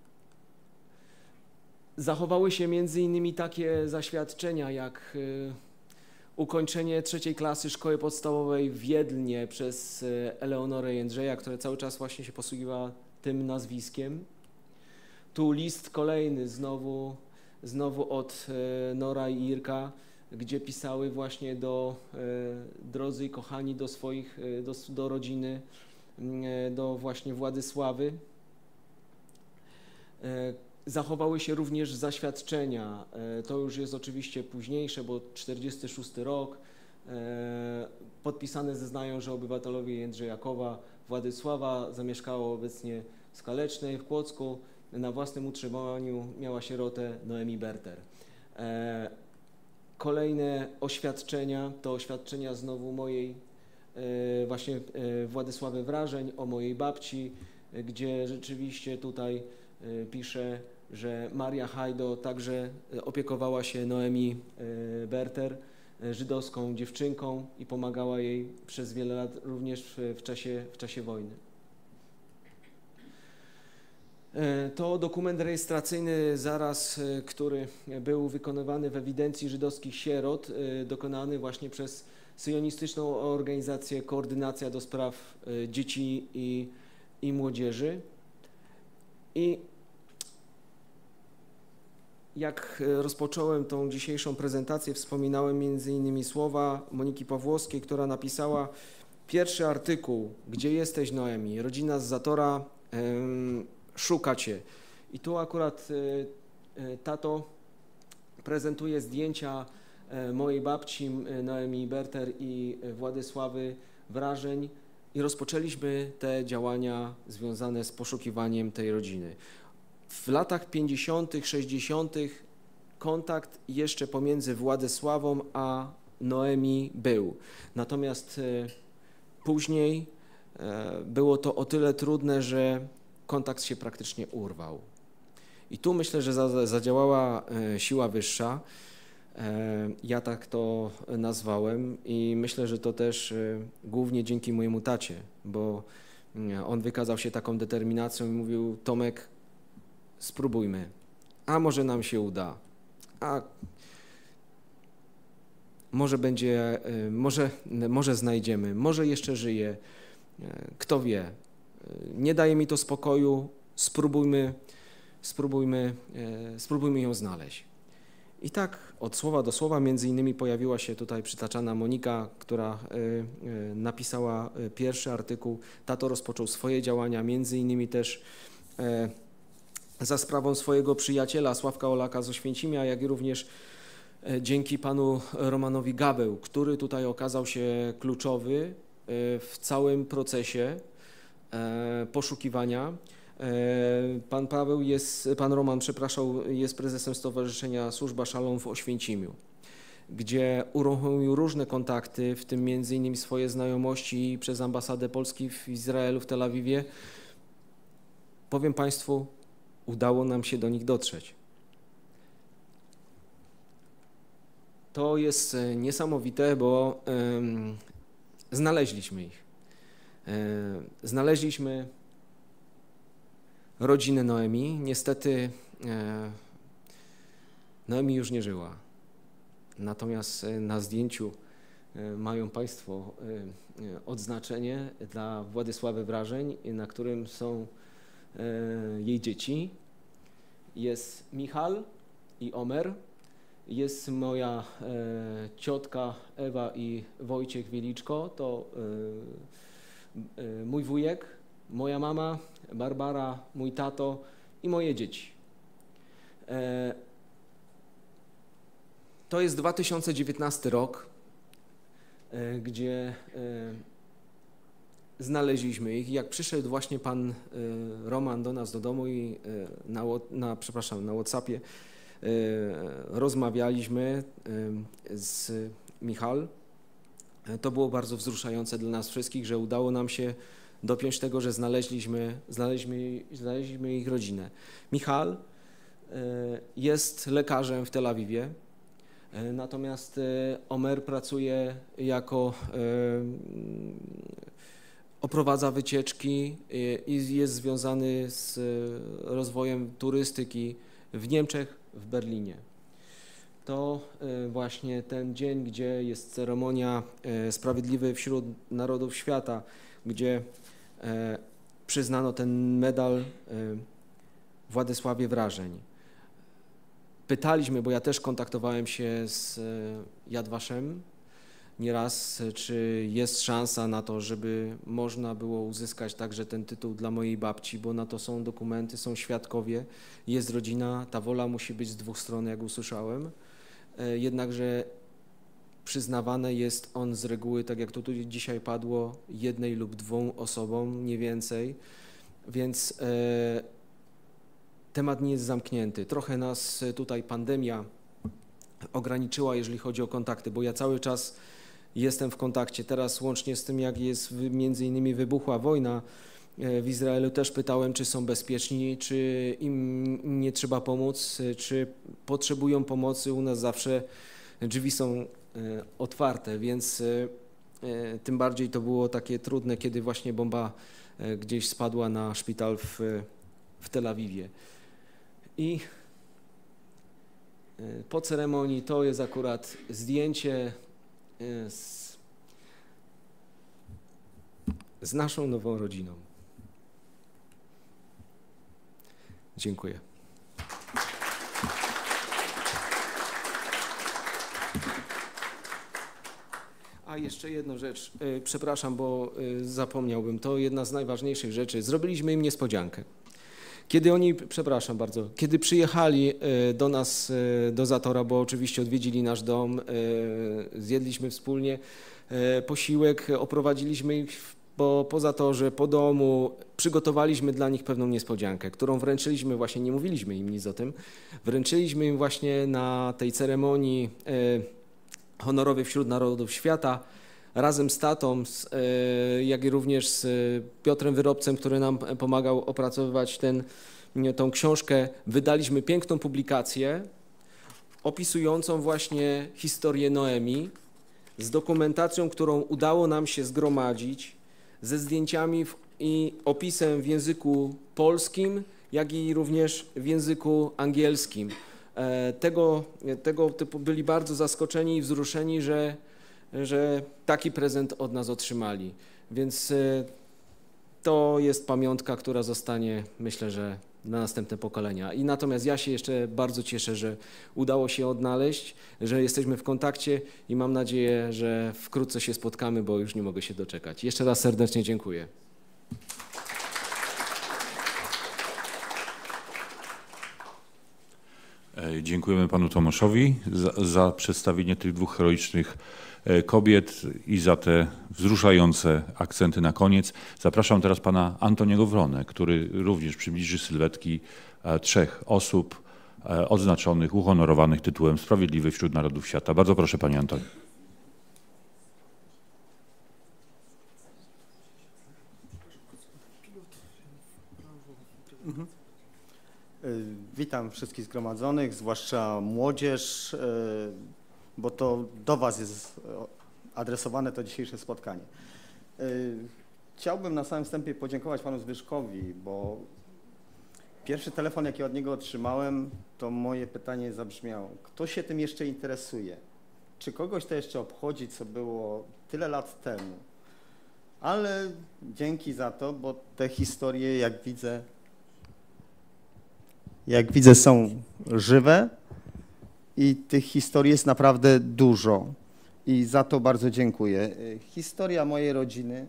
Zachowały się między innymi takie zaświadczenia jak ukończenie 3. klasy szkoły podstawowej w Jedlnie przez Eleonorę Jędrzeja, która cały czas właśnie się posługiwała tym nazwiskiem. Tu list kolejny znowu od Nora i Irka, gdzie pisały właśnie drodzy i kochani do swoich, do rodziny, do właśnie Władysławy. Zachowały się również zaświadczenia, to już jest oczywiście późniejsze, bo 1946 rok, podpisane zeznają, że obywatelowie Jędrzejakowa Władysława zamieszkało obecnie w Skalecznej, w Kłodzku, na własnym utrzymaniu miała sierotę Noemi Berter. Kolejne oświadczenia, to oświadczenia znowu mojej właśnie Władysławy wrażeń o mojej babci, gdzie rzeczywiście tutaj pisze, że Maria Hajdo także opiekowała się Noemi Berter, żydowską dziewczynką i pomagała jej przez wiele lat również w czasie wojny. To dokument rejestracyjny zaraz, który był wykonywany w ewidencji żydowskich sierot, dokonany właśnie przez syjonistyczną organizację Koordynacja do Spraw Dzieci i Młodzieży. I jak rozpocząłem tą dzisiejszą prezentację, wspominałem m.in. słowa Moniki Pawłowskiej, która napisała pierwszy artykuł, Gdzie jesteś, Noemi? Rodzina z Zatora szuka cię. I tu akurat tato prezentuje zdjęcia mojej babci Noemi Berter i Władysławy Wrażeń i rozpoczęliśmy te działania związane z poszukiwaniem tej rodziny. W latach 50., 60. kontakt jeszcze pomiędzy Władysławą a Noemi był. Natomiast później było to o tyle trudne, że kontakt się praktycznie urwał. I tu myślę, że zadziałała siła wyższa. Ja tak to nazwałem i myślę, że to też głównie dzięki mojemu tacie, bo on wykazał się taką determinacją i mówił: Tomek, spróbujmy, a może nam się uda, a może będzie, może znajdziemy, może jeszcze żyje, kto wie. Nie daje mi to spokoju, spróbujmy ją znaleźć. I tak od słowa do słowa między innymi pojawiła się tutaj przytaczana Monika, która napisała pierwszy artykuł. Tato rozpoczął swoje działania, między innymi też za sprawą swojego przyjaciela Sławka Olaka z Oświęcimia, jak i również dzięki panu Romanowi Gabeł, który tutaj okazał się kluczowy w całym procesie poszukiwania. Pan Roman, jest prezesem Stowarzyszenia Służba Szalom w Oświęcimiu, gdzie uruchomił różne kontakty, w tym między innymi swoje znajomości przez ambasadę Polski w Izraelu, w Tel Awiwie. Powiem Państwu, udało nam się do nich dotrzeć. To jest niesamowite, bo znaleźliśmy ich. Znaleźliśmy rodzinę Noemi. Niestety Noemi już nie żyła. Natomiast na zdjęciu mają Państwo odznaczenie dla Władysławy Wrażeń, na którym są jej dzieci. Jest Michal i Omer. Jest moja ciotka Ewa i Wojciech Wieliczko, to mój wujek, moja mama Barbara, mój tato i moje dzieci. To jest 2019 rok, gdzie znaleźliśmy ich. Jak przyszedł właśnie pan Roman do nas do domu i na WhatsAppie rozmawialiśmy z Michal, to było bardzo wzruszające dla nas wszystkich, że udało nam się dopiąć tego, że znaleźliśmy ich rodzinę. Michal jest lekarzem w Tel Awiwie, natomiast Omer pracuje jako oprowadza wycieczki i jest związany z rozwojem turystyki w Niemczech, w Berlinie. To właśnie ten dzień, gdzie jest ceremonia Sprawiedliwy wśród Narodów Świata, gdzie przyznano ten medal Władysławie Wrażeń. Pytaliśmy, bo ja też kontaktowałem się z Yad Vashem nieraz, czy jest szansa na to, żeby można było uzyskać także ten tytuł dla mojej babci, bo na to są dokumenty, są świadkowie, jest rodzina, ta wola musi być z dwóch stron, jak usłyszałem. Jednakże przyznawane jest on z reguły, tak jak to tu dzisiaj padło, jednej lub dwóm osobom, nie więcej, więc temat nie jest zamknięty. Trochę nas tutaj pandemia ograniczyła, jeżeli chodzi o kontakty, bo ja cały czas jestem w kontakcie. Teraz łącznie z tym, jak jest między innymi wybuchła wojna w Izraelu, też pytałem, czy są bezpieczni, czy im nie trzeba pomóc, czy potrzebują pomocy. U nas zawsze drzwi są otwarte, więc tym bardziej to było takie trudne, kiedy właśnie bomba gdzieś spadła na szpital w Tel Awiwie. I po ceremonii to jest akurat zdjęcie z naszą nową rodziną. Dziękuję. A jeszcze jedna rzecz, przepraszam, bo zapomniałbym, to jedna z najważniejszych rzeczy. Zrobiliśmy im niespodziankę. Kiedy oni, przepraszam bardzo, kiedy przyjechali do nas, do Zatora, bo oczywiście odwiedzili nasz dom, zjedliśmy wspólnie posiłek, oprowadziliśmy ich po Zatorze, po domu, przygotowaliśmy dla nich pewną niespodziankę, którą wręczyliśmy właśnie, nie mówiliśmy im nic o tym, wręczyliśmy im właśnie na tej ceremonii honorowej wśród narodów świata, razem z tatą, jak i również z Piotrem Wyrobcem, który nam pomagał opracowywać tą książkę, wydaliśmy piękną publikację opisującą właśnie historię Noemi z dokumentacją, którą udało nam się zgromadzić, ze zdjęciami i opisem w języku polskim, jak i również w języku angielskim. Tego typu byli bardzo zaskoczeni i wzruszeni, że taki prezent od nas otrzymali. Więc to jest pamiątka, która zostanie, myślę, że na następne pokolenia. I natomiast ja się jeszcze bardzo cieszę, że udało się odnaleźć, że jesteśmy w kontakcie i mam nadzieję, że wkrótce się spotkamy, bo już nie mogę się doczekać. Jeszcze raz serdecznie dziękuję. Dziękujemy panu Tomaszowi za przedstawienie tych dwóch heroicznych kobiet i za te wzruszające akcenty na koniec. Zapraszam teraz pana Antoniego Wronę, który również przybliży sylwetki trzech osób odznaczonych, uhonorowanych tytułem Sprawiedliwy wśród Narodów Świata. Bardzo proszę, panie Antoni. Witam wszystkich zgromadzonych, zwłaszcza młodzież, bo to do was jest adresowane to dzisiejsze spotkanie. Chciałbym na samym wstępie podziękować panu Zbyszkowi, bo pierwszy telefon, jaki od niego otrzymałem, to moje pytanie zabrzmiało: kto się tym jeszcze interesuje? Czy kogoś to jeszcze obchodzi, co było tyle lat temu? Ale dzięki za to, bo te historie, jak widzę, są żywe i tych historii jest naprawdę dużo i za to bardzo dziękuję. Historia mojej rodziny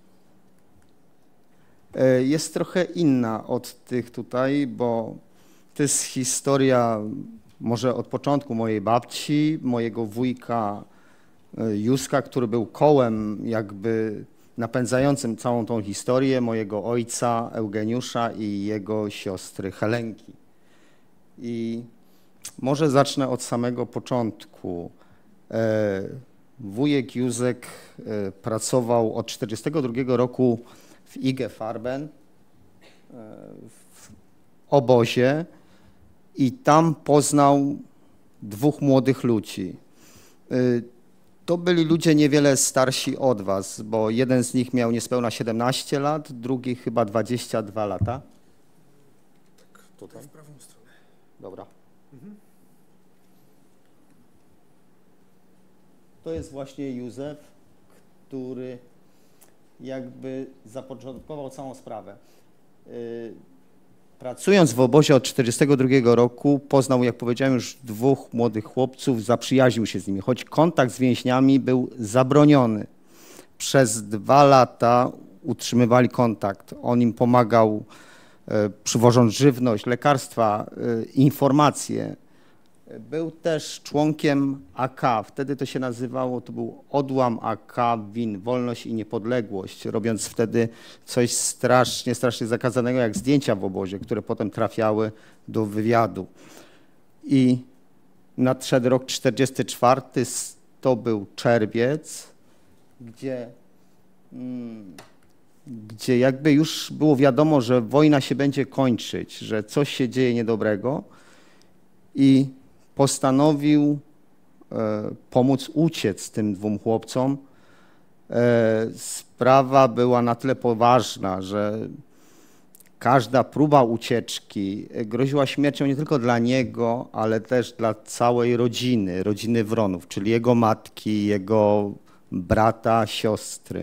jest trochę inna od tych tutaj, bo to jest historia może od początku mojej babci, mojego wujka Józka, który był kołem jakby napędzającym całą tą historię, mojego ojca Eugeniusza i jego siostry Helenki. I może zacznę od samego początku. Wujek Józek pracował od 1942 roku w IG Farben w obozie i tam poznał dwóch młodych ludzi. To byli ludzie niewiele starsi od was, bo jeden z nich miał niespełna 17 lat, drugi chyba 22 lata. Tak, tutaj. W prawą stronę. Dobra. To jest właśnie Józef, który jakby zapoczątkował całą sprawę. Pracując w obozie od 1942 roku poznał, jak powiedziałem, już dwóch młodych chłopców, zaprzyjaźnił się z nimi, choć kontakt z więźniami był zabroniony. Przez 2 lata utrzymywali kontakt. On im pomagał, przywożąc żywność, lekarstwa, informacje. Był też członkiem AK, wtedy to się nazywało, to był odłam AK WIN, Wolność i Niepodległość, robiąc wtedy coś strasznie zakazanego jak zdjęcia w obozie, które potem trafiały do wywiadu. I nadszedł rok 1944, to był czerwiec, gdzie jakby już było wiadomo, że wojna się będzie kończyć, że coś się dzieje niedobrego i postanowił pomóc uciec tym dwóm chłopcom. Sprawa była na tyle poważna, że każda próba ucieczki groziła śmiercią nie tylko dla niego, ale też dla całej rodziny Wronów, czyli jego matki, jego brata, siostry.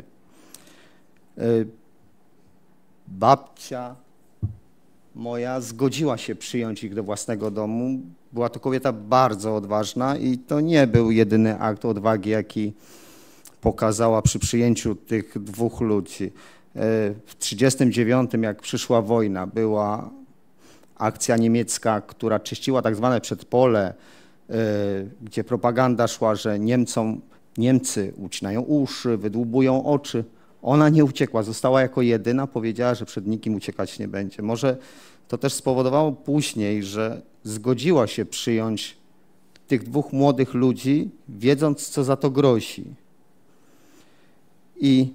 Babcia moja zgodziła się przyjąć ich do własnego domu. Była to kobieta bardzo odważna i to nie był jedyny akt odwagi, jaki pokazała przy przyjęciu tych dwóch ludzi. W 1939, jak przyszła wojna, była akcja niemiecka, która czyściła tak zwane przedpole, gdzie propaganda szła, że Niemcy ucinają uszy, wydłubują oczy. Ona nie uciekła, została jako jedyna, powiedziała, że przed nikim uciekać nie będzie. Może to też spowodowało później, że zgodziła się przyjąć tych dwóch młodych ludzi, wiedząc, co za to grozi. I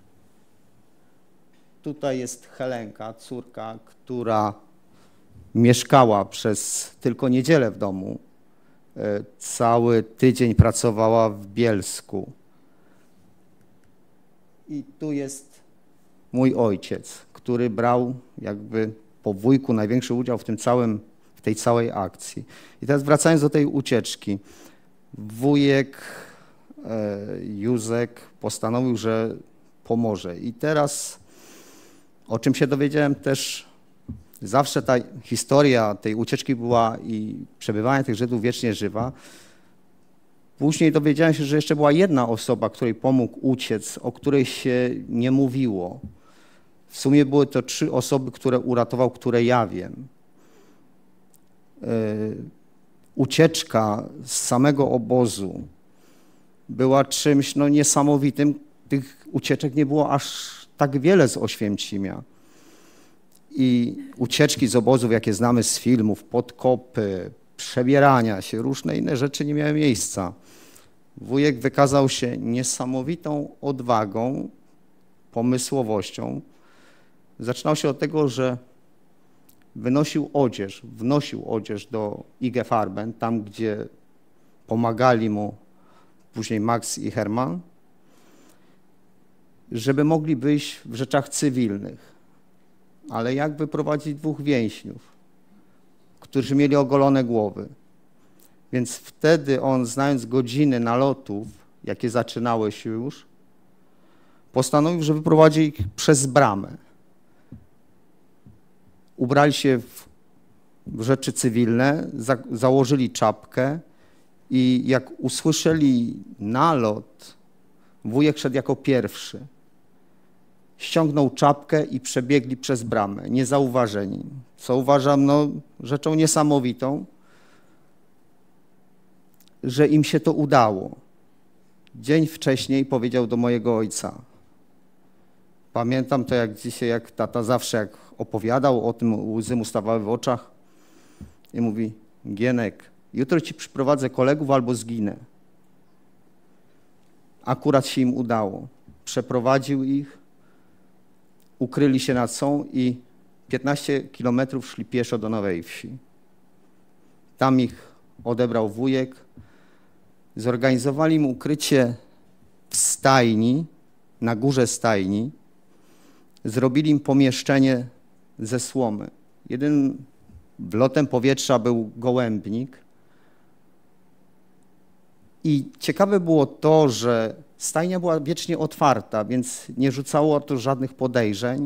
tutaj jest Helenka, córka, która mieszkała przez tylko niedzielę w domu. Cały tydzień pracowała w Bielsku. I tu jest mój ojciec, który brał jakby po wujku największy udział w tej całej akcji. I teraz wracając do tej ucieczki. Wujek Józek postanowił, że pomoże. I teraz, o czym się dowiedziałem też, zawsze ta historia tej ucieczki była i przebywania tych Żydów wiecznie żywa. Później dowiedziałem się, że jeszcze była jedna osoba, której pomógł uciec, o której się nie mówiło. W sumie były to 3 osoby, które uratował, które ja wiem. Ucieczka z samego obozu była czymś niesamowitym. Tych ucieczek nie było aż tak wiele z Oświęcimia. I ucieczki z obozów, jakie znamy z filmów, podkopy, przebierania się, różne inne rzeczy nie miały miejsca. Wujek wykazał się niesamowitą odwagą, pomysłowością. Zaczynał się od tego, że wnosił odzież do IG Farben, tam gdzie pomagali mu później Max i Herman, żeby mogli wyjść w rzeczach cywilnych. Ale jak wyprowadzić 2 więźniów, którzy mieli ogolone głowy? Więc wtedy on, znając godziny nalotów, jakie zaczynały się już, postanowił, że wyprowadzi ich przez bramę. Ubrali się w rzeczy cywilne, założyli czapkę i jak usłyszeli nalot, wujek szedł jako pierwszy. Ściągnął czapkę i przebiegli przez bramę, niezauważeni. Co uważam rzeczą niesamowitą, że im się to udało. Dzień wcześniej powiedział do mojego ojca. Pamiętam to jak dzisiaj, jak tata zawsze jak opowiadał o tym, łzy mu stawały w oczach i mówi: Gienek, jutro ci przyprowadzę kolegów albo zginę. Akurat się im udało. Przeprowadził ich, ukryli się nad Są i 15 kilometrów szli pieszo do Nowej Wsi. Tam ich odebrał wujek. Zorganizowali im ukrycie w stajni, na górze stajni. Zrobili im pomieszczenie ze słomy. Jedynym wlotem powietrza był gołębnik. I ciekawe było to, że stajnia była wiecznie otwarta, więc nie rzucało to żadnych podejrzeń,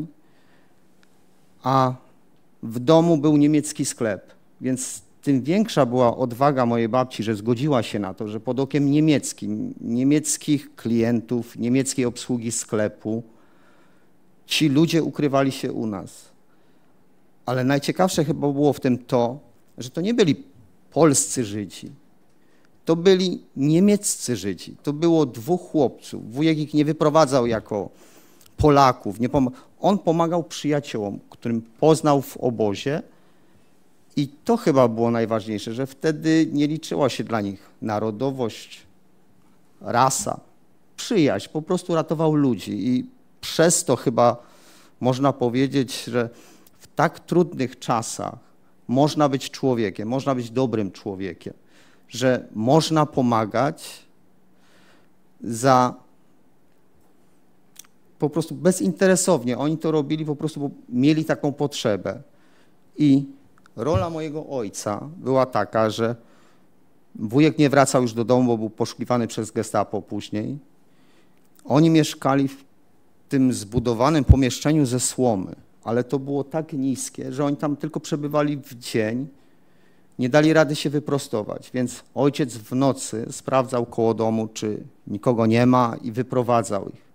a w domu był niemiecki sklep, więc tym większa była odwaga mojej babci, że zgodziła się na to, że pod okiem niemieckim, niemieckich klientów, niemieckiej obsługi sklepu, ci ludzie ukrywali się u nas. Ale najciekawsze chyba było w tym to, że to nie byli polscy Żydzi, to byli niemieccy Żydzi. To było 2 chłopców. Wujek ich nie wyprowadzał jako Polaków. On pomagał przyjaciołom, którym poznał w obozie. I to chyba było najważniejsze, że wtedy nie liczyła się dla nich narodowość, rasa, przyjaźń. Po prostu ratował ludzi. I przez to chyba można powiedzieć, że w tak trudnych czasach można być człowiekiem, można być dobrym człowiekiem, że można pomagać za po prostu bezinteresownie. Oni to robili po prostu, bo mieli taką potrzebę. I rola mojego ojca była taka, że wujek nie wracał już do domu, bo był poszukiwany przez Gestapo później. Oni mieszkali w tym zbudowanym pomieszczeniu ze słomy, ale to było tak niskie, że oni tam tylko przebywali w dzień, nie dali rady się wyprostować, więc ojciec w nocy sprawdzał koło domu, czy nikogo nie ma i wyprowadzał ich.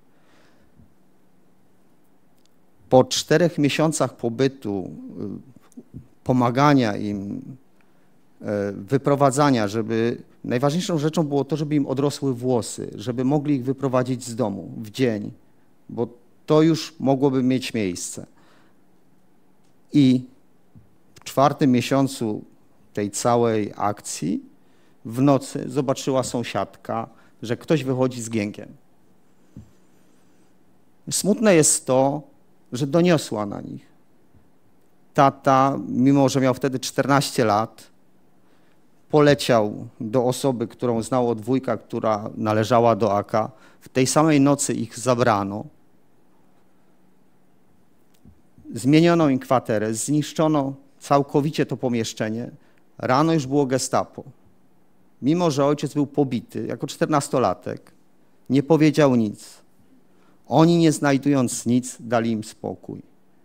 Po 4 miesiącach pobytu, pomagania im, wyprowadzania, najważniejszą rzeczą było to, żeby im odrosły włosy, żeby mogli ich wyprowadzić z domu w dzień, bo to już mogłoby mieć miejsce. I w 4. miesiącu tej całej akcji w nocy zobaczyła sąsiadka, że ktoś wychodzi z giękiem. Smutne jest to, że doniosła na nich. Tata, mimo że miał wtedy 14 lat, poleciał do osoby, którą znał od wujka, która należała do AK. W tej samej nocy ich zabrano. Zmieniono im kwaterę, zniszczono całkowicie to pomieszczenie. Rano już było Gestapo. Mimo że ojciec był pobity jako 14-latek, nie powiedział nic. Oni, nie znajdując nic, dali im spokój.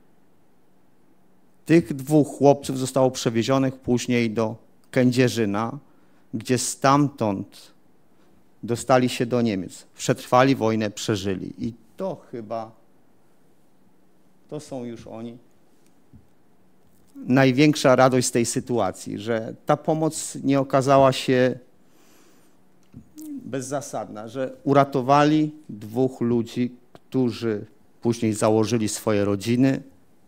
Tych 2 chłopców zostało przewiezionych później do Kędzierzyna, gdzie stamtąd dostali się do Niemiec. Przetrwali wojnę, przeżyli. I to chyba, to są już oni. Największa radość z tej sytuacji, że ta pomoc nie okazała się bezzasadna, że uratowali 2 ludzi, którzy później założyli swoje rodziny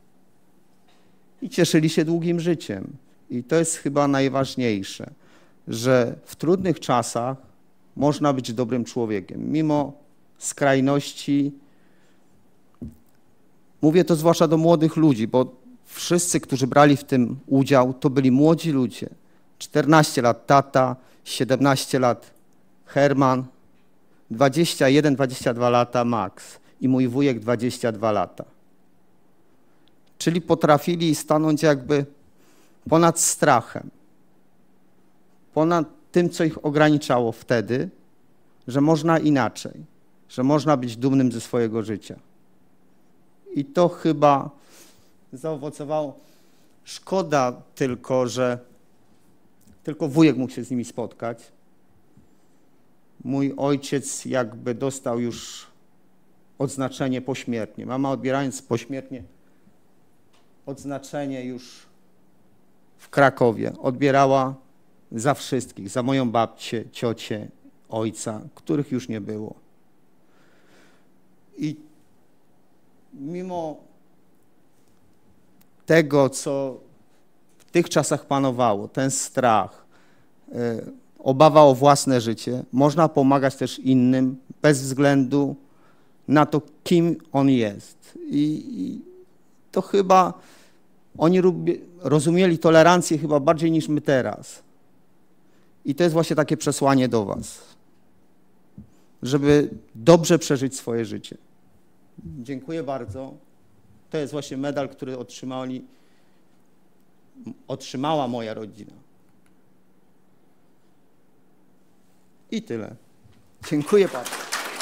i cieszyli się długim życiem. I to jest chyba najważniejsze, że w trudnych czasach można być dobrym człowiekiem, mimo skrajności. Mówię to zwłaszcza do młodych ludzi, bo wszyscy, którzy brali w tym udział, to byli młodzi ludzie. 14 lat tata, 17 lat Herman, 21-22 lata Max i mój wujek 22 lata. Czyli potrafili stanąć jakby ponad strachem, ponad tym, co ich ograniczało wtedy, że można inaczej, że można być dumnym ze swojego życia. I to chyba zaowocowało. Szkoda tylko, że tylko wujek mógł się z nimi spotkać. Mój ojciec jakby dostał już odznaczenie pośmiertnie. Mama, odbierając pośmiertnie odznaczenie już w Krakowie, odbierała za wszystkich, za moją babcię, ciocię, ojca, których już nie było. I mimo tego, co w tych czasach panowało, ten strach, obawa o własne życie, można pomagać też innym bez względu na to, kim on jest. I to chyba oni rozumieli tolerancję chyba bardziej niż my teraz. I to jest właśnie takie przesłanie do was, żeby dobrze przeżyć swoje życie. Dziękuję bardzo. To jest właśnie medal, który otrzymała moja rodzina. I tyle. Dziękuję bardzo.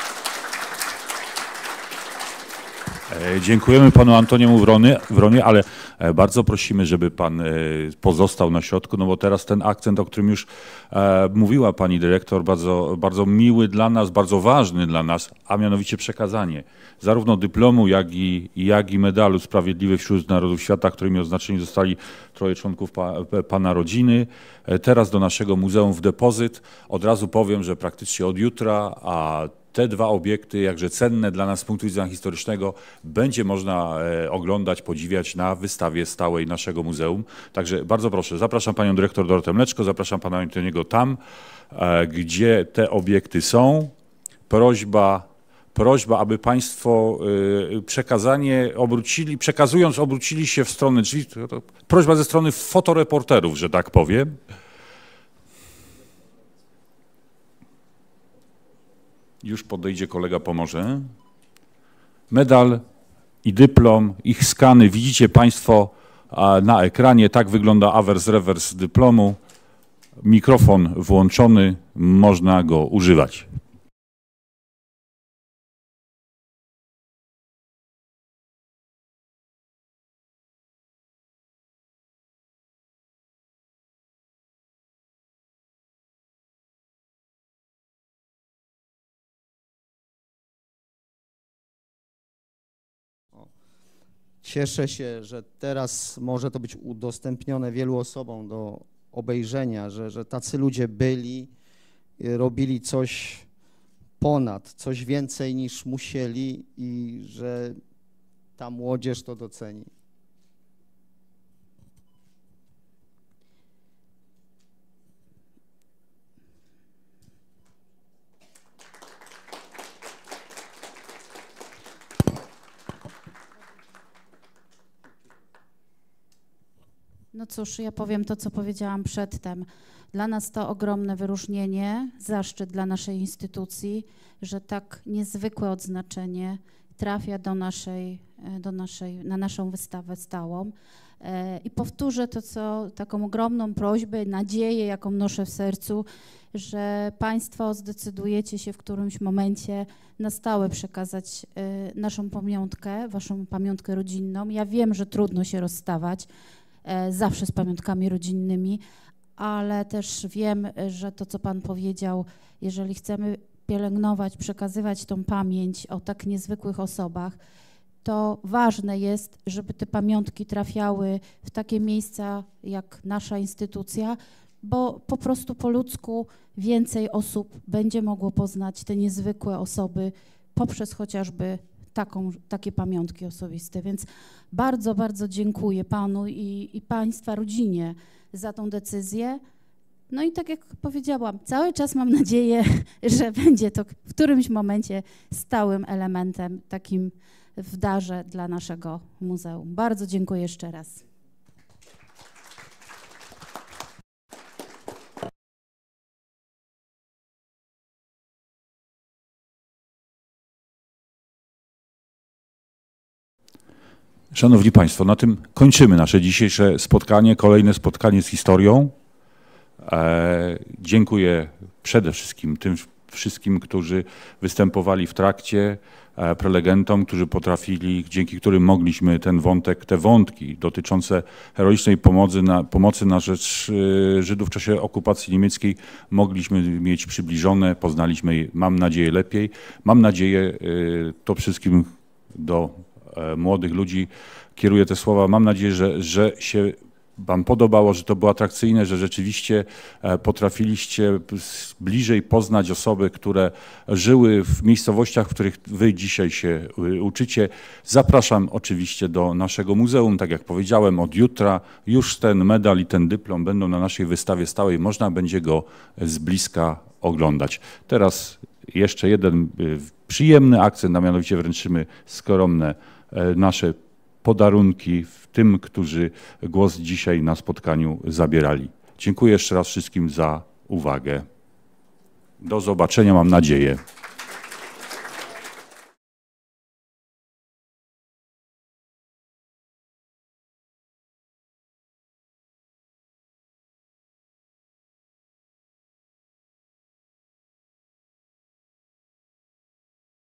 Dziękujemy panu Antoniemu Wronie, ale bardzo prosimy, żeby pan pozostał na środku, no bo teraz ten akcent, o którym już mówiła pani dyrektor, bardzo, bardzo miły dla nas, bardzo ważny dla nas, a mianowicie przekazanie zarówno dyplomu, jak i medalu Sprawiedliwy wśród Narodów Świata, którymi oznaczeni zostali 3 członków pana rodziny, teraz do naszego muzeum w depozyt. Od razu powiem, że praktycznie od jutra, a te 2 obiekty, jakże cenne dla nas z punktu widzenia historycznego, będzie można oglądać, podziwiać na wystawie stałej naszego muzeum. Także bardzo proszę, zapraszam panią dyrektor Dorotę Mleczko, zapraszam pana Antoniego tam, gdzie te obiekty są. Prośba, aby państwo przekazując obrócili się w stronę drzwi. Prośba ze strony fotoreporterów, że tak powiem. Już podejdzie kolega, pomoże. medal i dyplom, ich skany widzicie Państwo na ekranie. Tak wygląda awers rewers dyplomu. Mikrofon włączony, można go używać. Cieszę się, że teraz może to być udostępnione wielu osobom do obejrzenia, że tacy ludzie byli, robili coś ponad, coś więcej niż musieli i że ta młodzież to doceni. No cóż, ja powiem to, co powiedziałam przedtem. Dla nas to ogromne wyróżnienie, zaszczyt dla naszej instytucji, że tak niezwykłe odznaczenie trafia na naszą wystawę stałą. I powtórzę to, taką ogromną prośbę, nadzieję, jaką noszę w sercu, że Państwo zdecydujecie się w którymś momencie na stałe przekazać naszą pamiątkę, Waszą pamiątkę rodzinną. Ja wiem, że trudno się rozstawać zawsze z pamiątkami rodzinnymi, ale też wiem, że to, co Pan powiedział, jeżeli chcemy pielęgnować, przekazywać tą pamięć o tak niezwykłych osobach, to ważne jest, żeby te pamiątki trafiały w takie miejsca jak nasza instytucja, bo po prostu po ludzku więcej osób będzie mogło poznać te niezwykłe osoby poprzez chociażby takie pamiątki osobiste. Więc bardzo, bardzo dziękuję Panu i Państwa rodzinie za tą decyzję. No i tak jak powiedziałam, cały czas mam nadzieję, że będzie to w którymś momencie stałym elementem takim w darze dla naszego muzeum. Bardzo dziękuję jeszcze raz. Szanowni Państwo, na tym kończymy nasze dzisiejsze spotkanie, kolejne spotkanie z historią. Dziękuję przede wszystkim tym wszystkim, którzy występowali w trakcie, prelegentom, którzy potrafili, dzięki którym mogliśmy te wątki dotyczące heroicznej pomocy na rzecz Żydów w czasie okupacji niemieckiej mogliśmy mieć przybliżone, poznaliśmy je, mam nadzieję, lepiej. Mam nadzieję, to wszystkim do młodych ludzi kieruję te słowa. Mam nadzieję, że się Wam podobało, że to było atrakcyjne, że rzeczywiście potrafiliście bliżej poznać osoby, które żyły w miejscowościach, w których Wy dzisiaj się uczycie. Zapraszam oczywiście do naszego muzeum. Tak jak powiedziałem, od jutra już ten medal i ten dyplom będą na naszej wystawie stałej. Można będzie go z bliska oglądać. Teraz jeszcze jeden przyjemny akcent, a mianowicie wręczymy skromne nasze podarunki tym, którzy głos dzisiaj na spotkaniu zabierali. Dziękuję jeszcze raz wszystkim za uwagę. Do zobaczenia, mam nadzieję.